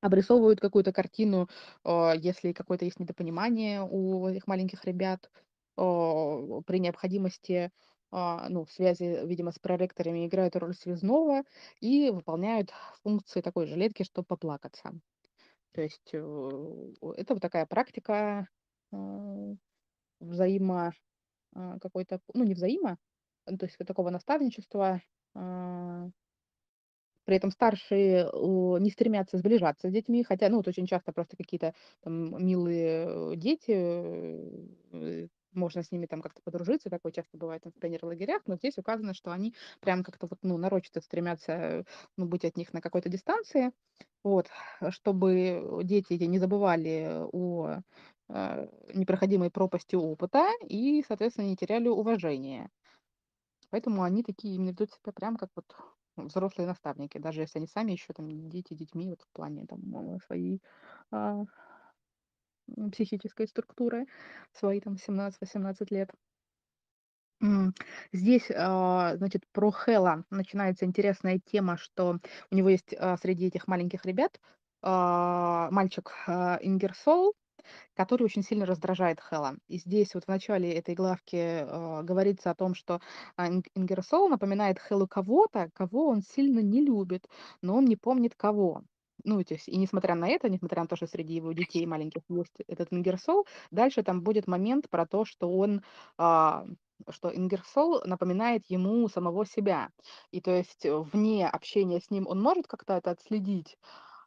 обрисовывают какую-то картину, если какое-то есть недопонимание у этих маленьких ребят, при необходимости, ну, в связи, видимо, с проректорами играют роль связного и выполняют функции такой жилетки, чтобы поплакаться. То есть это вот такая практика э, взаимо какой-то, ну, не взаимо, то есть вот такого наставничества. а, При этом старшие, не стремятся сближаться с детьми, хотя, ну, вот очень часто просто какие-то там милые, дети, можно с ними там как-то подружиться, такое часто бывает в пионерлагерях, но здесь указано, что они прям как-то вот, ну, нарочито стремятся, ну, быть от них на какой-то дистанции, вот, чтобы дети эти не забывали о, непроходимой пропасти опыта и, соответственно, не теряли уважения. Поэтому они такие именно ведут себя прям как вот взрослые наставники, даже если они сами еще там дети детьми вот в плане там своей а, психической структуры, свои там 17-18 лет. М, Здесь, значит, про Хэла начинается интересная тема, что у него есть среди этих маленьких ребят мальчик Ингерсол, который очень сильно раздражает Хэла. И здесь вот в начале этой главки говорится о том, что Ингерсол напоминает Хэлу кого-то, кого он сильно не любит, но он не помнит кого. Ну, то есть, и несмотря на это, несмотря на то, что среди его детей маленьких есть этот Ингерсол, дальше там будет момент про то, а, что Ингерсол напоминает ему самого себя. И то есть вне общения с ним он может как-то это отследить,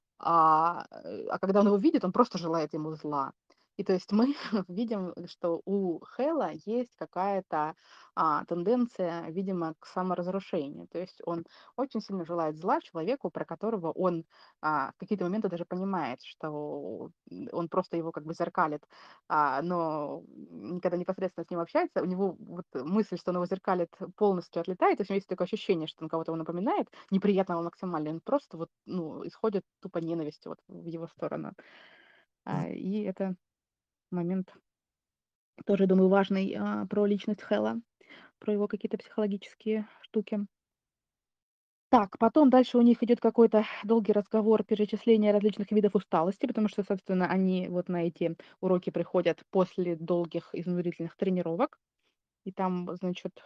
а когда он его видит, он просто желает ему зла. И то есть мы видим, что у Хэла есть какая-то тенденция, видимо, к саморазрушению. То есть он очень сильно желает зла человеку, про которого он в какие-то моменты даже понимает, что он просто его как бы зеркалит, но когда непосредственно с ним общается, у него вот мысль, что он его зеркалит, полностью отлетает, то есть у него есть такое ощущение, что он кого-то его напоминает, неприятного максимально, он просто вот, ну, исходит тупо ненавистью вот в его сторону. И это момент тоже, думаю, важный про личность Хэлла, про его какие-то психологические штуки. Так, потом дальше у них идет какой-то долгий разговор, перечисление различных видов усталости, потому что, собственно, они вот на эти уроки приходят после долгих изнурительных тренировок. И там, значит,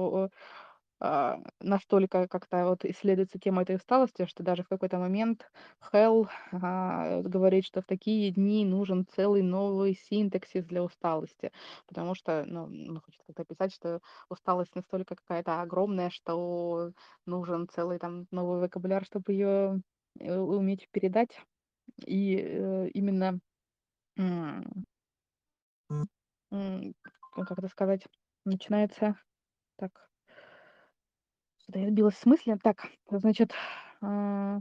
настолько как-то вот исследуется тема этой усталости, что даже в какой-то момент Хелл говорит, что в такие дни нужен целый новый синтаксис для усталости, потому что, ну, он хочет как-то описать, что усталость настолько какая-то огромная, что нужен целый там новый вокабуляр, чтобы ее уметь передать. И именно, м, как это сказать, начинается так. Что-то я сбилась с мысли. Так, значит, а,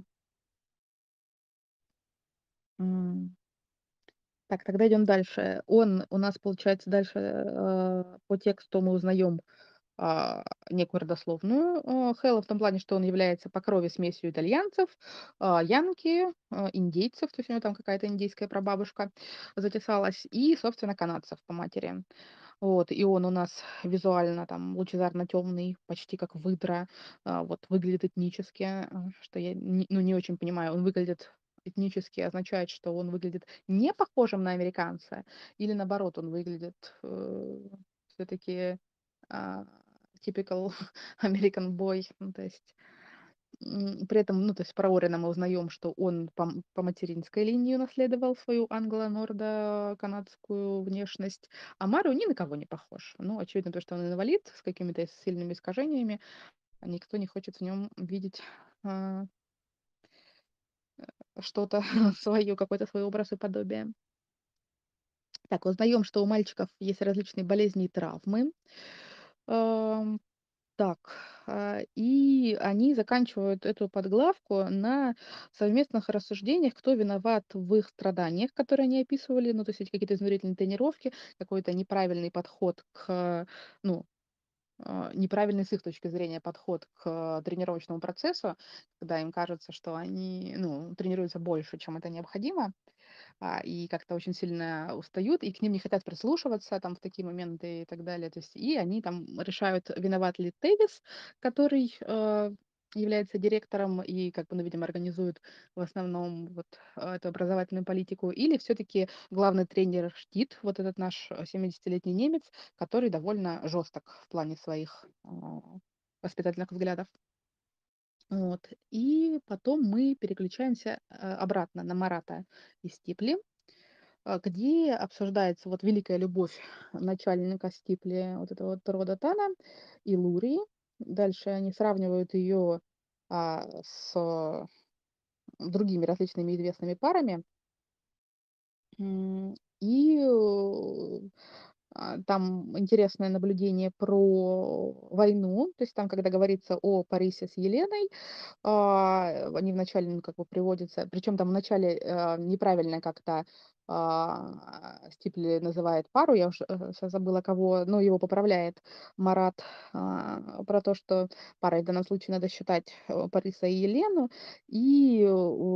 м, так, тогда идем дальше. Он у нас, получается, дальше по тексту мы узнаем некую родословную Хэлла в том плане, что он является по крови смесью итальянцев, янки, индейцев, то есть у него там какая-то индейская прабабушка затесалась, и, собственно, канадцев по матери. Вот, и он у нас визуально там лучезарно-темный, почти как выдра, вот, выглядит этнически, что я ну, не очень понимаю. Он выглядит этнически, означает, что он выглядит не похожим на американца, или наоборот, он выглядит все-таки а, typical American boy, ну, то есть при этом, ну, то есть про Орена мы узнаем, что он по материнской линии унаследовал свою англо-нордо-канадскую внешность, а Марио ни на кого не похож. Ну, очевидно, то, что он инвалид с какими-то сильными искажениями, а никто не хочет в нем видеть а, что-то свое, какой-то свой образ и подобие. Так, узнаем, что у мальчиков есть различные болезни и травмы. Ам, Так, и они заканчивают эту подглавку на совместных рассуждениях, кто виноват в их страданиях, которые они описывали, ну, то есть эти какие-то изнурительные тренировки, какой-то неправильный подход к, ну, неправильный с их точки зрения подход к тренировочному процессу, когда им кажется, что они, ну, тренируются больше, чем это необходимо, и как-то очень сильно устают, и к ним не хотят прислушиваться там в такие моменты и так далее. То есть, и они там решают, виноват ли Тевис, который является директором и, как бы, ну, видимо, организует в основном вот эту образовательную политику, или все-таки главный тренер Штит, вот этот наш 70-летний немец, который довольно жесток в плане своих воспитательных взглядов. Вот. И потом мы переключаемся обратно на Марата и Стипли, где обсуждается вот великая любовь начальника Стипли, вот этого вот рода Тана и Лурии. Дальше они сравнивают ее с другими различными известными парами. И там интересное наблюдение про войну, то есть там, когда говорится о Парисе с Еленой, они вначале, ну, как бы приводятся, причем там вначале неправильно как-то Стипли называет пару, я уже сейчас забыла кого, но его поправляет Марат, про то, что парой в данном случае надо считать Париса и Елену, и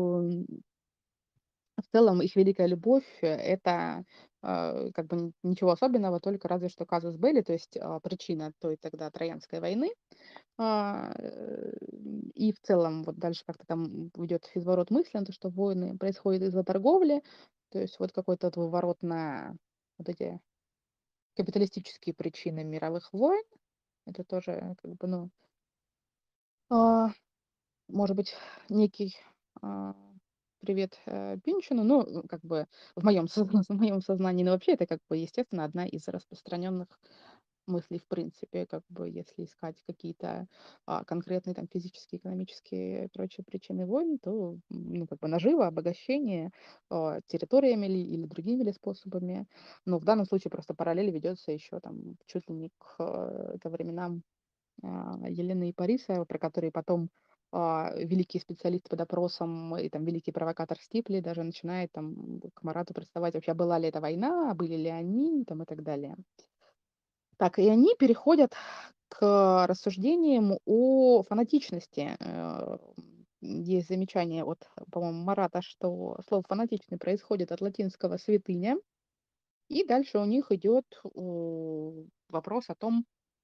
в целом их великая любовь это как бы ничего особенного, только разве что казус белли, то есть причина той тогда Троянской войны. А, э, и в целом вот дальше как-то там идет изворот мысли на то, что войны происходят из-за торговли, то есть вот какой-то вот выворот на вот эти капиталистические причины мировых войн. Это тоже как бы, ну, а, может быть, некий а, привет Пинчину, но как бы в моем, в моем сознании, но вообще это как бы, естественно, одна из распространенных мыслей в принципе, как бы если искать какие-то конкретные там физические, экономические и прочие причины войн, то ну, как бы наживо, обогащение территориями или другими ли способами. Но в данном случае просто параллель ведется еще там чуть ли не ко временам Елены и Париса, про которые потом великий специалист по допросам и там великий провокатор Стипли даже начинает там к Марату приставать, вообще была ли это война, были ли они там, и так далее. Так, и они переходят к рассуждениям о фанатичности. Есть замечание от, по-моему, Марата, что слово «фанатичный» происходит от латинского «святыня». И дальше у них идет вопрос о том,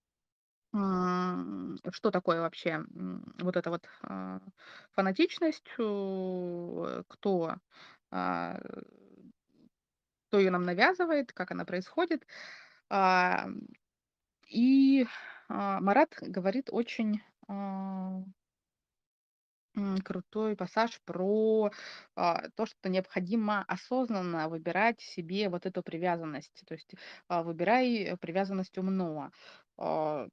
что такое вообще вот эта вот фанатичность, а, кто ее нам навязывает, как она происходит. А, И Марат говорит очень крутой пассаж про то, что необходимо осознанно выбирать себе вот эту привязанность. То есть выбирай привязанность умно. А,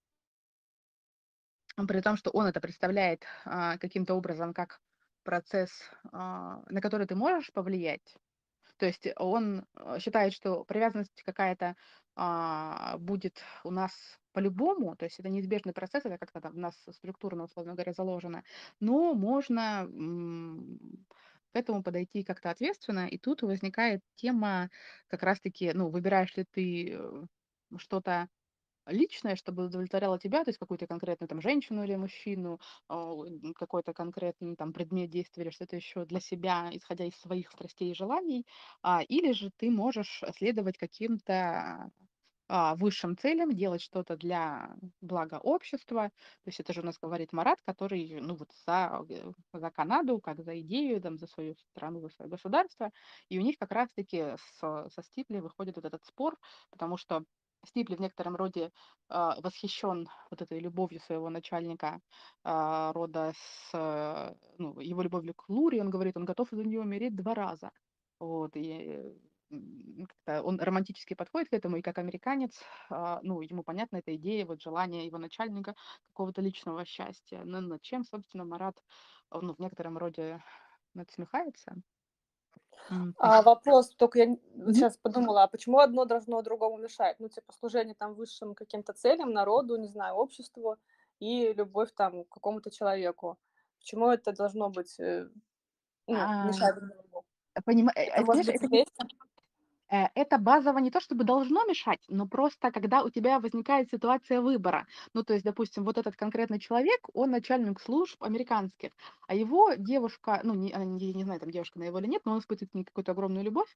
При том, что он это представляет каким-то образом как процесс, на который ты можешь повлиять. То есть он считает, что привязанность какая-то будет у нас по-любому, то есть это неизбежный процесс, это как-то там у нас структурно, условно говоря, заложено, но можно к этому подойти как-то ответственно, и тут возникает тема как раз-таки, ну, выбираешь ли ты что-то личное, чтобы удовлетворяло тебя, то есть какую-то конкретную там женщину или мужчину, какой-то конкретный там предмет действия или что-то еще для себя, исходя из своих страстей и желаний, или же ты можешь следовать каким-то высшим целям, делать что-то для блага общества. То есть это же у нас говорит Марат, который, ну вот за Канаду, как за идею, там, за свою страну, за свое государство. И у них как раз-таки со Стипли выходит вот этот спор, потому что Стипли в некотором роде восхищен вот этой любовью своего начальника рода ну, его любовью к Луре. Он говорит, он готов за нее умереть 2 раза. Вот, и как-то он романтически подходит к этому, и как американец, ну, ему понятна эта идея, вот желание его начальника какого-то личного счастья, но над чем, собственно, Марат, ну, в некотором роде насмехается. Вопрос, только я Мгм. сейчас подумала, а почему одно должно другому мешать? Ну, типа, служение там высшим каким-то целям, народу, не знаю, обществу и любовь там к какому-то человеку. Почему это должно быть, ну, А, мешать друг другу? Это может Понимаешь, быть это не вместе? это базово не то чтобы должно мешать, но просто когда у тебя возникает ситуация выбора. Ну, то есть, допустим, вот этот конкретный человек, он начальник служб американских, а его девушка, ну, я не знаю, там девушка на его или нет, но он испытывает к ней какую-то огромную любовь,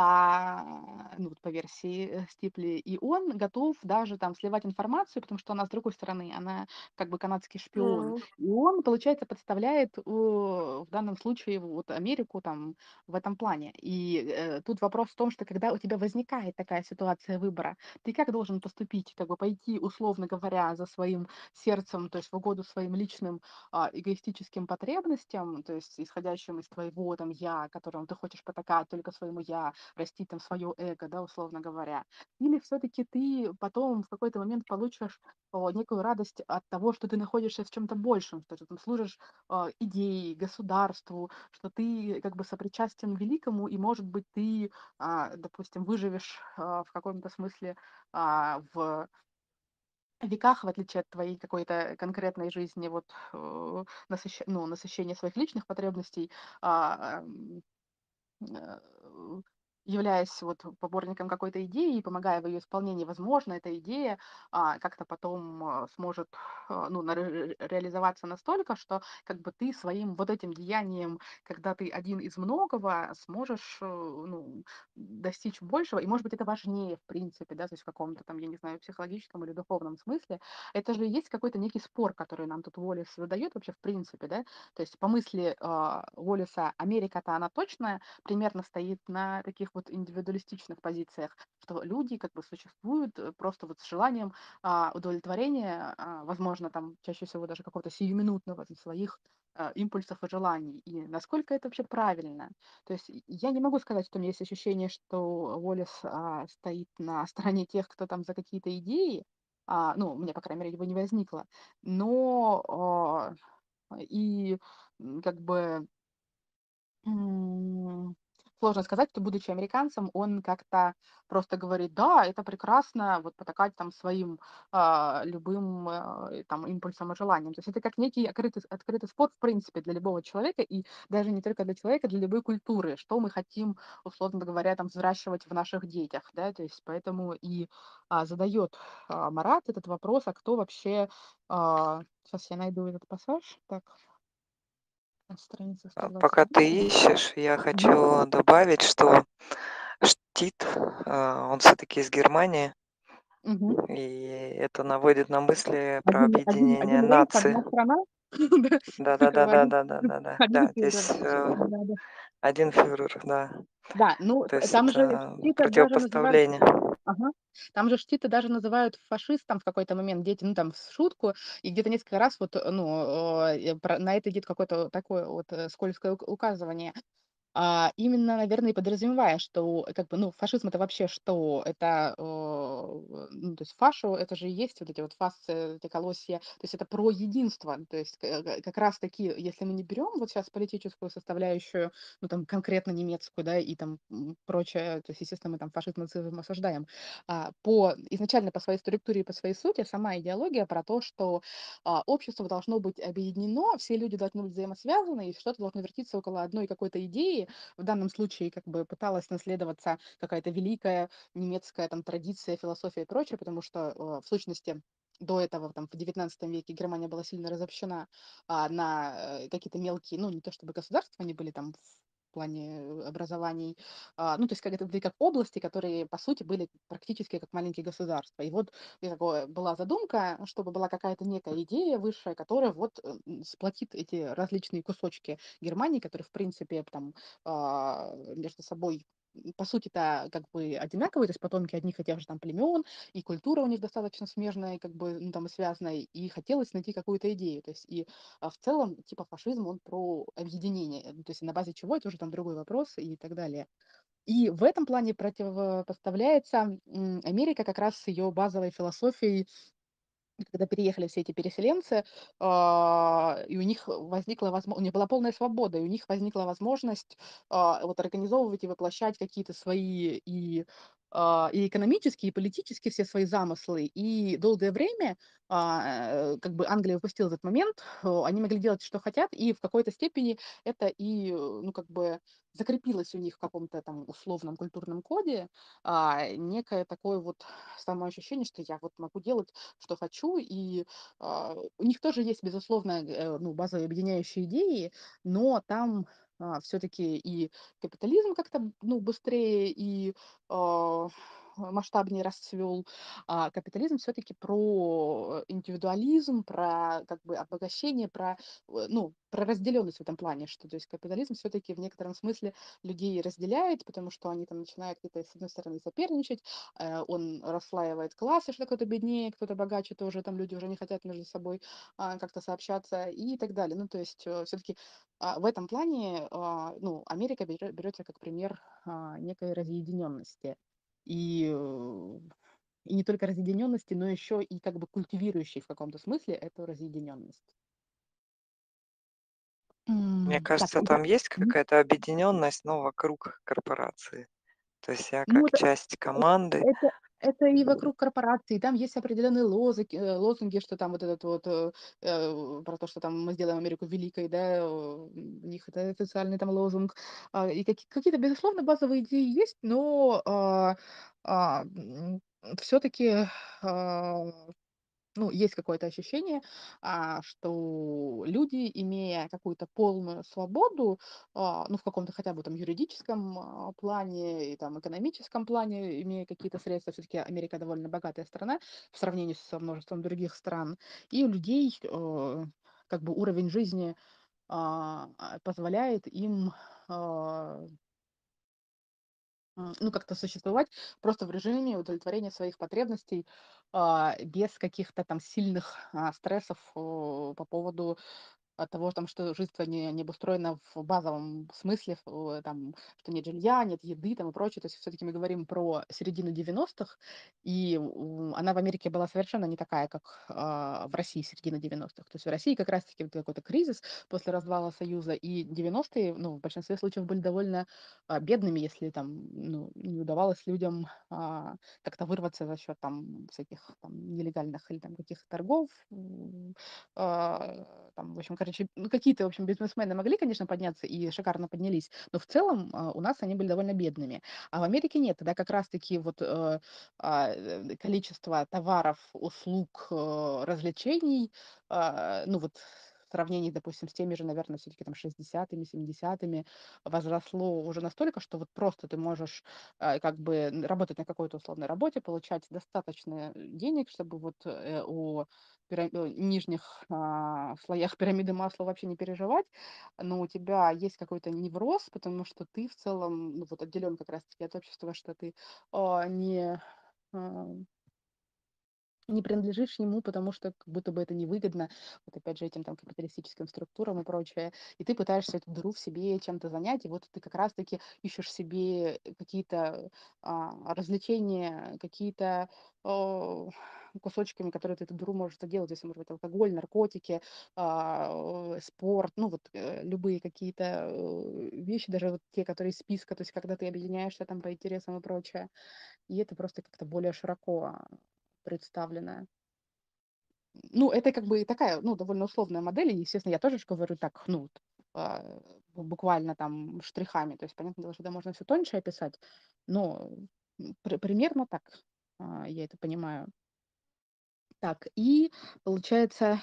ну, вот по версии Стипли, и он готов даже там сливать информацию, потому что она с другой стороны, она как бы канадский шпион, и он, получается, подставляет в данном случае вот Америку там в этом плане. И тут вопрос в том, что когда у тебя возникает такая ситуация выбора, ты как должен поступить, как бы пойти, условно говоря, за своим сердцем, то есть в угоду своим личным эгоистическим потребностям, то есть исходящим из твоего там я, которому ты хочешь потакать только своему я, растить там свое эго, да, условно говоря. Или все-таки ты потом в какой-то момент получишь некую радость от того, что ты находишься в чем-то большем, что ты там служишь идее, государству, что ты как бы сопричастен великому, и, может быть, ты, допустим, выживешь в каком-то смысле в веках, в отличие от твоей какой-то конкретной жизни, вот насыщения своих личных потребностей, а, ам, э, являясь вот поборником какой-то идеи и помогая в ее исполнении, возможно, эта идея как-то потом сможет ну, реализоваться настолько, что как бы ты своим вот этим деянием, когда ты один из многого, сможешь ну, достичь большего, и может быть это важнее в принципе, да, то есть в каком-то там, я не знаю, психологическом или духовном смысле. Это же есть какой-то некий спор, который нам тут Уоллес задает вообще в принципе, да, то есть по мысли Уоллеса Америка-то она точно примерно стоит на таких вот индивидуалистичных позициях, что люди как бы существуют просто вот с желанием удовлетворения, возможно, там чаще всего даже какого-то сиюминутного своих импульсов и желаний. И насколько это вообще правильно? То есть я не могу сказать, что у меня есть ощущение, что Уоллес стоит на стороне тех, кто там за какие-то идеи, ну, у меня, по крайней мере, его не возникло, но и как бы М, сложно сказать, что, будучи американцем, он как-то просто говорит: "Да, это прекрасно, вот потакать там своим, любым, там импульсам и желаниям". То есть это как некий открытый спор, в принципе, для любого человека, и даже не только для человека, для любой культуры, что мы хотим, условно говоря, там взращивать в наших детях, да. То есть поэтому и, задает, Марат этот вопрос: а кто вообще, сейчас я найду этот пассаж. Так, страница Пока ты 128. ищешь, я Мгм. хочу добавить, что Штит, он все-таки из Германии, Мгм. и это наводит на мысли про Один объединение рейс, наций. одна страна. Да, как бы один Да-да-да-да-да-да-да-да. один Да, фюрер. здесь Да-да. один фюрер, да. Да, ну, То есть там же это Штита даже называют противопоставление. ага, там же Штита даже называют фашистом в какой-то момент, дети, ну, там, в шутку, и где-то несколько раз вот, ну, на это идет какое-то такое вот скользкое указывание. Именно, наверное, и подразумевая, что как бы, ну, фашизм это вообще что? Это, ну, то есть фашу, это же и есть вот эти вот фасцы, эти колосья, то есть это про единство. То есть как раз таки, если мы не берем вот сейчас политическую составляющую, ну, там, конкретно немецкую, да, и там прочее, то есть, естественно, мы там фашизм, нацизм осуждаем, изначально по своей структуре и по своей сути сама идеология про то, что общество должно быть объединено, все люди должны быть взаимосвязаны, и что-то должно вертиться около одной какой-то идеи. В данном случае как бы пыталась наследоваться какая-то великая немецкая там традиция, философия и прочее, потому что в сущности до этого, там, в XIX веке Германия была сильно разобщена на какие-то мелкие, ну, не то чтобы государства, они были там в плане образований, ну, то есть как это были как области, которые, по сути, были практически как маленькие государства. И вот была задумка, чтобы была какая-то некая идея высшая, которая вот сплотит эти различные кусочки Германии, которые, в принципе, там между собой по сути-то как бы одинаковые, то есть потомки одних и тех же там племен, и культура у них достаточно смежная, как бы, ну, там, и связанная, и хотелось найти какую-то идею, то есть, и в целом, типа, фашизм, он про объединение, то есть на базе чего, это уже там другой вопрос и так далее. И в этом плане противопоставляется Америка как раз с ее базовой философией, когда переехали все эти переселенцы, и у них была полная свобода, и у них возникла возможность вот организовывать и воплощать какие-то свои и и экономические, и политические все свои замыслы. И долгое время как бы Англия упустила этот момент, они могли делать, что хотят, и в какой-то степени это и, ну, как бы закрепилось у них в каком-то там условном культурном коде, некое такое вот самоощущение, что я вот могу делать, что хочу, и у них тоже есть, безусловно, ну, базовые объединяющие идеи, но там все-таки и капитализм как-то, ну, быстрее и масштабнее расцвел, капитализм все-таки про индивидуализм, про как бы обогащение, про, ну, про разделенность в этом плане, что то есть капитализм все-таки в некотором смысле людей разделяет, потому что они там начинают где-то с одной стороны соперничать, он расслаивает классы, что кто-то беднее, кто-то богаче, тоже там люди уже не хотят между собой как-то сообщаться и так далее. Ну, то есть все-таки в этом плане, ну, Америка берется как пример некой разъединенности. И, и не только разъединенности, но еще и как бы культивирующей в каком-то смысле эту разъединенность. Мне Так, кажется, там есть какая-то объединенность, но вокруг корпорации. То есть я ну, как часть команды. это и вокруг корпораций, там есть определенные лозунги, что там вот этот вот, про то, что там мы сделаем Америку великой, да, у них это официальный там лозунг. И какие-то, безусловно, базовые идеи есть, но все-таки ну, есть какое-то ощущение, что люди, имея какую-то полную свободу, ну, в каком-то хотя бы там юридическом плане и там экономическом плане, имея какие-то средства, все-таки Америка довольно богатая страна в сравнении со множеством других стран, и у людей как бы уровень жизни позволяет им ну, как-то существовать просто в режиме удовлетворения своих потребностей, без каких-то там сильных стрессов по поводу того, там, что жизнь не обустроена в базовом смысле, там, что нет жилья, нет еды там, и прочее. То есть все-таки мы говорим про середину 90-х, и она в Америке была совершенно не такая, как в России середина 90-х. То есть в России как раз-таки вот какой-то кризис после развала Союза, и 90-е, ну, в большинстве случаев были довольно бедными, если там, ну, не удавалось людям как-то вырваться за счет там всяких там нелегальных или там каких-то торгов, там, в общем, короче, ну, какие-то, в общем, бизнесмены могли, конечно, подняться и шикарно поднялись, но в целом у нас они были довольно бедными. А в Америке нет, тогда как раз-таки вот количество товаров, услуг, развлечений, ну вот в сравнении, допустим, с теми же, наверное, все-таки там 60-ми, 70-ми, возросло уже настолько, что вот просто ты можешь как бы работать на какой-то условной работе, получать достаточно денег, чтобы вот о нижних слоях пирамиды масла вообще не переживать, но у тебя есть какой-то невроз, потому что ты в целом, ну, вот отделен как раз-таки от общества, что ты не а, не принадлежишь ему, потому что как будто бы это невыгодно, вот опять же этим там капиталистическим структурам и прочее, и ты пытаешься эту дыру в себе чем-то занять, и вот ты как раз-таки ищешь себе какие-то развлечения, какие-то кусочками, которые ты эту дыру можешь заделать, если, может быть, алкоголь, наркотики, спорт, ну вот любые какие-то вещи, даже вот те, которые из списка, то есть когда ты объединяешься там по интересам и прочее, и это просто как-то более широко представленная. Ну, это как бы такая, ну, довольно условная модель. И, естественно, я тоже ж говорю так, ну, вот, буквально там штрихами. То есть, понятно дело, что да, можно все тоньше описать, но примерно так я это понимаю. Так, и получается,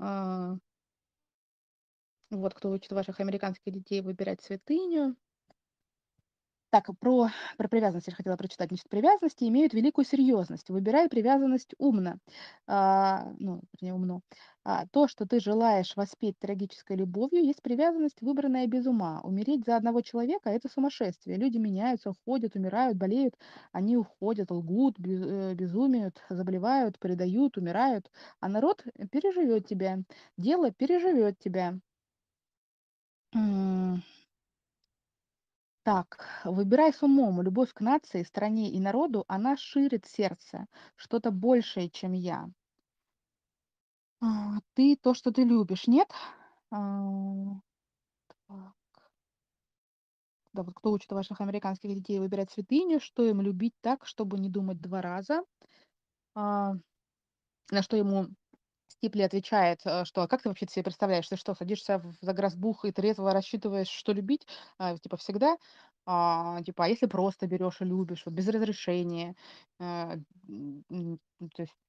вот кто учит ваших американских детей выбирать святыню. Так, про привязанность я хотела прочитать. Значит, привязанности имеют великую серьезность. Выбирай привязанность умно. Ну, вернее, умно. То, что ты желаешь воспеть трагической любовью, есть привязанность, выбранная без ума. Умереть за одного человека– это сумасшествие. Люди меняются, уходят, умирают, болеют. Они уходят, лгут, безумеют, заболевают, предают, умирают. А народ переживет тебя. Дело переживет тебя. М, Так, выбирай с умом. Любовь к нации, стране и народу, она ширит сердце. Что-то большее, чем я. Ты то, что ты любишь, нет? А, так, да, вот кто учит ваших американских детей выбирать святыню, что им любить так, чтобы не думать 2 раза. А, на что ему Стипли отвечает, что: «А как ты вообще себе представляешь? Ты что, садишься за грозбух и трезво рассчитываешь, что любить, типа, всегда? Типа, а если просто берешь и любишь, вот без разрешения?» А, то есть,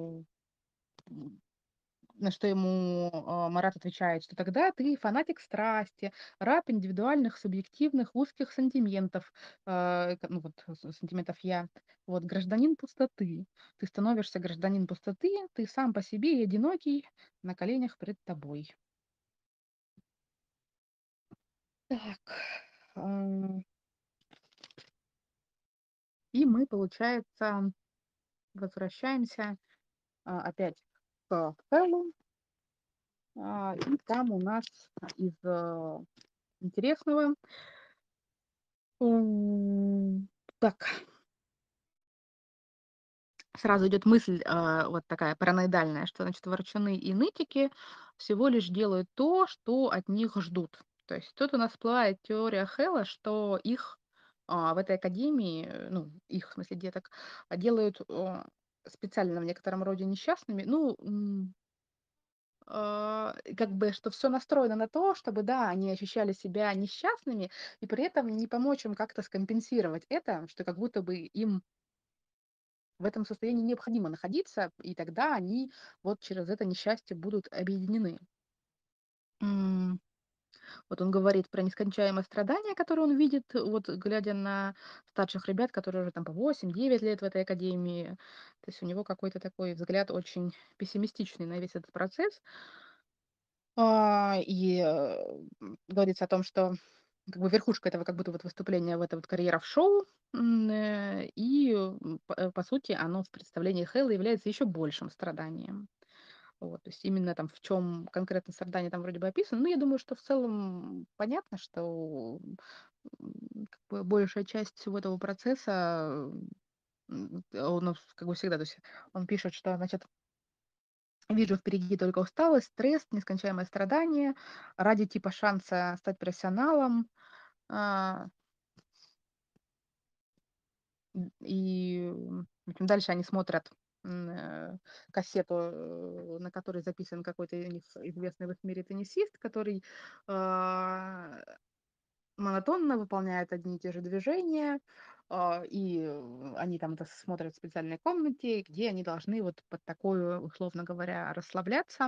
на что ему, Марат отвечает, что тогда ты фанатик страсти, раб индивидуальных, субъективных, узких сантиментов, ну вот сантиментов я, вот гражданин пустоты. Ты становишься гражданин пустоты, ты сам по себе и одинокий на коленях пред тобой. Так, м, и мы, получается, возвращаемся опять к Фэллу, и там у нас из интересного. Так, сразу идет мысль, вот такая параноидальная, что, значит, ворчуны и нытики всего лишь делают то, что от них ждут. То есть тут у нас всплывает теория Хэлла, что их в этой академии, ну, их, в смысле, деток, делают специально в некотором роде несчастными. Ну, как бы, что все настроено на то, чтобы, да, они ощущали себя несчастными, и при этом не помочь им как-то скомпенсировать это, что как будто бы им в этом состоянии необходимо находиться, и тогда они вот через это несчастье будут объединены. М, Вот он говорит про нескончаемое страдание, которое он видит, вот глядя на старших ребят, которые уже там по 8-9 лет в этой академии. То есть у него какой-то такой взгляд очень пессимистичный на весь этот процесс. Говорится о том, что как бы верхушка этого как будто вот выступления в это вот карьера в шоу, по сути, оно в представлении Хэлла является еще большим страданием. Вот, то есть именно там в чем конкретно страдание там вроде бы описано. Ну, я думаю, что в целом понятно, что как бы большая часть всего этого процесса, он как бы всегда, то есть он пишет, что, значит, вижу впереди только усталость, стресс, нескончаемое страдание ради типа шанса стать профессионалом. А, в общем, дальше они смотрят кассету, на которой записан какой-то у них известный в их мире теннисист, который а, монотонно выполняет одни и те же движения, они там это смотрят в специальной комнате, где они должны вот под такую, условно говоря, расслабляться.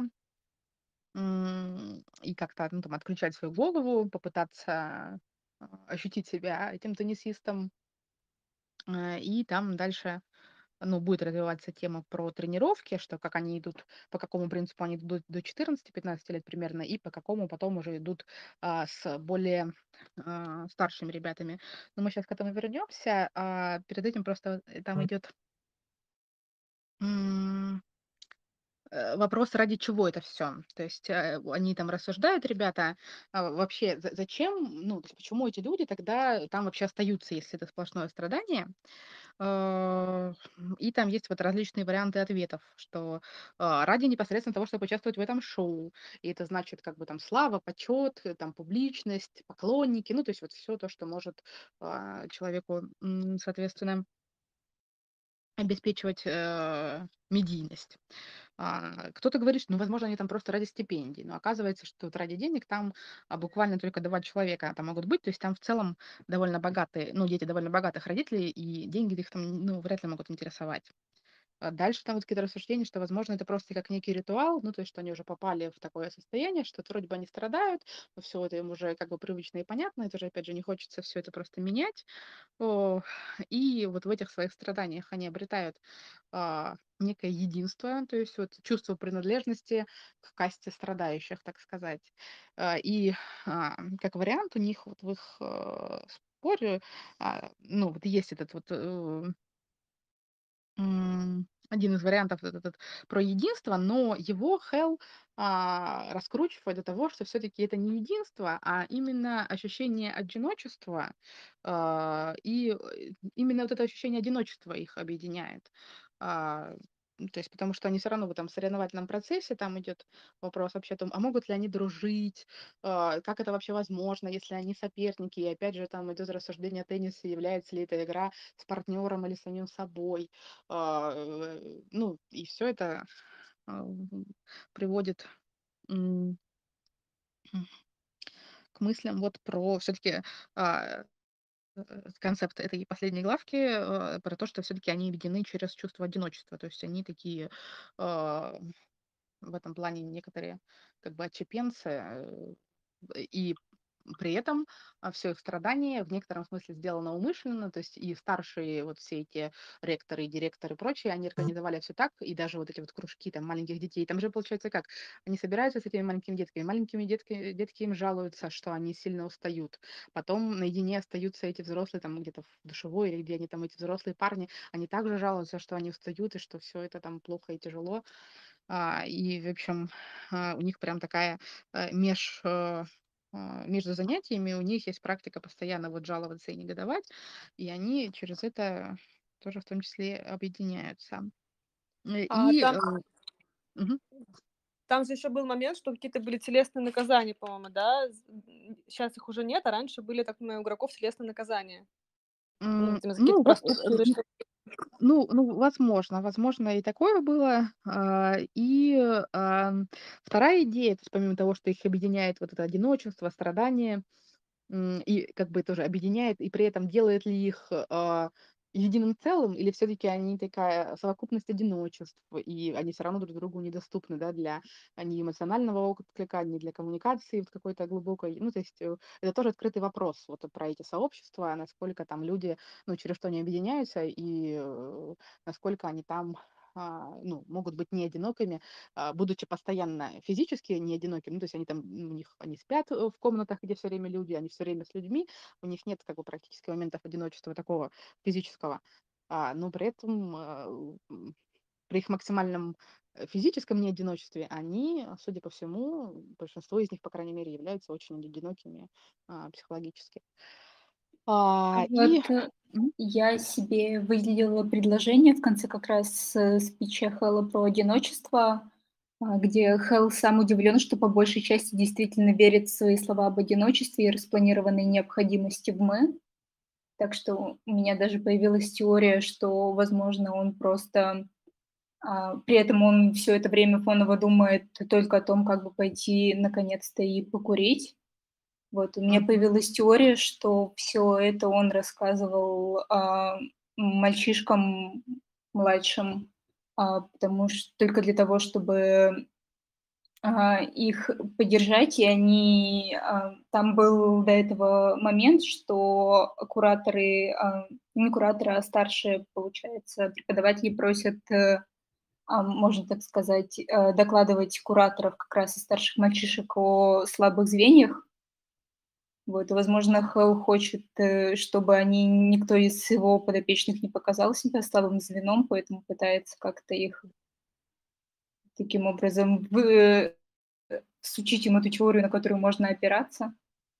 И как-то, ну, там, отключать свою голову, попытаться ощутить себя этим теннисистом. И там дальше, ну, будет развиваться тема про тренировки, что как они идут, по какому принципу они идут до 14-15 лет примерно, и по какому потом уже идут с более старшими ребятами. Но мы сейчас к этому вернемся. Перед этим просто там идет вопрос, ради чего это все. То есть, они там рассуждают, ребята, вообще, зачем, ну, то есть почему эти люди тогда там вообще остаются, если это сплошное страдание. А, и там есть вот различные варианты ответов, что, ради непосредственно того, чтобы участвовать в этом шоу. И это значит как бы там слава, почет, там публичность, поклонники, ну, то есть вот все то, что может, человеку, соответственно, обеспечивать, медийность. Кто-то говорит, что, ну, возможно, они там просто ради стипендий, но оказывается, что вот ради денег там буквально только 2 человека там могут быть, то есть там в целом довольно богатые, ну, дети довольно богатых родителей, и деньги их там, ну, вряд ли могут интересовать. Дальше там вот какие-то рассуждения, что, возможно, это просто как некий ритуал, ну, то есть, что они уже попали в такое состояние, что вот вроде бы они страдают, но все это им уже как бы привычно и понятно, это же, опять же, не хочется все это просто менять. И вот в этих своих страданиях они обретают некое единство, то есть вот чувство принадлежности к касте страдающих, так сказать. Как вариант у них вот в их споре, ну, вот есть этот вот один из вариантов этот про единство, но его Хелл раскручивает до того, что все-таки это не единство, а именно ощущение одиночества, именно вот это ощущение одиночества их объединяет. А, То есть потому что они все равно в этом соревновательном процессе, там идет вопрос вообще о том, а могут ли они дружить, как это вообще возможно, если они соперники. И опять же там идет рассуждение о теннисе, является ли эта игра с партнером или самим собой. Ну, и все это а, м, приводит м, к мыслям вот про все-таки концепт этой последней главки, про то, что все-таки они объединены через чувство одиночества. То есть они такие а, в этом плане некоторые как бы отщепенцы, и при этом все их страдание в некотором смысле сделано умышленно, то есть и старшие вот все эти ректоры, директоры и прочие, они организовали все так, и даже вот эти вот кружки там маленьких детей, там же получается как, они собираются с этими маленькими детки им жалуются, что они сильно устают, потом наедине остаются эти взрослые там где-то в душевой или где они там, эти взрослые парни, они также жалуются, что они устают и что все это там плохо и тяжело, и, в общем, у них прям такая между занятиями у них есть практика постоянно вот жаловаться и негодовать, и они через это тоже в том числе объединяются. А И там, мгм. там же еще был момент, что какие-то были телесные наказания, по-моему, да? Сейчас их уже нет, а раньше были, так понимаю, у игроков телесные наказания. Ну, видимо, за какие-то Ну, проступки или что. возможно, и такое было. Вторая идея, то есть помимо того, что их объединяет вот это одиночество, страдание, и как бы тоже объединяет, и при этом делает ли их, единым целым, или все таки они такая совокупность одиночеств, и они все равно друг другу недоступны, да, для ни эмоционального отклика, ни для коммуникации вот какой-то глубокой. Ну, то есть, это тоже открытый вопрос вот про эти сообщества, насколько там люди, ну, через что они объединяются, и, насколько они там, ну, могут быть не одинокими, будучи постоянно физически не одинокими, ну, то есть они там, у них они спят в комнатах, где все время люди, они все время с людьми, у них нет как бы практически моментов одиночества такого физического, но при этом при их максимальном физическом неодиночестве они, судя по всему, большинство из них, по крайней мере, являются очень одинокими психологически. И Вот я себе выделила предложение в конце как раз спича Хэлла про одиночество, где Хелл сам удивлен, что по большей части действительно верит в свои слова об одиночестве и распланированной необходимости в «мы». Так что у меня даже появилась теория, что, возможно, он просто при этом он все это время фоново думает только о том, как бы пойти наконец-то и покурить. Вот у меня мгм. появилась теория, что все это он рассказывал, мальчишкам младшим, потому что только для того, чтобы, их поддержать. И они, там был до этого момент, что кураторы, не кураторы, а старшие, получается, преподаватели просят, можно так сказать, докладывать кураторов как раз из старших мальчишек о слабых звеньях. Вот, и, возможно, Хелл хочет, чтобы никто из его подопечных не показал себя слабым звеном, поэтому пытается как-то их таким образом всучить им эту теорию, на которую можно опираться.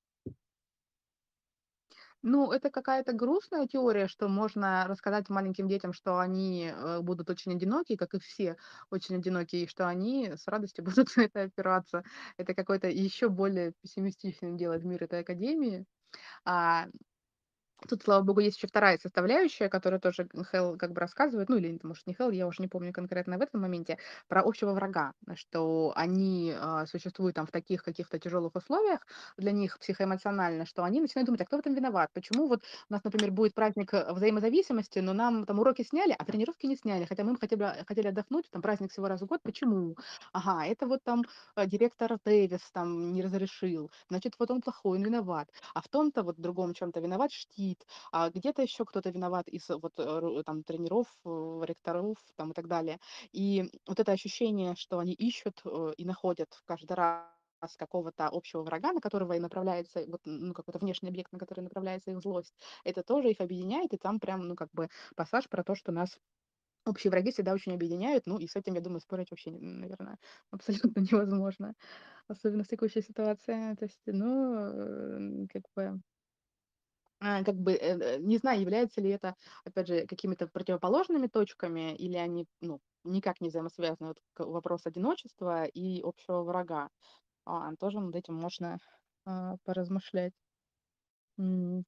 Ну, это какая-то грустная теория, что можно рассказать маленьким детям, что они будут очень одиноки, как и все очень одиноки, и что они с радостью будут на это опираться. Это какой-то еще более пессимистичным делает мир этой академии. А, Тут, слава богу, есть еще вторая составляющая, которая тоже Хелл как бы рассказывает, ну или, может, не Хелл, я уже не помню конкретно в этом моменте, про общего врага, что они существуют там в таких каких-то тяжелых условиях для них психоэмоционально, что они начинают думать, а кто в этом виноват? Почему вот у нас, например, будет праздник взаимозависимости, но нам там уроки сняли, а тренировки не сняли, хотя мы хотя бы хотели отдохнуть, там праздник всего раз в год, почему? Ага, это вот там директор Дэвис там не разрешил, значит, вот он плохой, он виноват, а в том-то вот другом чем-то виноват Штит, а где-то еще кто-то виноват из вот там тренеров, ректоров там и так далее. И вот это ощущение, что они ищут и находят каждый раз какого-то общего врага, на которого и направляется, вот, ну, какой-то внешний объект, на который направляется их злость, это тоже их объединяет, и там прям, ну, как бы пассаж про то, что нас общие враги всегда очень объединяют, ну, и с этим, я думаю, спорить вообще, наверное, абсолютно невозможно, особенно в текущей ситуации. То есть, ну, как бы как бы, не знаю, является ли это, опять же, какими-то противоположными точками, или они, ну, никак не взаимосвязаны. Вот вопрос одиночества и общего врага. Тоже над этим можно поразмышлять. М,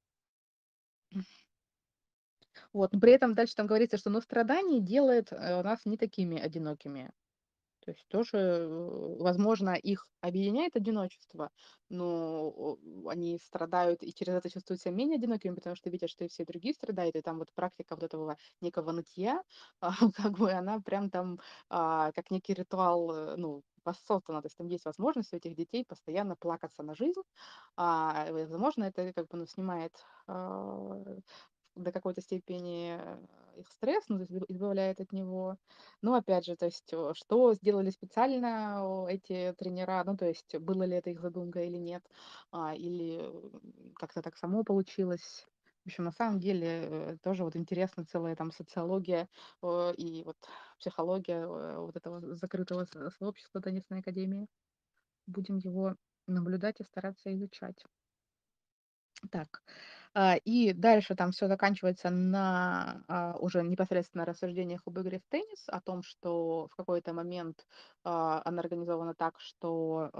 Вот. Но при этом дальше там говорится, что но страдание делает нас не такими одинокими. То есть тоже, возможно, их объединяет одиночество, но они страдают и через это чувствуют себя менее одинокими, потому что видят, что и все другие страдают, и там вот практика вот этого некого нытья, как бы она прям там как некий ритуал, ну, воссоздана. То есть там есть возможность у этих детей постоянно плакаться на жизнь, возможно, это как бы ну, снимает а, до какой-то степени их стресс, ну, то есть избавляет от него. Но опять же, то есть, что сделали специально эти тренера, ну, то есть, было ли это их задумка или нет, или как-то так само получилось. В общем, на самом деле, тоже вот интересна целая там социология и вот психология вот этого закрытого сообщества теннисной академии. Будем его наблюдать и стараться изучать. Так, и дальше там все заканчивается на, уже непосредственно рассуждениях об игре в теннис, о том, что в какой-то момент, она организована так, что,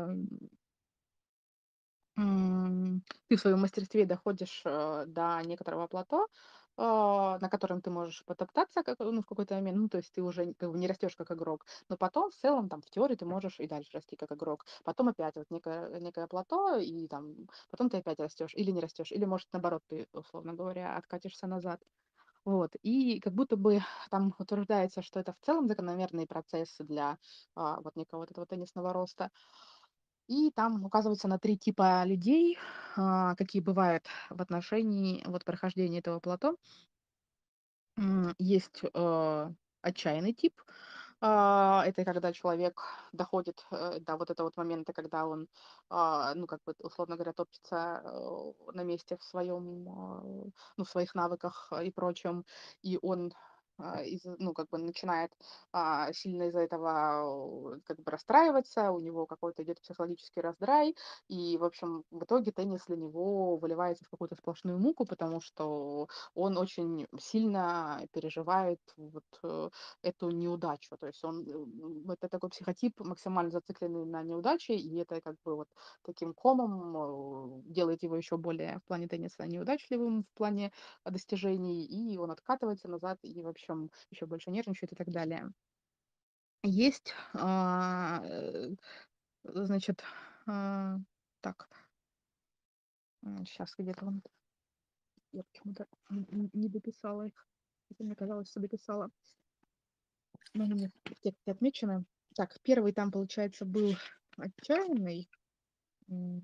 ты в своем мастерстве доходишь, до некоторого плато, на котором ты можешь потоптаться ну, в какой-то момент. Ну, то есть ты уже как бы не растешь как игрок. Но потом в целом там в теории ты можешь и дальше расти как игрок. Потом опять вот некое плато, и там потом ты опять растешь или не растешь, или, может, наоборот, ты, условно говоря, откатишься назад. Вот. И как будто бы там утверждается, что это в целом закономерный процесс для вот некого вот этого теннисного роста. И там указывается на 3 типа людей, какие бывают в отношении вот прохождения этого плато. Есть, отчаянный тип. Это когда человек доходит, до вот этого вот момента, когда он, ну, как бы, условно говоря, топчется, на месте в своем, ну, в своих навыках, и прочем. И он, ну, как бы начинает, сильно из-за этого, как бы расстраиваться, у него какой-то идет психологический раздрай. И, в общем, в итоге теннис для него выливается в какую-то сплошную муку, потому что он очень сильно переживает вот, эту неудачу. То есть он, это такой психотип максимально зацикленный на неудаче, и это как бы вот таким комом делает его еще более в плане тенниса неудачливым, в плане достижений, и он откатывается назад, и, в общем, еще больше нервничает и так далее. Есть, значит, а, так, сейчас где-то он, я почему-то не дописала их. Это мне казалось, что дописала. Ну, у меня в тексте отмечено. Так, первый там, получается, был отчаянный. М,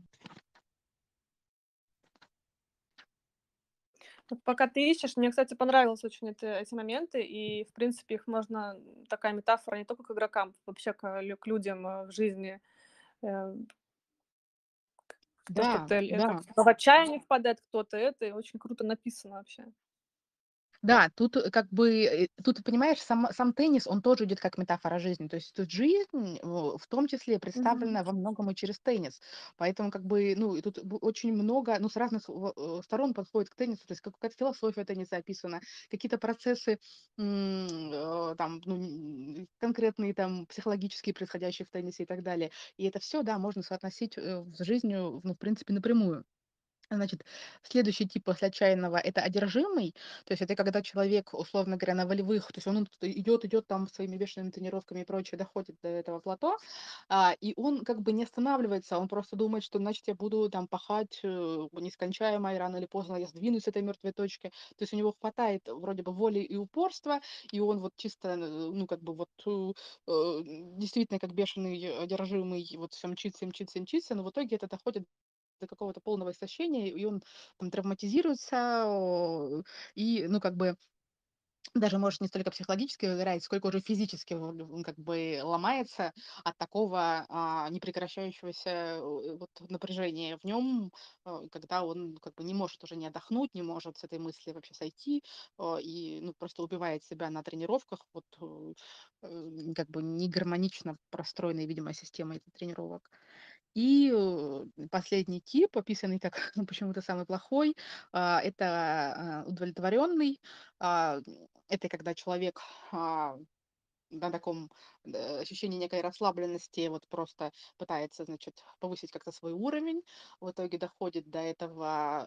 Вот пока ты ищешь, мне, кстати, понравились очень эти моменты, и, в принципе, их можно, такая метафора не только к игрокам, вообще к людям в жизни. Э, То, что Да, ты да. как в отчаяние впадает кто-то, это очень круто написано вообще. Да, тут как бы, тут, понимаешь, сам теннис, он тоже идет как метафора жизни. То есть тут жизнь, в том числе Мгм. представлена во многом и через теннис. Поэтому как бы, ну, и тут очень много, ну, с разных сторон подходит к теннису. То есть какая-то философия тенниса описана, какие-то процессы там, ну, конкретные там психологические, происходящие в теннисе и так далее. И это все, да, можно соотносить с жизнью, ну, в принципе, напрямую. Значит, следующий тип после отчаянного — это одержимый. То есть это когда человек, условно говоря, на волевых, то есть он идет там своими бешеными тренировками и прочее, доходит до этого плато, и он как бы не останавливается, он просто думает, что, значит, я буду там пахать нескончаемо, и рано или поздно я сдвинусь с этой мертвой точки. То есть у него хватает вроде бы воли и упорства, и он вот чисто, ну, как бы вот действительно как бешеный одержимый, вот все мчится, мчится, мчится, но в итоге это доходит до какого-то полного истощения, и он там травматизируется, и, ну, как бы даже, может, не столько психологически выгорает, сколько уже физически как бы ломается от такого непрекращающегося вот напряжения в нем, когда он как бы не может уже не отдохнуть, не может с этой мысли вообще сойти, и ну, просто убивает себя на тренировках, вот как бы не гармонично простроенной, видимо, системой тренировок. И последний тип, описанный как почему-то самый плохой, это удовлетворенный. А, Это когда человек на таком ощущении некой расслабленности вот просто пытается, значит, повысить как-то свой уровень, в итоге доходит до этого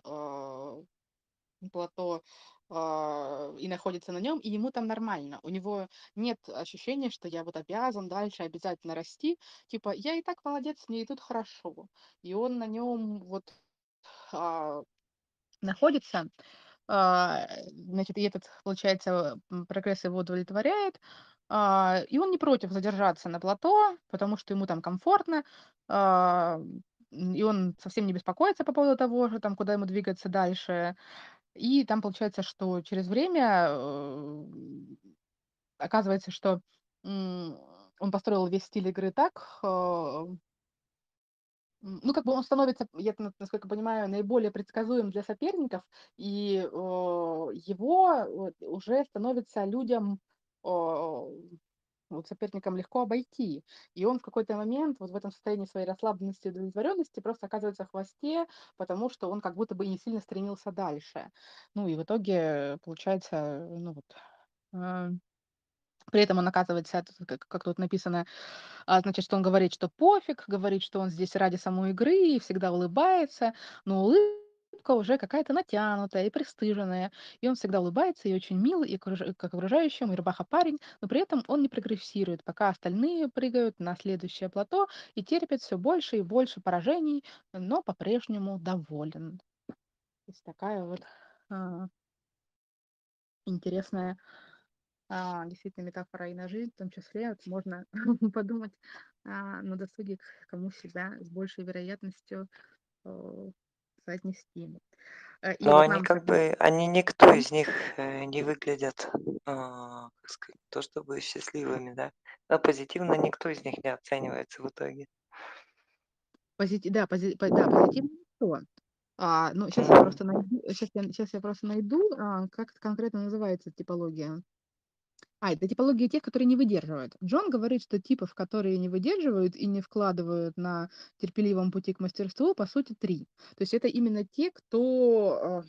плато и находится на нем, и ему там нормально. У него нет ощущения, что я вот обязан дальше обязательно расти. Типа, я и так молодец, мне и тут хорошо. И он на нем вот а, находится. Значит, и этот, получается, прогресс его удовлетворяет. И он не против задержаться на плато, потому что ему там комфортно. а, и он совсем не беспокоится по поводу того, что там, куда ему двигаться дальше. И там получается, что через время, оказывается, что, м, он построил весь стиль игры так, ну, как бы он становится, я насколько понимаю, наиболее предсказуем для соперников, и, его вот уже становится людям, вот соперникам легко обойти. И он в какой-то момент вот в этом состоянии своей расслабленности и удовлетворенности просто оказывается в хвосте, потому что он как будто бы и не сильно стремился дальше. Ну и в итоге получается, ну вот, э, при этом он оказывается, как тут написано, значит, что он говорит, что пофиг, говорит, что он здесь ради самой игры и всегда улыбается, но улыбка уже какая-то натянутая и пристыженная. И он всегда улыбается и очень милый, и как окружающим, и рубаха-парень, но при этом он не прогрессирует, пока остальные прыгают на следующее плато и терпят все больше и больше поражений, но по-прежнему доволен. То есть такая вот а, интересная действительно метафора и на жизнь, в том числе вот можно подумать на досуге, кому себя с большей вероятностью э, соотнести. И Но вот они нам как как бы... бы, они никто из них не выглядят, как сказать, то чтобы счастливыми, да. Но позитивно никто из них не оценивается в итоге. Да, да, позитивно никто. Ну, сейчас я М. просто найду, сейчас я просто найду, как это конкретно называется типология. Это типология тех, которые не выдерживают. Джон говорит, что типов, которые не выдерживают и не вкладывают на терпеливом пути к мастерству, по сути, три. То есть это именно те, кто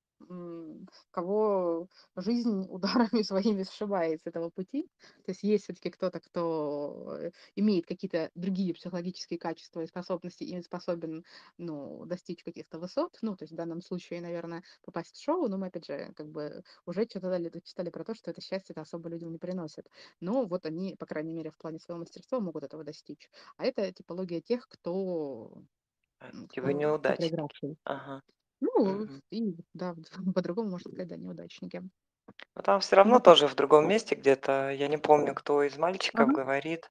кого жизнь ударами своими сшибает с этого пути. То есть есть все-таки кто-то, кто имеет какие-то другие психологические качества и способности и способен, ну, достичь каких-то высот. Ну, то есть в данном случае, наверное, попасть в шоу, но мы, опять же, как бы уже читали про то, что это счастье это особо людям не приносит. Но вот они, по крайней мере, в плане своего мастерства могут этого достичь. А это типология тех, Типа кто неудачники. проигравший. Ага. Ну, Мгм. и да, по-другому можно сказать, да, неудачники. Но там все И равно вот, тоже в другом месте где-то, я не помню, кто из мальчиков ага, говорит,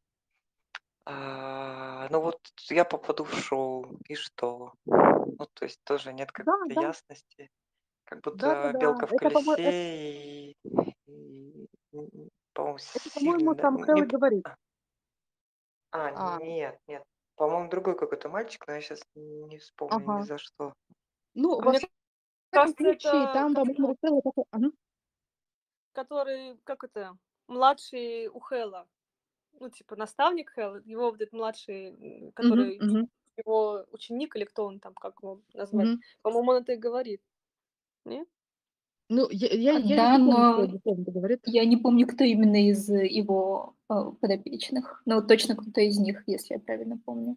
ну вот я попаду в шоу, и что? Ну, то есть тоже нет да, какой-то да, ясности, как будто да-да-да. белка в колесе по-моему, Это, по-моему, сильно, да? сам Хэллоуин говорит. А, Нет, по-моему, другой какой-то мальчик, но я сейчас не вспомню ни ага. за что. Ну, А во мне всяком кажется, случае, это там, по-моему, Хэллоуин такой, ага. который, как это, младший у Хэлла. Ну, типа, наставник Хэлла, его вот этот младший, Мгм, который мгм, его ученик или кто он там, как его назвать. мгм. По-моему, он это и говорит. Не? Ну, я сейчас Да, не помню, кто но дословно говорит. я не помню, кто именно из его подопечных. Но точно кто-то из них, если я правильно помню.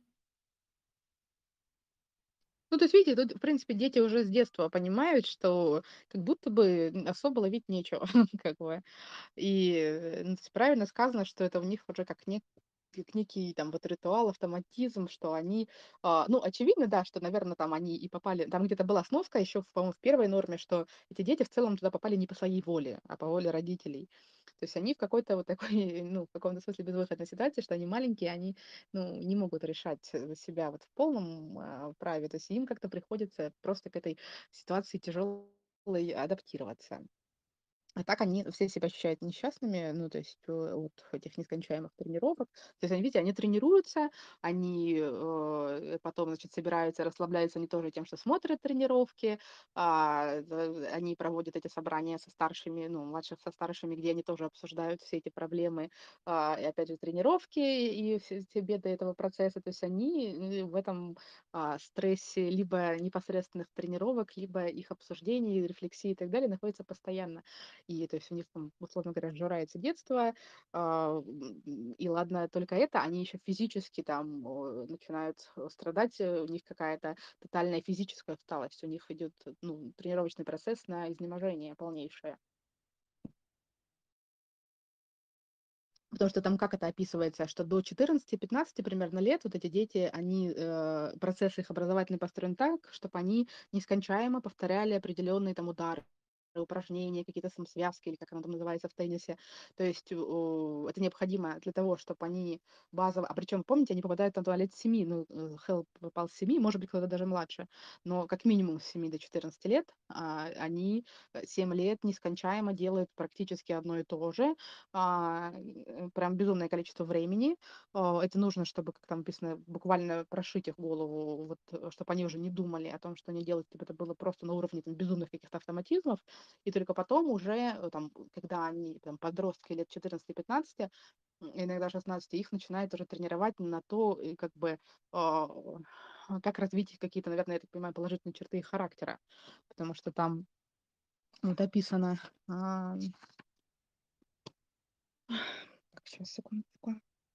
Ну, то есть, видите, тут, в принципе, дети уже с детства понимают, что как будто бы особо ловить нечего, как бы. И ну, то есть правильно сказано, что это у них уже как некий там вот ритуал, автоматизм, что они, ну, очевидно, да, что, наверное, там они и попали, там где-то была сноска еще, по-моему, в первой норме, что эти дети в целом туда попали не по своей воле, а по воле родителей. То есть они в какой-то вот такой, ну, в каком-то смысле безвыходной ситуации, что они маленькие, они, ну, не могут решать за себя вот в полном праве, то есть им как-то приходится просто к этой ситуации тяжелой адаптироваться. А так они все себя ощущают несчастными, ну, то есть от этих нескончаемых тренировок. То есть они, видите, они тренируются, они потом, значит, собираются, расслабляются не тоже тем, что смотрят тренировки, они проводят эти собрания со старшими, ну, младших со старшими, где они тоже обсуждают все эти проблемы, и опять же тренировки и все беды этого процесса. То есть они в этом стрессе либо непосредственных тренировок, либо их обсуждений, рефлексии и так далее находятся постоянно. И то есть у них там, условно говоря, сжирается детство, и ладно только это, они еще физически там начинают страдать, у них какая-то тотальная физическая усталость, у них идет, ну, тренировочный процесс на изнеможение полнейшее. Потому что там как это описывается, что до 14-15 примерно лет вот эти дети, они, процесс их образовательный построен так, чтобы они нескончаемо повторяли определенные там удары, упражнения, какие-то самосвязки, или как оно там называется в теннисе. То есть это необходимо для того, чтобы они базово... А причем, помните, они попадают там туда лет 7, ну, Хелл попал с 7, может быть, кто-то даже младше, но как минимум с 7 до 14 лет они 7 лет нескончаемо делают практически одно и то же, прям безумное количество времени. Это нужно, чтобы, как там написано, буквально прошить их голову, вот, чтобы они уже не думали о том, что они делают, чтобы это было просто на уровне там, безумных каких-то автоматизмов. И только потом уже, там, когда они там, подростки лет 14-15, иногда 16, их начинают уже тренировать на то, как бы, как развить какие-то, наверное, я так понимаю, положительные черты их характера. Потому что там вот описано... Так, сейчас, секундочку.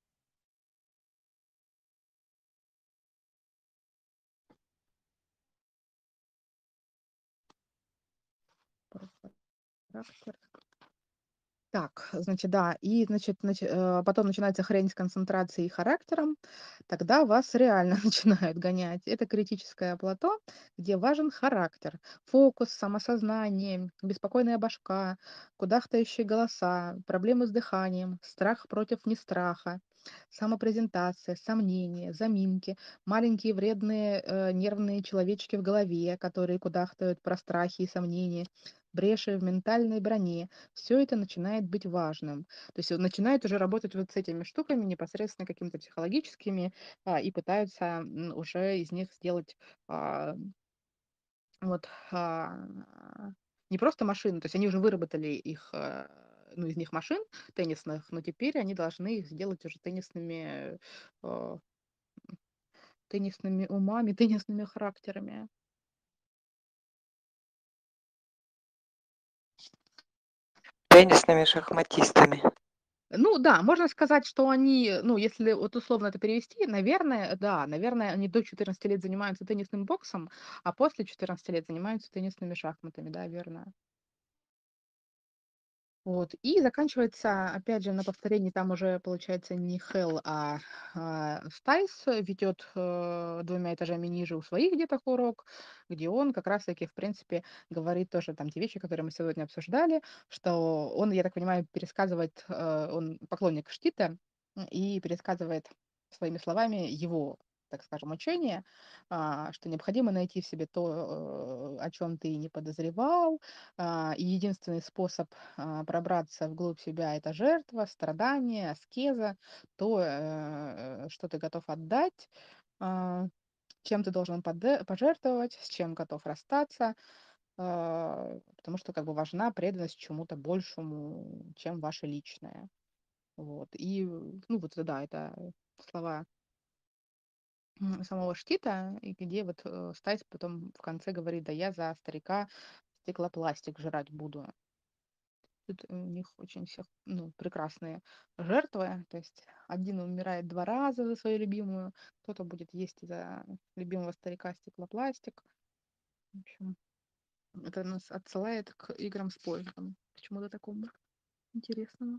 Про характер. Так, значит, да, и, значит, потом начинается хрень с концентрацией и характером, тогда вас реально начинают гонять. Это критическое плато, где важен характер, фокус, самосознание, беспокойная башка, кудахтающие голоса, проблемы с дыханием, страх против нестраха, самопрезентация, сомнения, заминки, маленькие вредные нервные человечки в голове, которые кудахтают про страхи и сомнения, бреши в ментальной броне. Все это начинает быть важным. То есть начинают уже работать вот с этими штуками непосредственно какими-то психологическими, и пытаются уже из них сделать а, вот не просто машины, то есть они уже выработали их, ну, из них машин теннисных, но теперь они должны их сделать уже а, теннисными умами, теннисными характерами. Теннисными шахматистами. Ну да, можно сказать, что они, ну, если вот условно это перевести, наверное, да, наверное, они до 14 лет занимаются теннисным боксом, а после 14 лет занимаются теннисными шахматами, да, верно. Вот. И заканчивается, опять же, на повторении, там уже, получается, не Хелл, Стайс ведет 2 этажами ниже у своих деток урок, где он как раз-таки, в принципе, говорит тоже там те вещи, которые мы сегодня обсуждали, что он, я так понимаю, пересказывает, он поклонник Штита, и пересказывает своими словами его, так скажем, учение, что необходимо найти в себе то, о чем ты не подозревал, и единственный способ пробраться вглубь себя — это жертва, страдание, аскеза, то, что ты готов отдать, а, чем ты должен пожертвовать, с чем готов расстаться, потому что как бы важна преданность чему-то большему, чем ваше личное. Вот. И, ну вот, да, это слова самого Штита, и где вот Стайс потом в конце говорит: да я за старика стеклопластик жрать буду. Тут у них очень всех, ну, прекрасные жертвы. То есть один умирает 2 раза за свою любимую, кто-то будет есть за любимого старика стеклопластик. В общем, это нас отсылает к играм с поездом. К чему-то такому интересному.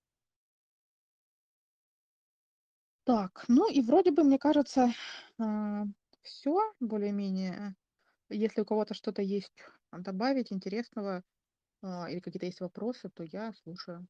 Так, ну и вроде бы, мне кажется, все более-менее. Если у кого-то что-то есть добавить интересного, или какие-то есть вопросы, то я слушаю.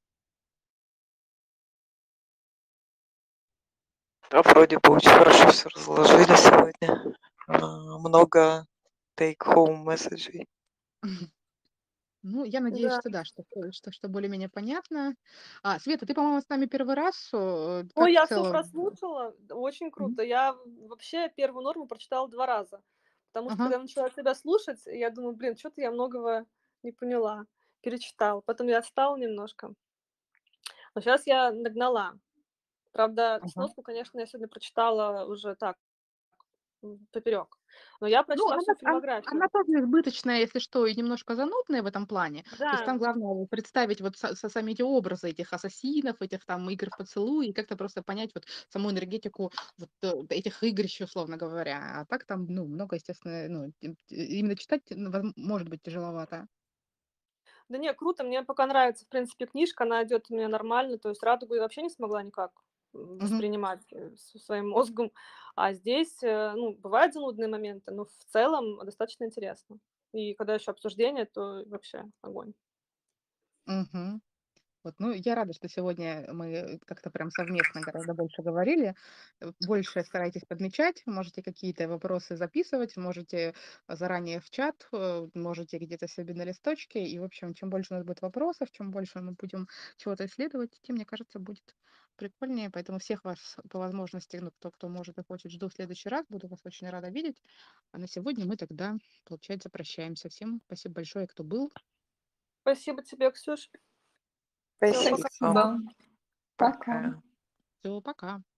Да, вроде бы очень хорошо все разложили сегодня. Много take-home месседжей. Ну, я надеюсь, Да. что да, что более-менее понятно. Света, ты, по-моему, с нами первый раз. Ой, Как в я все целом? прослушала, очень Мгм. круто. Я вообще первую норму прочитала 2 раза, потому что Ага, когда я начала тебя слушать, я думаю: "Блин, что то я многого не поняла". Перечитала, потом я отстала немножко, но сейчас я нагнала. Правда, ага. сноску, конечно, я сегодня прочитала уже так, поперек, но я Ну, прочла она всю она фильмографию. тоже избыточная, если что, и немножко занудная в этом плане. То есть Да. там главное представить вот сами эти образы этих ассасинов, этих там игр в поцелуй, и как-то просто понять вот саму энергетику вот, этих игрищ, условно говоря. А так там, ну, много, естественно, ну, именно читать, ну, может быть тяжеловато. Да не, круто, мне пока нравится, в принципе, книжка, она идет у меня нормально, то есть "Радугу" я вообще не смогла никак, Мгм. воспринимать, со своим мозгом, а здесь, ну, бывают занудные моменты, но в целом достаточно интересно. И когда еще обсуждение, то вообще огонь. Мгм. Вот, ну, я рада, что сегодня мы как-то прям совместно гораздо больше говорили. Больше старайтесь подмечать, можете какие-то вопросы записывать, можете заранее в чат, можете где-то себе на листочке. И, в общем, чем больше у нас будет вопросов, чем больше мы будем чего-то исследовать, тем, мне кажется, будет прикольнее. Поэтому всех вас по возможности, ну, кто может и хочет, жду в следующий раз. Буду вас очень рада видеть. А на сегодня мы тогда, получается, прощаемся. Всем спасибо большое, кто был. Спасибо тебе, Ксюш. Всё, Спасибо. пока. Спасибо. Пока. Пока. Все, пока.